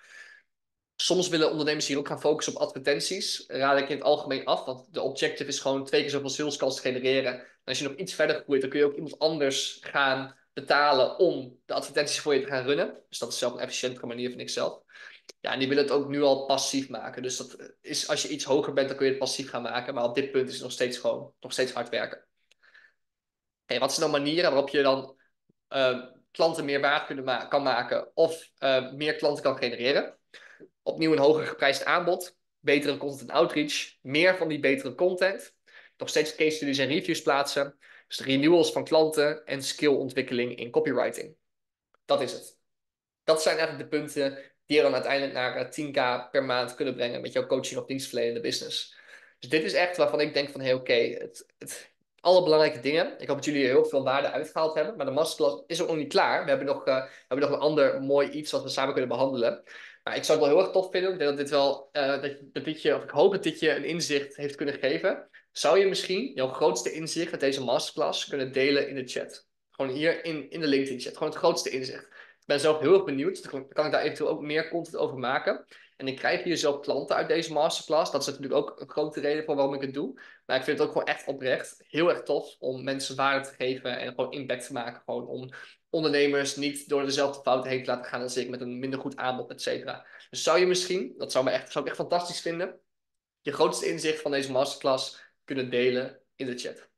Soms willen ondernemers hier ook gaan focussen op advertenties. Raad ik in het algemeen af, want de objective is gewoon twee keer zoveel sales calls genereren. En als je nog iets verder groeit, dan kun je ook iemand anders gaan betalen om de advertenties voor je te gaan runnen. Dus dat is zelf een efficiëntere manier, vind ik zelf. Ja, en die willen het ook nu al passief maken. Dus dat is, als je iets hoger bent, dan kun je het passief gaan maken. Maar op dit punt is het nog steeds gewoon, nog steeds hard werken. Hey, wat zijn dan manieren waarop je dan uh, klanten meer waard kunnen ma kan maken of uh, meer klanten kan genereren? Opnieuw een hoger geprijsd aanbod, betere content outreach, meer van die betere content. Nog steeds case studies en reviews plaatsen. Dus de renewals van klanten en skillontwikkeling in copywriting. Dat is het. Dat zijn eigenlijk de punten die je dan uiteindelijk naar tien k per maand kunnen brengen met jouw coaching of dienstverlenende business. Dus dit is echt waarvan ik denk van, hé, hey, oké, okay, het, het, alle belangrijke dingen. Ik hoop dat jullie er heel veel waarde uitgehaald hebben. Maar de masterclass is ook nog niet klaar. We hebben nog, uh, we hebben nog een ander mooi iets wat we samen kunnen behandelen. Maar ik zou het wel heel erg tof vinden. Ik denk dat dit wel, uh, dat, dat dit je, of ik hoop dat dit je een inzicht heeft kunnen geven. Zou je misschien jouw grootste inzicht uit deze masterclass kunnen delen in de chat? Gewoon hier in, in de LinkedIn chat. Gewoon het grootste inzicht. Ik ben zelf heel erg benieuwd. Dan kan ik daar eventueel ook meer content over maken. En ik krijg hier zelf klanten uit deze masterclass. Dat is natuurlijk ook een grote reden voor waarom ik het doe. Maar ik vind het ook gewoon echt oprecht heel erg tof om mensen waarde te geven en gewoon impact te maken. Gewoon om ondernemers niet door dezelfde fouten heen te laten gaan als ik met een minder goed aanbod, et cetera. Dus zou je misschien, dat zou, me echt, zou ik echt fantastisch vinden, je grootste inzicht van deze masterclass kunnen delen in de chat.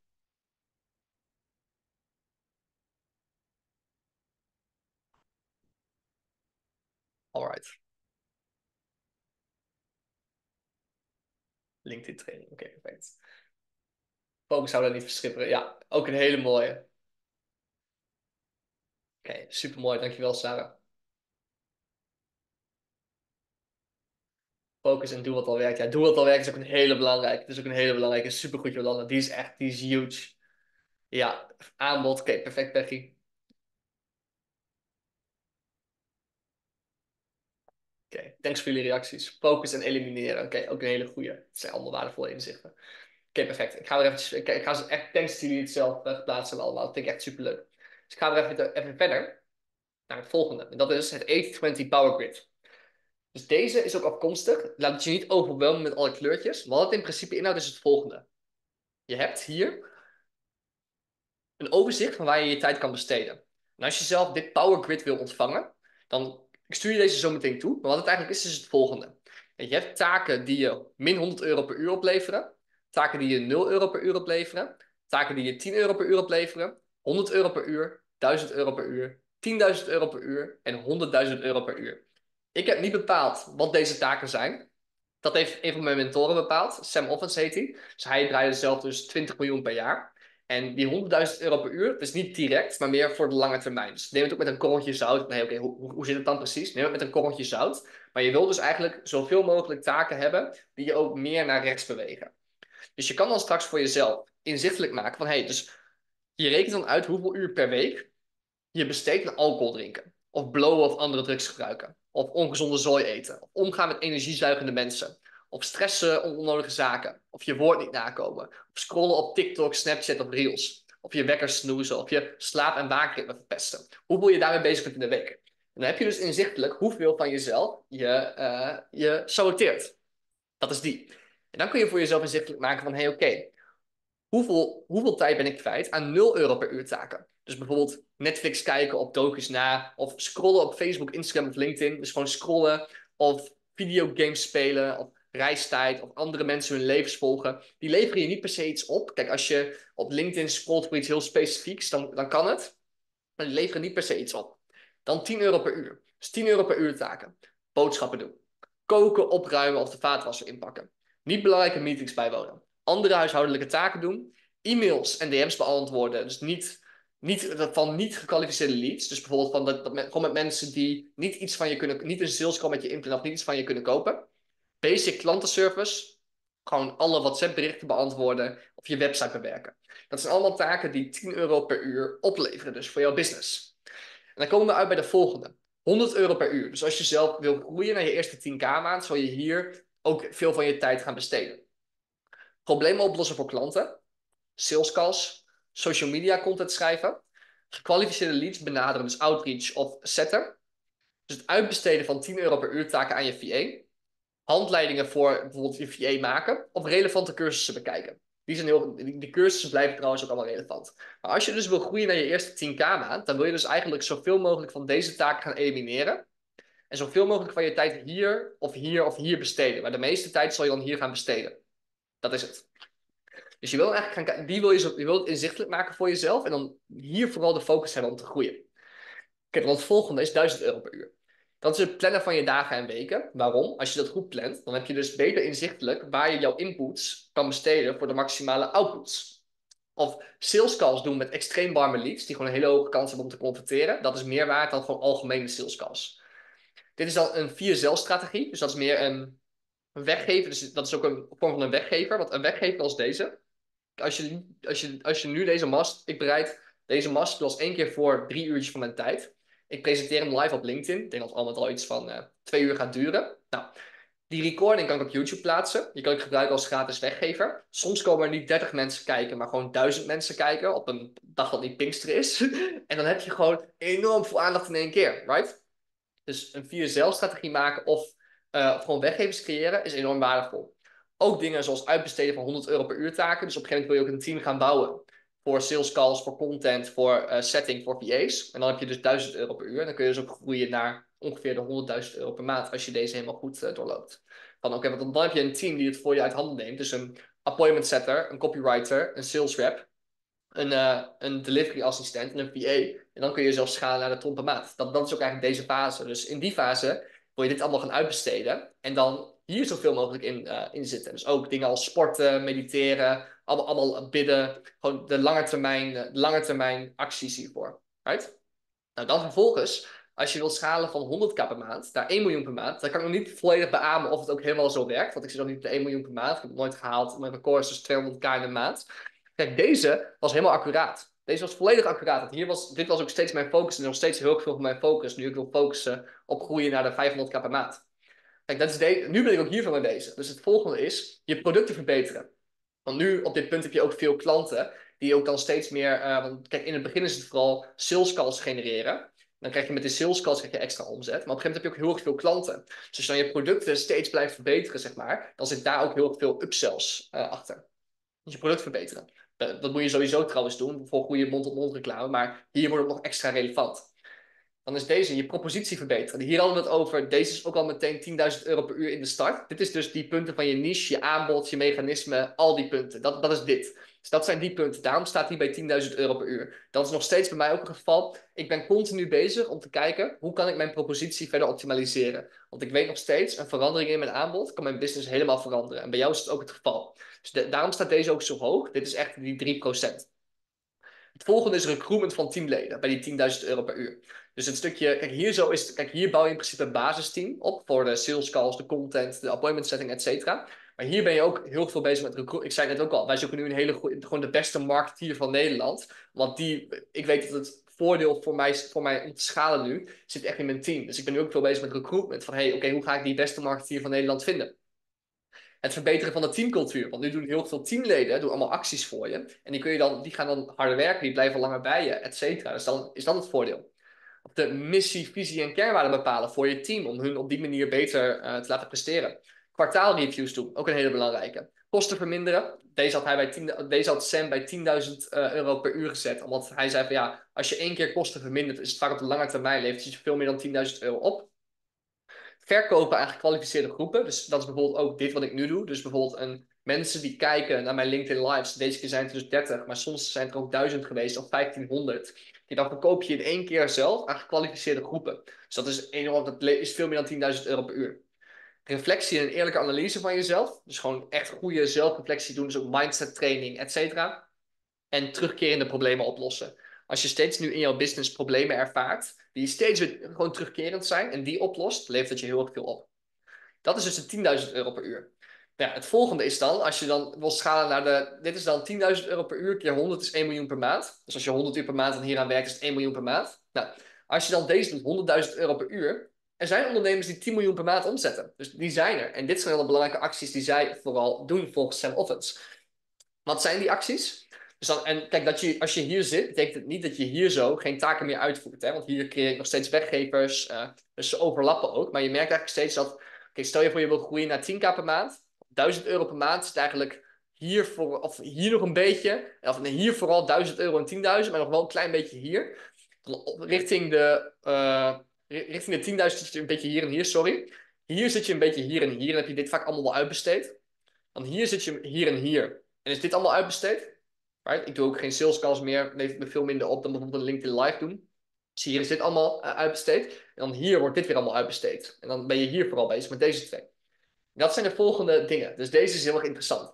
Alright. LinkedIn training. Oké, okay, perfect. Focus zou dat niet verschipperen. Ja, ook een hele mooie. Oké, okay, super mooi. Dankjewel, Sarah. Focus en doe wat al werkt. Ja, doe wat al werkt is ook een hele belangrijke. Dat is ook een hele belangrijke. Supergoed, Jolanda. Die is echt, die is huge. Ja, aanbod. Oké, okay, perfect, Becky. Oké, okay, thanks voor jullie reacties. Focus en elimineren. Oké, okay, ook een hele goede. Het zijn allemaal waardevolle inzichten. Oké, okay, perfect. Ik ga er eventjes, ik, ik ga ze echt, thanks dat jullie het zelf uh, plaatsen allemaal. Dat vind ik echt superleuk. Dus ik ga er even, even verder naar het volgende. En dat is het achtzig twintig Power Grid. Dus deze is ook afkomstig. Laat het je niet overwelmen met alle kleurtjes. Wat het in principe inhoudt is het volgende. Je hebt hier een overzicht van waar je je tijd kan besteden. En als je zelf dit Power Grid wil ontvangen, dan ik stuur je deze zo meteen toe. Maar wat het eigenlijk is, is het volgende. Je hebt taken die je min honderd euro per uur opleveren. Taken die je nul euro per uur opleveren. Taken die je tien euro per uur opleveren. honderd euro per uur. duizend euro per uur. tienduizend euro per uur. En honderdduizend euro per uur. Ik heb niet bepaald wat deze taken zijn. Dat heeft een van mijn mentoren bepaald. Sam Offens heet hij. Dus hij draaide zelf dus twintig miljoen per jaar. En die honderdduizend euro per uur, dat is niet direct, maar meer voor de lange termijn. Dus neem het ook met een korreltje zout. Nee, oké, hoe, hoe zit het dan precies? Neem het met een korreltje zout. Maar je wil dus eigenlijk zoveel mogelijk taken hebben die je ook meer naar rechts bewegen. Dus je kan dan straks voor jezelf inzichtelijk maken van, hé, hey, dus je rekent dan uit hoeveel uur per week je besteedt aan alcohol drinken. Of blowen of andere drugs gebruiken. Of ongezonde zooi eten. Of omgaan met energiezuigende mensen. Of stressen om onnodige zaken. Of je woord niet nakomen. Of scrollen op TikTok, Snapchat of Reels. Of je wekker snoezen. Of je slaap- en waakritme verpesten. Hoeveel je daarmee bezig bent in de week. En dan heb je dus inzichtelijk hoeveel van jezelf je, uh, je saboteert. Dat is die. En dan kun je voor jezelf inzichtelijk maken van, hé, hey, oké. Okay, Hoeveel, hoeveel tijd ben ik kwijt aan nul euro per uur taken? Dus bijvoorbeeld Netflix kijken op docu's na. Of scrollen op Facebook, Instagram of LinkedIn. Dus gewoon scrollen. Of videogames spelen. Of reistijd. Of andere mensen hun levens volgen. Die leveren je niet per se iets op. Kijk, als je op LinkedIn scrolt voor iets heel specifieks, dan, dan kan het. Maar die leveren niet per se iets op. Dan tien euro per uur. Dus tien euro per uur taken. Boodschappen doen. Koken, opruimen of de vaatwasser inpakken. Niet belangrijke meetings bijwonen. Andere huishoudelijke taken doen. E-mails en D M's beantwoorden. Dus niet, niet van niet gekwalificeerde leads. Dus bijvoorbeeld van dat, dat met, gewoon met mensen die niet iets van je kunnen, niet een sales call met je inplannen of niet iets van je kunnen kopen. Basic klantenservice. Gewoon alle WhatsApp berichten beantwoorden of je website bewerken. Dat zijn allemaal taken die tien euro per uur opleveren, dus voor jouw business. En dan komen we uit bij de volgende. honderd euro per uur. Dus als je zelf wil groeien naar je eerste tien k maand, zal je hier ook veel van je tijd gaan besteden. Problemen oplossen voor klanten. Sales calls. Social media content schrijven. Gekwalificeerde leads benaderen, dus outreach of setter. Dus het uitbesteden van tien euro per uur taken aan je V A. Handleidingen voor bijvoorbeeld je V A maken. Of relevante cursussen bekijken. Die, zijn heel, die, die cursussen blijven trouwens ook allemaal relevant. Maar als je dus wil groeien naar je eerste tien k maand, dan wil je dus eigenlijk zoveel mogelijk van deze taken gaan elimineren. En zoveel mogelijk van je tijd hier of hier of hier besteden. Maar de meeste tijd zal je dan hier gaan besteden. Dat is het. Dus je wil eigenlijk gaan, die wil je, zo, je wil het inzichtelijk maken voor jezelf. En dan hier vooral de focus hebben om te groeien. Kijk, dan het volgende is duizend euro per uur. Dat is het plannen van je dagen en weken. Waarom? Als je dat goed plant, dan heb je dus beter inzichtelijk waar je jouw inputs kan besteden voor de maximale outputs. Of sales calls doen met extreem warme leads, die gewoon een hele hoge kans hebben om te converteren. Dat is meer waard dan gewoon algemene sales calls. Dit is dan een vier zelf strategie. Dus dat is meer een weggever. Dus dat is ook een vorm van een weggever. Want een weggever als deze. Als je, als je, als je nu deze mast... Ik bereid deze mast wel eens één keer voor drie uurtjes van mijn tijd. Ik presenteer hem live op LinkedIn. Ik denk dat het al met al iets van uh, twee uur gaat duren. Nou, die recording kan ik op YouTube plaatsen. Die kan ik gebruiken als gratis weggever. Soms komen er niet dertig mensen kijken, maar gewoon duizend mensen kijken op een dag dat niet Pinkster is. En dan heb je gewoon enorm veel aandacht in één keer, right? Dus een vier zelf strategie maken of, uh, of gewoon weggevers creëren is enorm waardevol. Ook dingen zoals uitbesteden van honderd euro per uur taken. Dus op een gegeven moment wil je ook een team gaan bouwen. Voor sales calls, voor content, voor uh, setting, voor V A's. En dan heb je dus duizend euro per uur. En dan kun je dus ook groeien naar ongeveer de honderdduizend euro per maand. Als je deze helemaal goed uh, doorloopt. Van oké, okay, want dan heb je een team die het voor je uit handen neemt. Dus een appointment setter, een copywriter, een sales rep. Een, uh, een delivery assistent en een V A. En dan kun je zelfs schalen naar de ton per maand. Dat, dat is ook eigenlijk deze fase. Dus in die fase wil je dit allemaal gaan uitbesteden. En dan hier zoveel mogelijk in, uh, in zitten. Dus ook dingen als sporten, mediteren, allemaal, allemaal bidden. Gewoon de lange termijn, de lange termijn acties hiervoor. Right? Nou, dan vervolgens, als je wilt schalen van honderd k per maand naar één miljoen per maand, dan kan ik nog niet volledig beamen of het ook helemaal zo werkt. Want ik zit nog niet op de één miljoen per maand. Ik heb het nooit gehaald. Mijn record is dus tweehonderd k in de maand. Kijk, deze was helemaal accuraat. Deze was volledig accuraat. Want hier was, dit was ook steeds mijn focus en nog steeds heel veel van mijn focus. Nu ik wil focussen op groeien naar de vijfhonderd k per maand. Kijk, dat is de, nu ben ik ook hiervan mee bezig. Dus het volgende is je producten verbeteren. Want nu op dit punt heb je ook veel klanten die ook dan steeds meer... Uh, want kijk, in het begin is het vooral sales calls genereren. Dan krijg je met de sales calls krijg je extra omzet. Maar op een gegeven moment heb je ook heel erg veel klanten. Dus als je dan je producten steeds blijft verbeteren, zeg maar, dan zit daar ook heel erg veel upsells uh, achter. Dus je product verbeteren. Dat moet je sowieso trouwens doen voor goede mond-op-mond reclame. Maar hier wordt het nog extra relevant. dan is deze je propositie verbeteren. Hier hadden we het over, deze is ook al meteen tienduizend euro per uur in de start. Dit is dus die punten van je niche, je aanbod, je mechanisme, al die punten. Dat, dat is dit. Dus dat zijn die punten. Daarom staat hij bij tienduizend euro per uur. Dat is nog steeds bij mij ook een geval. Ik ben continu bezig om te kijken, hoe kan ik mijn propositie verder optimaliseren? Want ik weet nog steeds, een verandering in mijn aanbod kan mijn business helemaal veranderen. En bij jou is het ook het geval. Dus de, daarom staat deze ook zo hoog. Dit is echt die drie procent. Het volgende is recruitment van teamleden bij die tienduizend euro per uur. Dus het stukje, kijk hier, zo is, kijk, hier bouw je in principe een basisteam op voor de sales calls, de content, de appointment setting, et cetera. Maar hier ben je ook heel veel bezig met recruitment. Ik zei het net ook al, wij zoeken nu een hele goede, gewoon de beste marketeer van Nederland. Want die, ik weet dat het voordeel voor mij, voor mij om te schalen nu, zit echt in mijn team. Dus ik ben nu ook veel bezig met recruitment. Van, hey, oké, okay, hoe ga ik die beste marketeer van Nederland vinden? Het verbeteren van de teamcultuur. Want nu doen heel veel teamleden doen allemaal acties voor je. En die, kun je dan, die gaan dan harder werken, die blijven langer bij je, et cetera. Dus dan is dat het voordeel. Of de missie, visie en kernwaarden bepalen voor je team. Om hun op die manier beter uh, te laten presteren. Kwartaalreviews doen, ook een hele belangrijke. Kosten verminderen. Deze had, hij bij tien, deze had Sam bij tienduizend uh, euro per uur gezet. Omdat hij zei van ja, als je één keer kosten vermindert, is het vaak op de lange termijn levert je veel meer dan tienduizend euro op. Verkopen aan gekwalificeerde groepen. Dus dat is bijvoorbeeld ook dit wat ik nu doe. Dus bijvoorbeeld een, mensen die kijken naar mijn LinkedIn Lives. Deze keer zijn het dus dertig, maar soms zijn het er ook duizend geweest of vijftienhonderd. Die dan verkoop je in één keer zelf aan gekwalificeerde groepen. Dus dat is enorm, dat is veel meer dan tienduizend euro per uur. Reflectie en een eerlijke analyse van jezelf. Dus gewoon echt goede zelfreflectie doen. Dus ook mindset training, et cetera. En terugkerende problemen oplossen. Als je steeds nu in jouw business problemen ervaart, die steeds weer gewoon terugkerend zijn en die oplost, levert het je heel erg veel op. Dat is dus de tienduizend euro per uur. Nou ja, het volgende is dan, als je dan wil schalen naar de, dit is dan tienduizend euro per uur keer honderd is één miljoen per maand. Dus als je honderd uur per maand dan hieraan werkt, is het één miljoen per maand. Nou, als je dan deze doet, honderdduizend euro per uur, er zijn ondernemers die tien miljoen per maand omzetten. Dus die zijn er. En dit zijn hele belangrijke acties die zij vooral doen volgens Sam Ovens. Wat zijn die acties? Dus dan, en kijk, dat je, als je hier zit, betekent het niet dat je hier zo geen taken meer uitvoert. Hè? Want hier creëer ik nog steeds weggevers. Uh, dus ze overlappen ook. Maar je merkt eigenlijk steeds dat, okay, stel je voor je wil groeien naar tien k per maand. duizend euro per maand is het eigenlijk hier, voor, of hier nog een beetje. Of nee, hier vooral duizend euro en tienduizend, maar nog wel een klein beetje hier. Dan richting de, uh, richting de tienduizend zit je een beetje hier en hier, sorry. Hier zit je een beetje hier en hier. En heb je dit vaak allemaal wel uitbesteed. Dan hier zit je hier en hier. En is dit allemaal uitbesteed? Right? Ik doe ook geen sales calls meer. Levert me veel minder op dan bijvoorbeeld een LinkedIn Live doen. Dus hier is dit allemaal uh, uitbesteed. En dan hier wordt dit weer allemaal uitbesteed. En dan ben je hier vooral bezig met deze twee. Dat zijn de volgende dingen. Dus deze is heel erg interessant.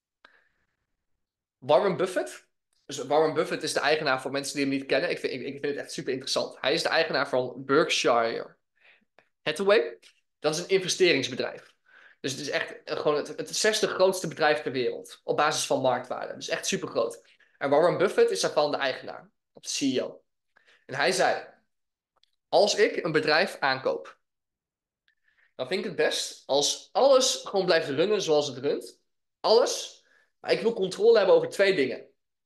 Warren Buffett. Dus Warren Buffett is de eigenaar, voor mensen die hem niet kennen. Ik vind, ik, ik vind het echt super interessant. Hij is de eigenaar van Berkshire Hathaway. Dat is een investeringsbedrijf. Dus het is echt gewoon het, het zesde grootste bedrijf ter wereld. Op basis van marktwaarde. Dus echt super groot. En Warren Buffett is daarvan de eigenaar. Of de C E O. En hij zei, als ik een bedrijf aankoop, dan vind ik het best als alles gewoon blijft runnen zoals het runt. Alles. Maar ik wil controle hebben over twee dingen.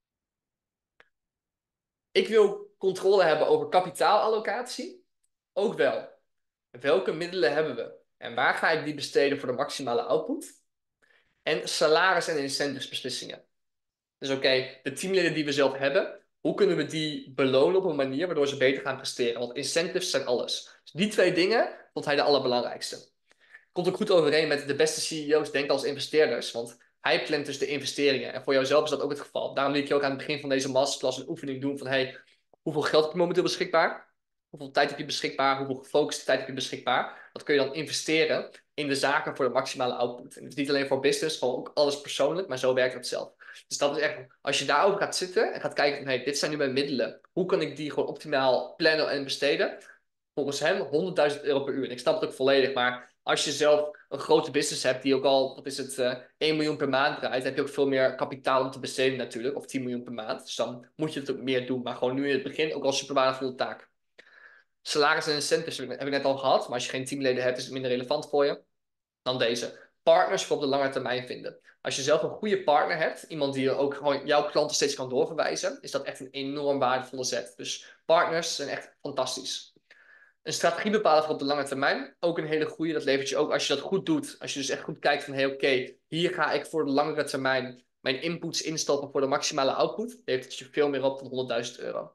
Ik wil controle hebben over kapitaalallocatie. Ook wel. Welke middelen hebben we? En waar ga ik die besteden voor de maximale output? En salaris- en incentivesbeslissingen. Dus oké, okay, de teamleden die we zelf hebben, hoe kunnen we die belonen op een manier waardoor ze beter gaan presteren? Want incentives zijn alles. Dus die twee dingen vond hij de allerbelangrijkste. Komt ook goed overeen met de beste C E O's denken als investeerders. Want hij plant dus de investeringen. En voor jouzelf is dat ook het geval. Daarom liet je ook aan het begin van deze masterclass een oefening doen van hey, hoeveel geld heb je momenteel beschikbaar? Hoeveel tijd heb je beschikbaar? Hoeveel gefocuste tijd heb je beschikbaar? Dat kun je dan investeren in de zaken voor de maximale output. En het is niet alleen voor business, gewoon ook alles persoonlijk, maar zo werkt het zelf. Dus dat is echt, als je daarover gaat zitten en gaat kijken van hey, dit zijn nu mijn middelen. Hoe kan ik die gewoon optimaal plannen en besteden? Volgens hem honderdduizend euro per uur. En ik snap het ook volledig, maar als je zelf een grote business hebt die ook al, wat is het, uh, één miljoen per maand draait, heb je ook veel meer kapitaal om te besteden natuurlijk, of tien miljoen per maand. Dus dan moet je het ook meer doen, maar gewoon nu in het begin ook al super waardevolle taak. Salaris en incentives heb ik net al gehad, maar als je geen teamleden hebt, is het minder relevant voor je dan deze. Partners voor op de lange termijn vinden. Als je zelf een goede partner hebt, iemand die ook gewoon jouw klanten steeds kan doorverwijzen, is dat echt een enorm waardevolle set. Dus partners zijn echt fantastisch. Een strategie bepalen voor op de lange termijn. Ook een hele goede. Dat levert je ook als je dat goed doet. Als je dus echt goed kijkt van hey, oké, okay, hier ga ik voor de langere termijn mijn inputs instappen voor de maximale output. Levert het je veel meer op dan honderdduizend euro.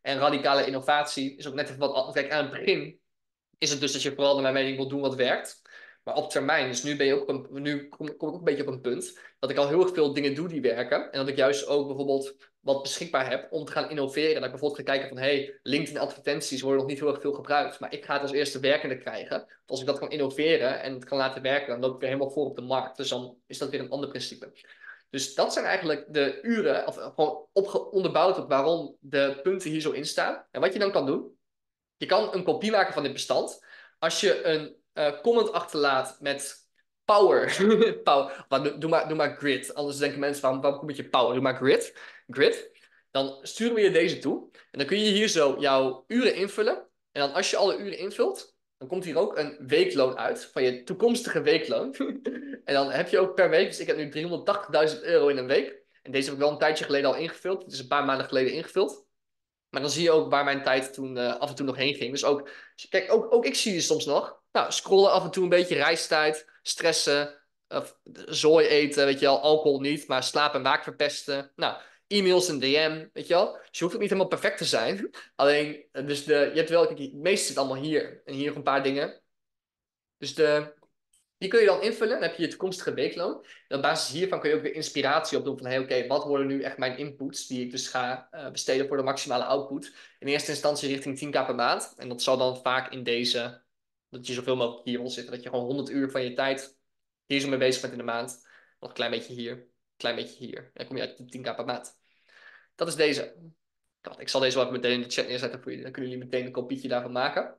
En radicale innovatie is ook net even wat anders. Kijk, aan het begin is het dus dat je vooral naar mijn mening wil doen wat werkt. Maar op termijn, dus nu, ben je ook op een, nu kom, kom ik ook een beetje op een punt dat ik al heel erg veel dingen doe die werken. En dat ik juist ook bijvoorbeeld wat beschikbaar heb om te gaan innoveren. Dat ik bijvoorbeeld ga kijken van, hey, LinkedIn advertenties worden nog niet heel erg veel gebruikt. Maar ik ga het als eerste werkende krijgen. Want als ik dat kan innoveren en het kan laten werken, dan loop ik weer helemaal voor op de markt. Dus dan is dat weer een ander principe. Dus dat zijn eigenlijk de uren, of gewoon opge- onderbouwd op waarom de punten hier zo in staan. En wat je dan kan doen, je kan een kopie maken van dit bestand. Als je een uh, comment achterlaat met power. power. Maar, doe, maar, doe maar grid. Anders denken mensen, waarom, waarom kom je power? Doe maar grid. Grid. Dan sturen we je deze toe. En dan kun je hier zo jouw uren invullen. En dan als je alle uren invult, dan komt hier ook een weekloon uit. Van je toekomstige weekloon. En dan heb je ook per week, dus ik heb nu driehonderdtachtigduizend euro in een week. En deze heb ik wel een tijdje geleden al ingevuld. Het is een paar maanden geleden ingevuld. Maar dan zie je ook waar mijn tijd toen uh, af en toe nog heen ging. Dus ook, kijk, ook, ook ik zie je soms nog. Nou, scrollen af en toe een beetje, reistijd, stressen, of zooi eten, weet je wel, alcohol niet, maar slaap en waak verpesten. Nou, e-mails en D M, weet je wel. Dus je hoeft ook niet helemaal perfect te zijn. Alleen, dus de, je hebt wel, kijk, het meeste zit allemaal hier. En hier nog een paar dingen. Dus de, die kun je dan invullen. Dan heb je je toekomstige weekloon. En op basis hiervan kun je ook weer inspiratie opdoen van, hey, oké, okay, wat worden nu echt mijn inputs die ik dus ga uh, besteden voor de maximale output. In eerste instantie richting tien k per maand. En dat zal dan vaak in deze, dat je zoveel mogelijk hier wil zitten. Dat je gewoon honderd uur van je tijd hier zo mee bezig bent in de maand. Nog een klein beetje hier, een klein beetje hier. En dan kom je uit de tien k per maand. Dat is deze. Ik zal deze wel even meteen in de chat neerzetten voor jullie. Dan kunnen jullie meteen een kopietje daarvan maken.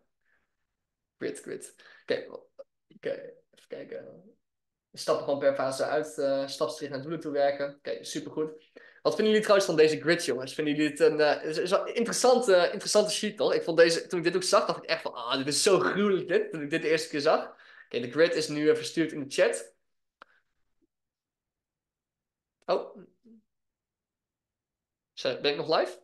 Grid, grid. Oké, okay. okay. Even kijken. Stappen gewoon per fase uit, uh, stapsgezicht naar doelen toe werken. Oké, okay, supergoed. Wat vinden jullie trouwens van deze grid, jongens? Vinden jullie het een, uh, is, is een interessante, uh, interessante sheet, toch? Ik vond deze, toen ik dit ook zag, dacht ik echt van, ah, dit is zo gruwelijk dit, toen ik dit de eerste keer zag. Oké, okay, de grid is nu uh, verstuurd in de chat. Oh. Zo, ben ik nog live? Oké,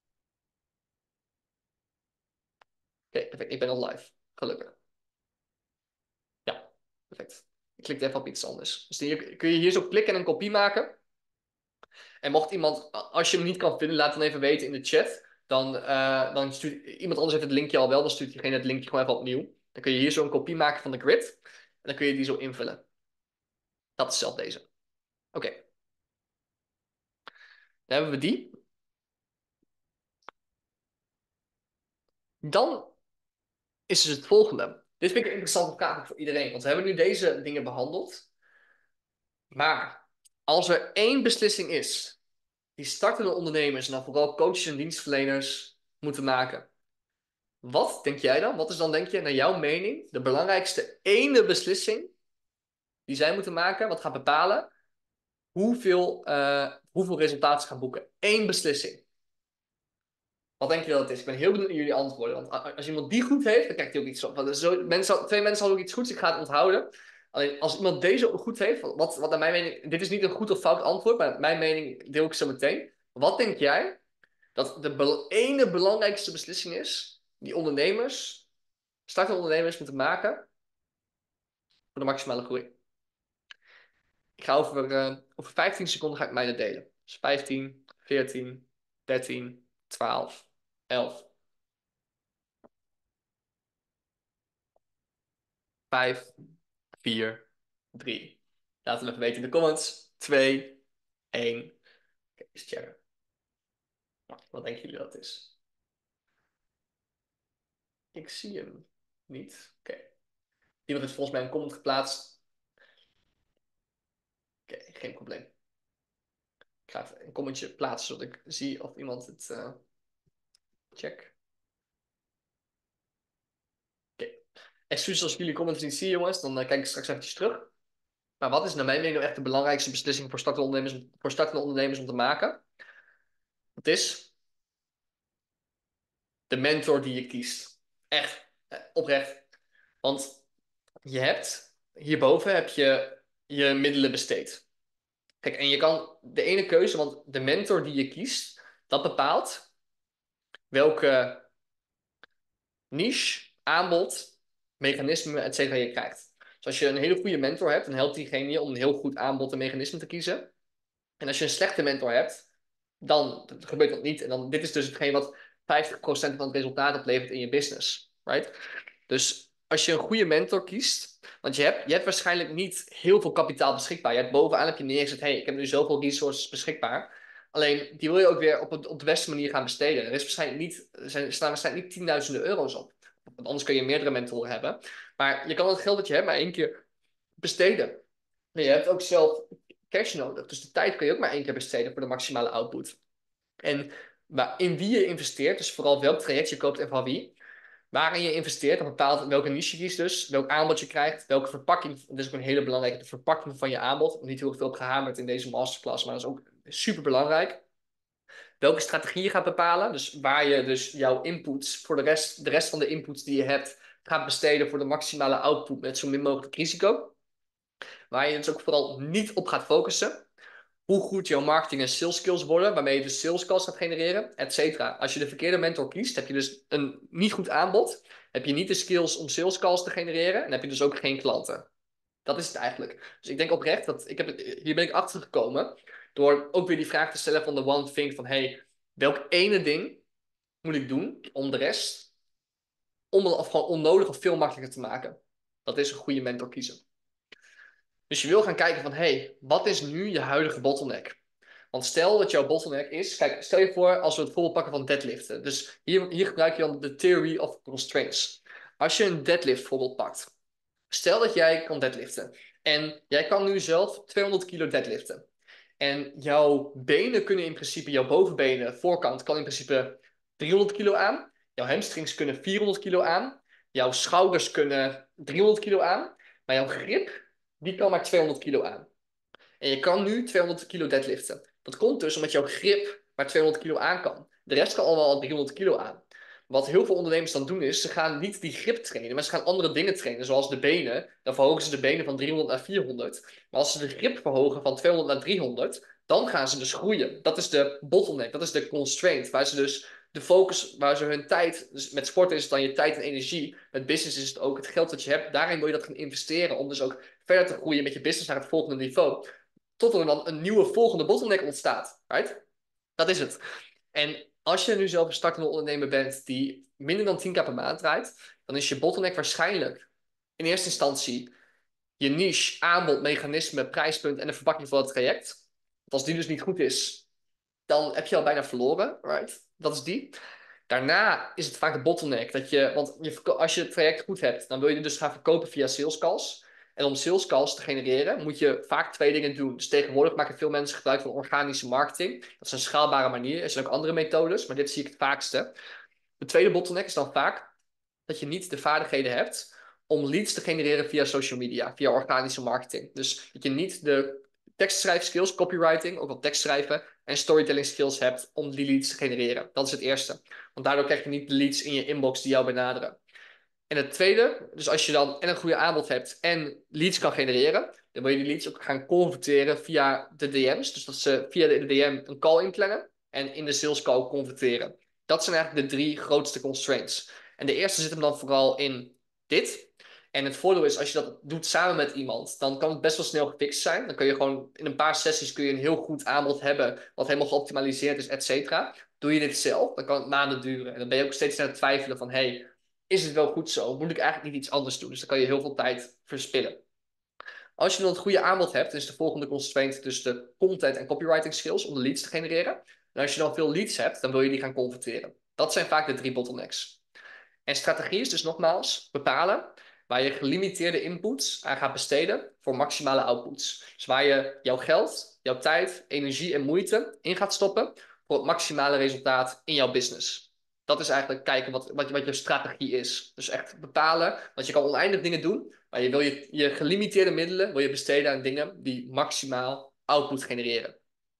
okay, perfect. Ik ben nog live. Gelukkig. Ja, perfect. Ik klik even op iets anders. Dus hier, kun je hier zo klikken en een kopie maken. En mocht iemand, als je hem niet kan vinden, laat dan even weten in de chat. Dan, uh, dan stuurt iemand anders heeft het linkje al wel, dan stuurt diegene het linkje gewoon even opnieuw. Dan kun je hier zo een kopie maken van de grid. En dan kun je die zo invullen. Dat is zelf deze. Oké. Okay. Dan hebben we die. Dan is dus het volgende. Dit vind ik een interessante vraag voor iedereen. Want we hebben nu deze dingen behandeld. Maar als er één beslissing is die startende ondernemers en dan vooral coaches en dienstverleners moeten maken. Wat denk jij dan? Wat is dan, denk je, naar jouw mening, de belangrijkste ene beslissing die zij moeten maken, wat gaat bepalen hoeveel, uh, hoeveel resultaten ze gaan boeken? Eén beslissing. Wat denk je dat het is? Ik ben heel benieuwd naar jullie antwoorden. Want als iemand die goed heeft, dan krijgt hij ook iets op. Zo, mensen, twee mensen hadden ook iets goeds, ik ga het onthouden. Alleen als iemand deze ook goed heeft, wat, wat naar mijn mening, dit is niet een goed of fout antwoord, maar mijn mening deel ik zo meteen. Wat denk jij dat de be ene belangrijkste beslissing is die ondernemers, startende ondernemers moeten maken voor de maximale groei? Ik ga over, uh, over vijftien seconden ga ik mijne delen. Dus vijftien, veertien, dertien, twaalf, elf, vijf, vier, drie. Laat het even weten in de comments. twee, één. Oké, eens checken. Nou, wat denken jullie dat het is? Ik zie hem niet. Oké. Okay. Iemand heeft volgens mij een comment geplaatst. Oké, okay, geen probleem. Ik ga even een commentje plaatsen zodat ik zie of iemand het uh, check. Oké. Okay. Excuses als ik jullie comments niet zie, jongens. Dan uh, kijk ik straks eventjes terug. Maar wat is naar mijn mening nou echt de belangrijkste beslissing voor startende ondernemers, voor startende ondernemers om te maken? Het is de mentor die je kiest. Echt, eh, oprecht. Want je hebt, hierboven heb je je middelen besteed. Kijk, en je kan de ene keuze, want de mentor die je kiest, dat bepaalt welke niche, aanbod, mechanisme, et cetera je krijgt. Dus als je een hele goede mentor hebt, dan helpt diegene je om een heel goed aanbod en mechanisme te kiezen. En als je een slechte mentor hebt, dan gebeurt dat niet. En dan, dit is dus hetgeen wat vijftig procent van het resultaat oplevert in je business. Right? Dus als je een goede mentor kiest, want je hebt, je hebt waarschijnlijk niet heel veel kapitaal beschikbaar. Je hebt bovenaan heb je neergezet, hey, ik heb nu zoveel resources beschikbaar. Alleen, die wil je ook weer op, het, op de beste manier gaan besteden. Er is waarschijnlijk niet, er zijn, staan waarschijnlijk niet tienduizenden euro's op. Want anders kun je meerdere mentoren hebben. Maar je kan het geld dat je hebt maar één keer besteden. En je hebt ook zelf cash nodig. Dus de tijd kun je ook maar één keer besteden voor de maximale output. En in wie je investeert, dus vooral welk traject je koopt en van wie, waarin je investeert, dat bepaalt welke niche je kiest dus, welk aanbod je krijgt, welke verpakking, dat is ook een hele belangrijke, de verpakking van je aanbod. Ik heb niet heel veel op gehamerd in deze masterclass, maar dat is ook super belangrijk. Welke strategie je gaat bepalen, dus waar je dus jouw inputs, voor de rest, de rest van de inputs die je hebt, gaat besteden voor de maximale output met zo min mogelijk risico. Waar je dus ook vooral niet op gaat focussen. Hoe goed jouw marketing en sales skills worden, waarmee je dus sales calls gaat genereren, et cetera. Als je de verkeerde mentor kiest, heb je dus een niet goed aanbod. Heb je niet de skills om sales calls te genereren en heb je dus ook geen klanten. Dat is het eigenlijk. Dus ik denk oprecht dat ik heb het, hier ben ik achter gekomen door ook weer die vraag te stellen van de one thing van hey, welk ene ding moet ik doen om de rest om het of gewoon onnodig of veel makkelijker te maken. Dat is een goede mentor kiezen. Dus je wil gaan kijken van hey, wat is nu je huidige bottleneck? Want stel dat jouw bottleneck is, kijk, stel je voor als we het voorbeeld pakken van deadliften. Dus hier, hier gebruik je dan de theory of constraints. Als je een deadlift voorbeeld pakt. Stel dat jij kan deadliften. En jij kan nu zelf tweehonderd kilo deadliften. En jouw benen kunnen in principe, jouw bovenbenen, voorkant, kan in principe driehonderd kilo aan. Jouw hamstrings kunnen vierhonderd kilo aan. Jouw schouders kunnen driehonderd kilo aan. Maar jouw grip, die kan maar tweehonderd kilo aan. En je kan nu tweehonderd kilo deadliften. Dat komt dus omdat jouw grip maar tweehonderd kilo aan kan. De rest kan allemaal al driehonderd kilo aan. Wat heel veel ondernemers dan doen is, ze gaan niet die grip trainen, maar ze gaan andere dingen trainen, zoals de benen. Dan verhogen ze de benen van driehonderd naar vierhonderd. Maar als ze de grip verhogen van tweehonderd naar driehonderd, dan gaan ze dus groeien. Dat is de bottleneck, dat is de constraint, waar ze dus de focus, waar ze hun tijd, dus met sporten is het dan je tijd en energie, met business is het ook het geld dat je hebt, daarin wil je dat gaan investeren, om dus ook verder te groeien met je business naar het volgende niveau. Tot er dan een nieuwe volgende bottleneck ontstaat. Right? Dat is het. En als je nu zelf een startende ondernemer bent die minder dan tien k per maand draait, dan is je bottleneck waarschijnlijk in eerste instantie je niche, aanbod, mechanisme, prijspunt en de verpakking van het traject. Want als die dus niet goed is, dan heb je al bijna verloren. Right? Dat is die. Daarna is het vaak de bottleneck. Dat je, want je, als je het traject goed hebt, dan wil je dus gaan verkopen via sales calls. En om sales calls te genereren, moet je vaak twee dingen doen. Dus tegenwoordig maken veel mensen gebruik van organische marketing. Dat is een schaalbare manier. Er zijn ook andere methodes, maar dit zie ik het vaakste. De tweede bottleneck is dan vaak dat je niet de vaardigheden hebt om leads te genereren via social media, via organische marketing. Dus dat je niet de tekstschrijfskills, copywriting, ook wel tekstschrijven en storytelling skills hebt om die leads te genereren. Dat is het eerste. Want daardoor krijg je niet de leads in je inbox die jou benaderen. En het tweede, dus als je dan en een goede aanbod hebt en leads kan genereren, dan wil je die leads ook gaan converteren via de D M's. Dus dat ze via de D M een call inplannen en in de sales call converteren. Dat zijn eigenlijk de drie grootste constraints. En de eerste zit hem dan vooral in dit. En het voordeel is, als je dat doet samen met iemand, dan kan het best wel snel gefixt zijn. Dan kun je gewoon in een paar sessies kun je een heel goed aanbod hebben, wat helemaal geoptimaliseerd is, et cetera. Doe je dit zelf, dan kan het maanden duren. En dan ben je ook steeds aan het twijfelen van, hey, is het wel goed zo? Moet ik eigenlijk niet iets anders doen? Dus dan kan je heel veel tijd verspillen. Als je dan het goede aanbod hebt, is de volgende constraint dus de content en copywriting skills om de leads te genereren. En als je dan veel leads hebt, dan wil je die gaan converteren. Dat zijn vaak de drie bottlenecks. En strategie is dus nogmaals bepalen waar je gelimiteerde inputs aan gaat besteden voor maximale outputs. Dus waar je jouw geld, jouw tijd, energie en moeite in gaat stoppen voor het maximale resultaat in jouw business. Dat is eigenlijk kijken wat, wat, wat je strategie is. Dus echt bepalen, want je kan oneindig dingen doen, maar je wil je, je gelimiteerde middelen wil je besteden aan dingen die maximaal output genereren.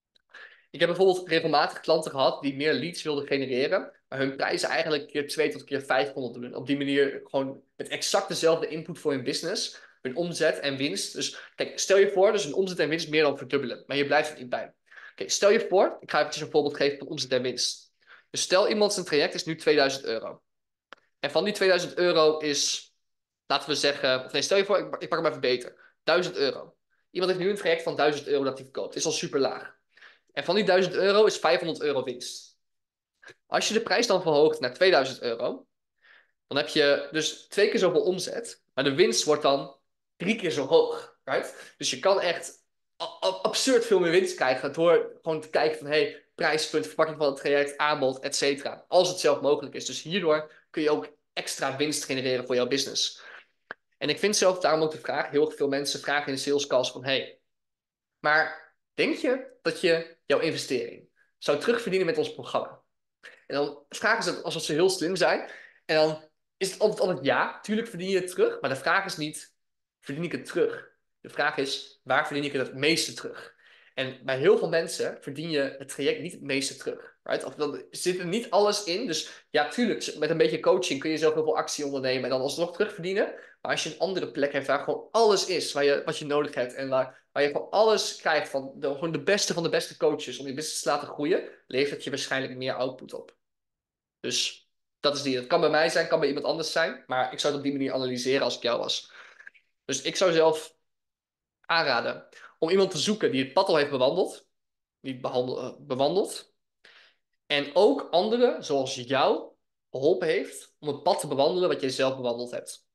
Ik heb bijvoorbeeld regelmatig klanten gehad die meer leads wilden genereren, maar hun prijzen eigenlijk keer twee tot keer vijf konden doen. Op die manier gewoon met exact dezelfde input voor hun business, hun omzet en winst. Dus kijk, stel je voor, dus een omzet en winst meer dan verdubbelen, maar je blijft er niet bij. Oké, stel je voor, ik ga even een voorbeeld geven van omzet en winst. Dus stel iemand zijn traject is nu tweeduizend euro. En van die tweeduizend euro is, laten we zeggen, of nee, stel je voor, ik, ik pak hem even beter, duizend euro. Iemand heeft nu een traject van duizend euro dat hij verkoopt. Is al super laag. En van die duizend euro is vijfhonderd euro winst. Als je de prijs dan verhoogt naar tweeduizend euro, dan heb je dus twee keer zoveel omzet, maar de winst wordt dan drie keer zo hoog. Right? Dus je kan echt absurd veel meer winst krijgen door gewoon te kijken van, hey, prijspunt, verpakking van het traject, aanbod, et cetera. Als het zelf mogelijk is. Dus hierdoor kun je ook extra winst genereren voor jouw business. En ik vind zelf daarom ook de vraag, heel veel mensen vragen in de sales calls van, hey, maar denk je dat je jouw investering zou terugverdienen met ons programma? En dan vragen ze het alsof ze heel slim zijn. En dan is het altijd, altijd ja, tuurlijk verdien je het terug. Maar de vraag is niet, verdien ik het terug? De vraag is, waar verdien ik het het meeste terug? En bij heel veel mensen verdien je het traject niet het meeste terug. Right? Of dan zit er niet alles in. Dus ja, tuurlijk, met een beetje coaching kun je zelf heel veel actie ondernemen en dan alsnog terugverdienen. Maar als je een andere plek hebt waar gewoon alles is waar je, wat je nodig hebt en waar, waar je gewoon alles krijgt van de, gewoon de beste van de beste coaches om je business te laten groeien, levert je waarschijnlijk meer output op. Dus dat is die. Dat kan bij mij zijn, kan bij iemand anders zijn. Maar ik zou het op die manier analyseren als ik jou was. Dus ik zou zelf aanraden om iemand te zoeken die het pad al heeft bewandeld. Die behandel, uh, bewandeld. En ook anderen, zoals jou, geholpen heeft om het pad te bewandelen wat jij zelf bewandeld hebt.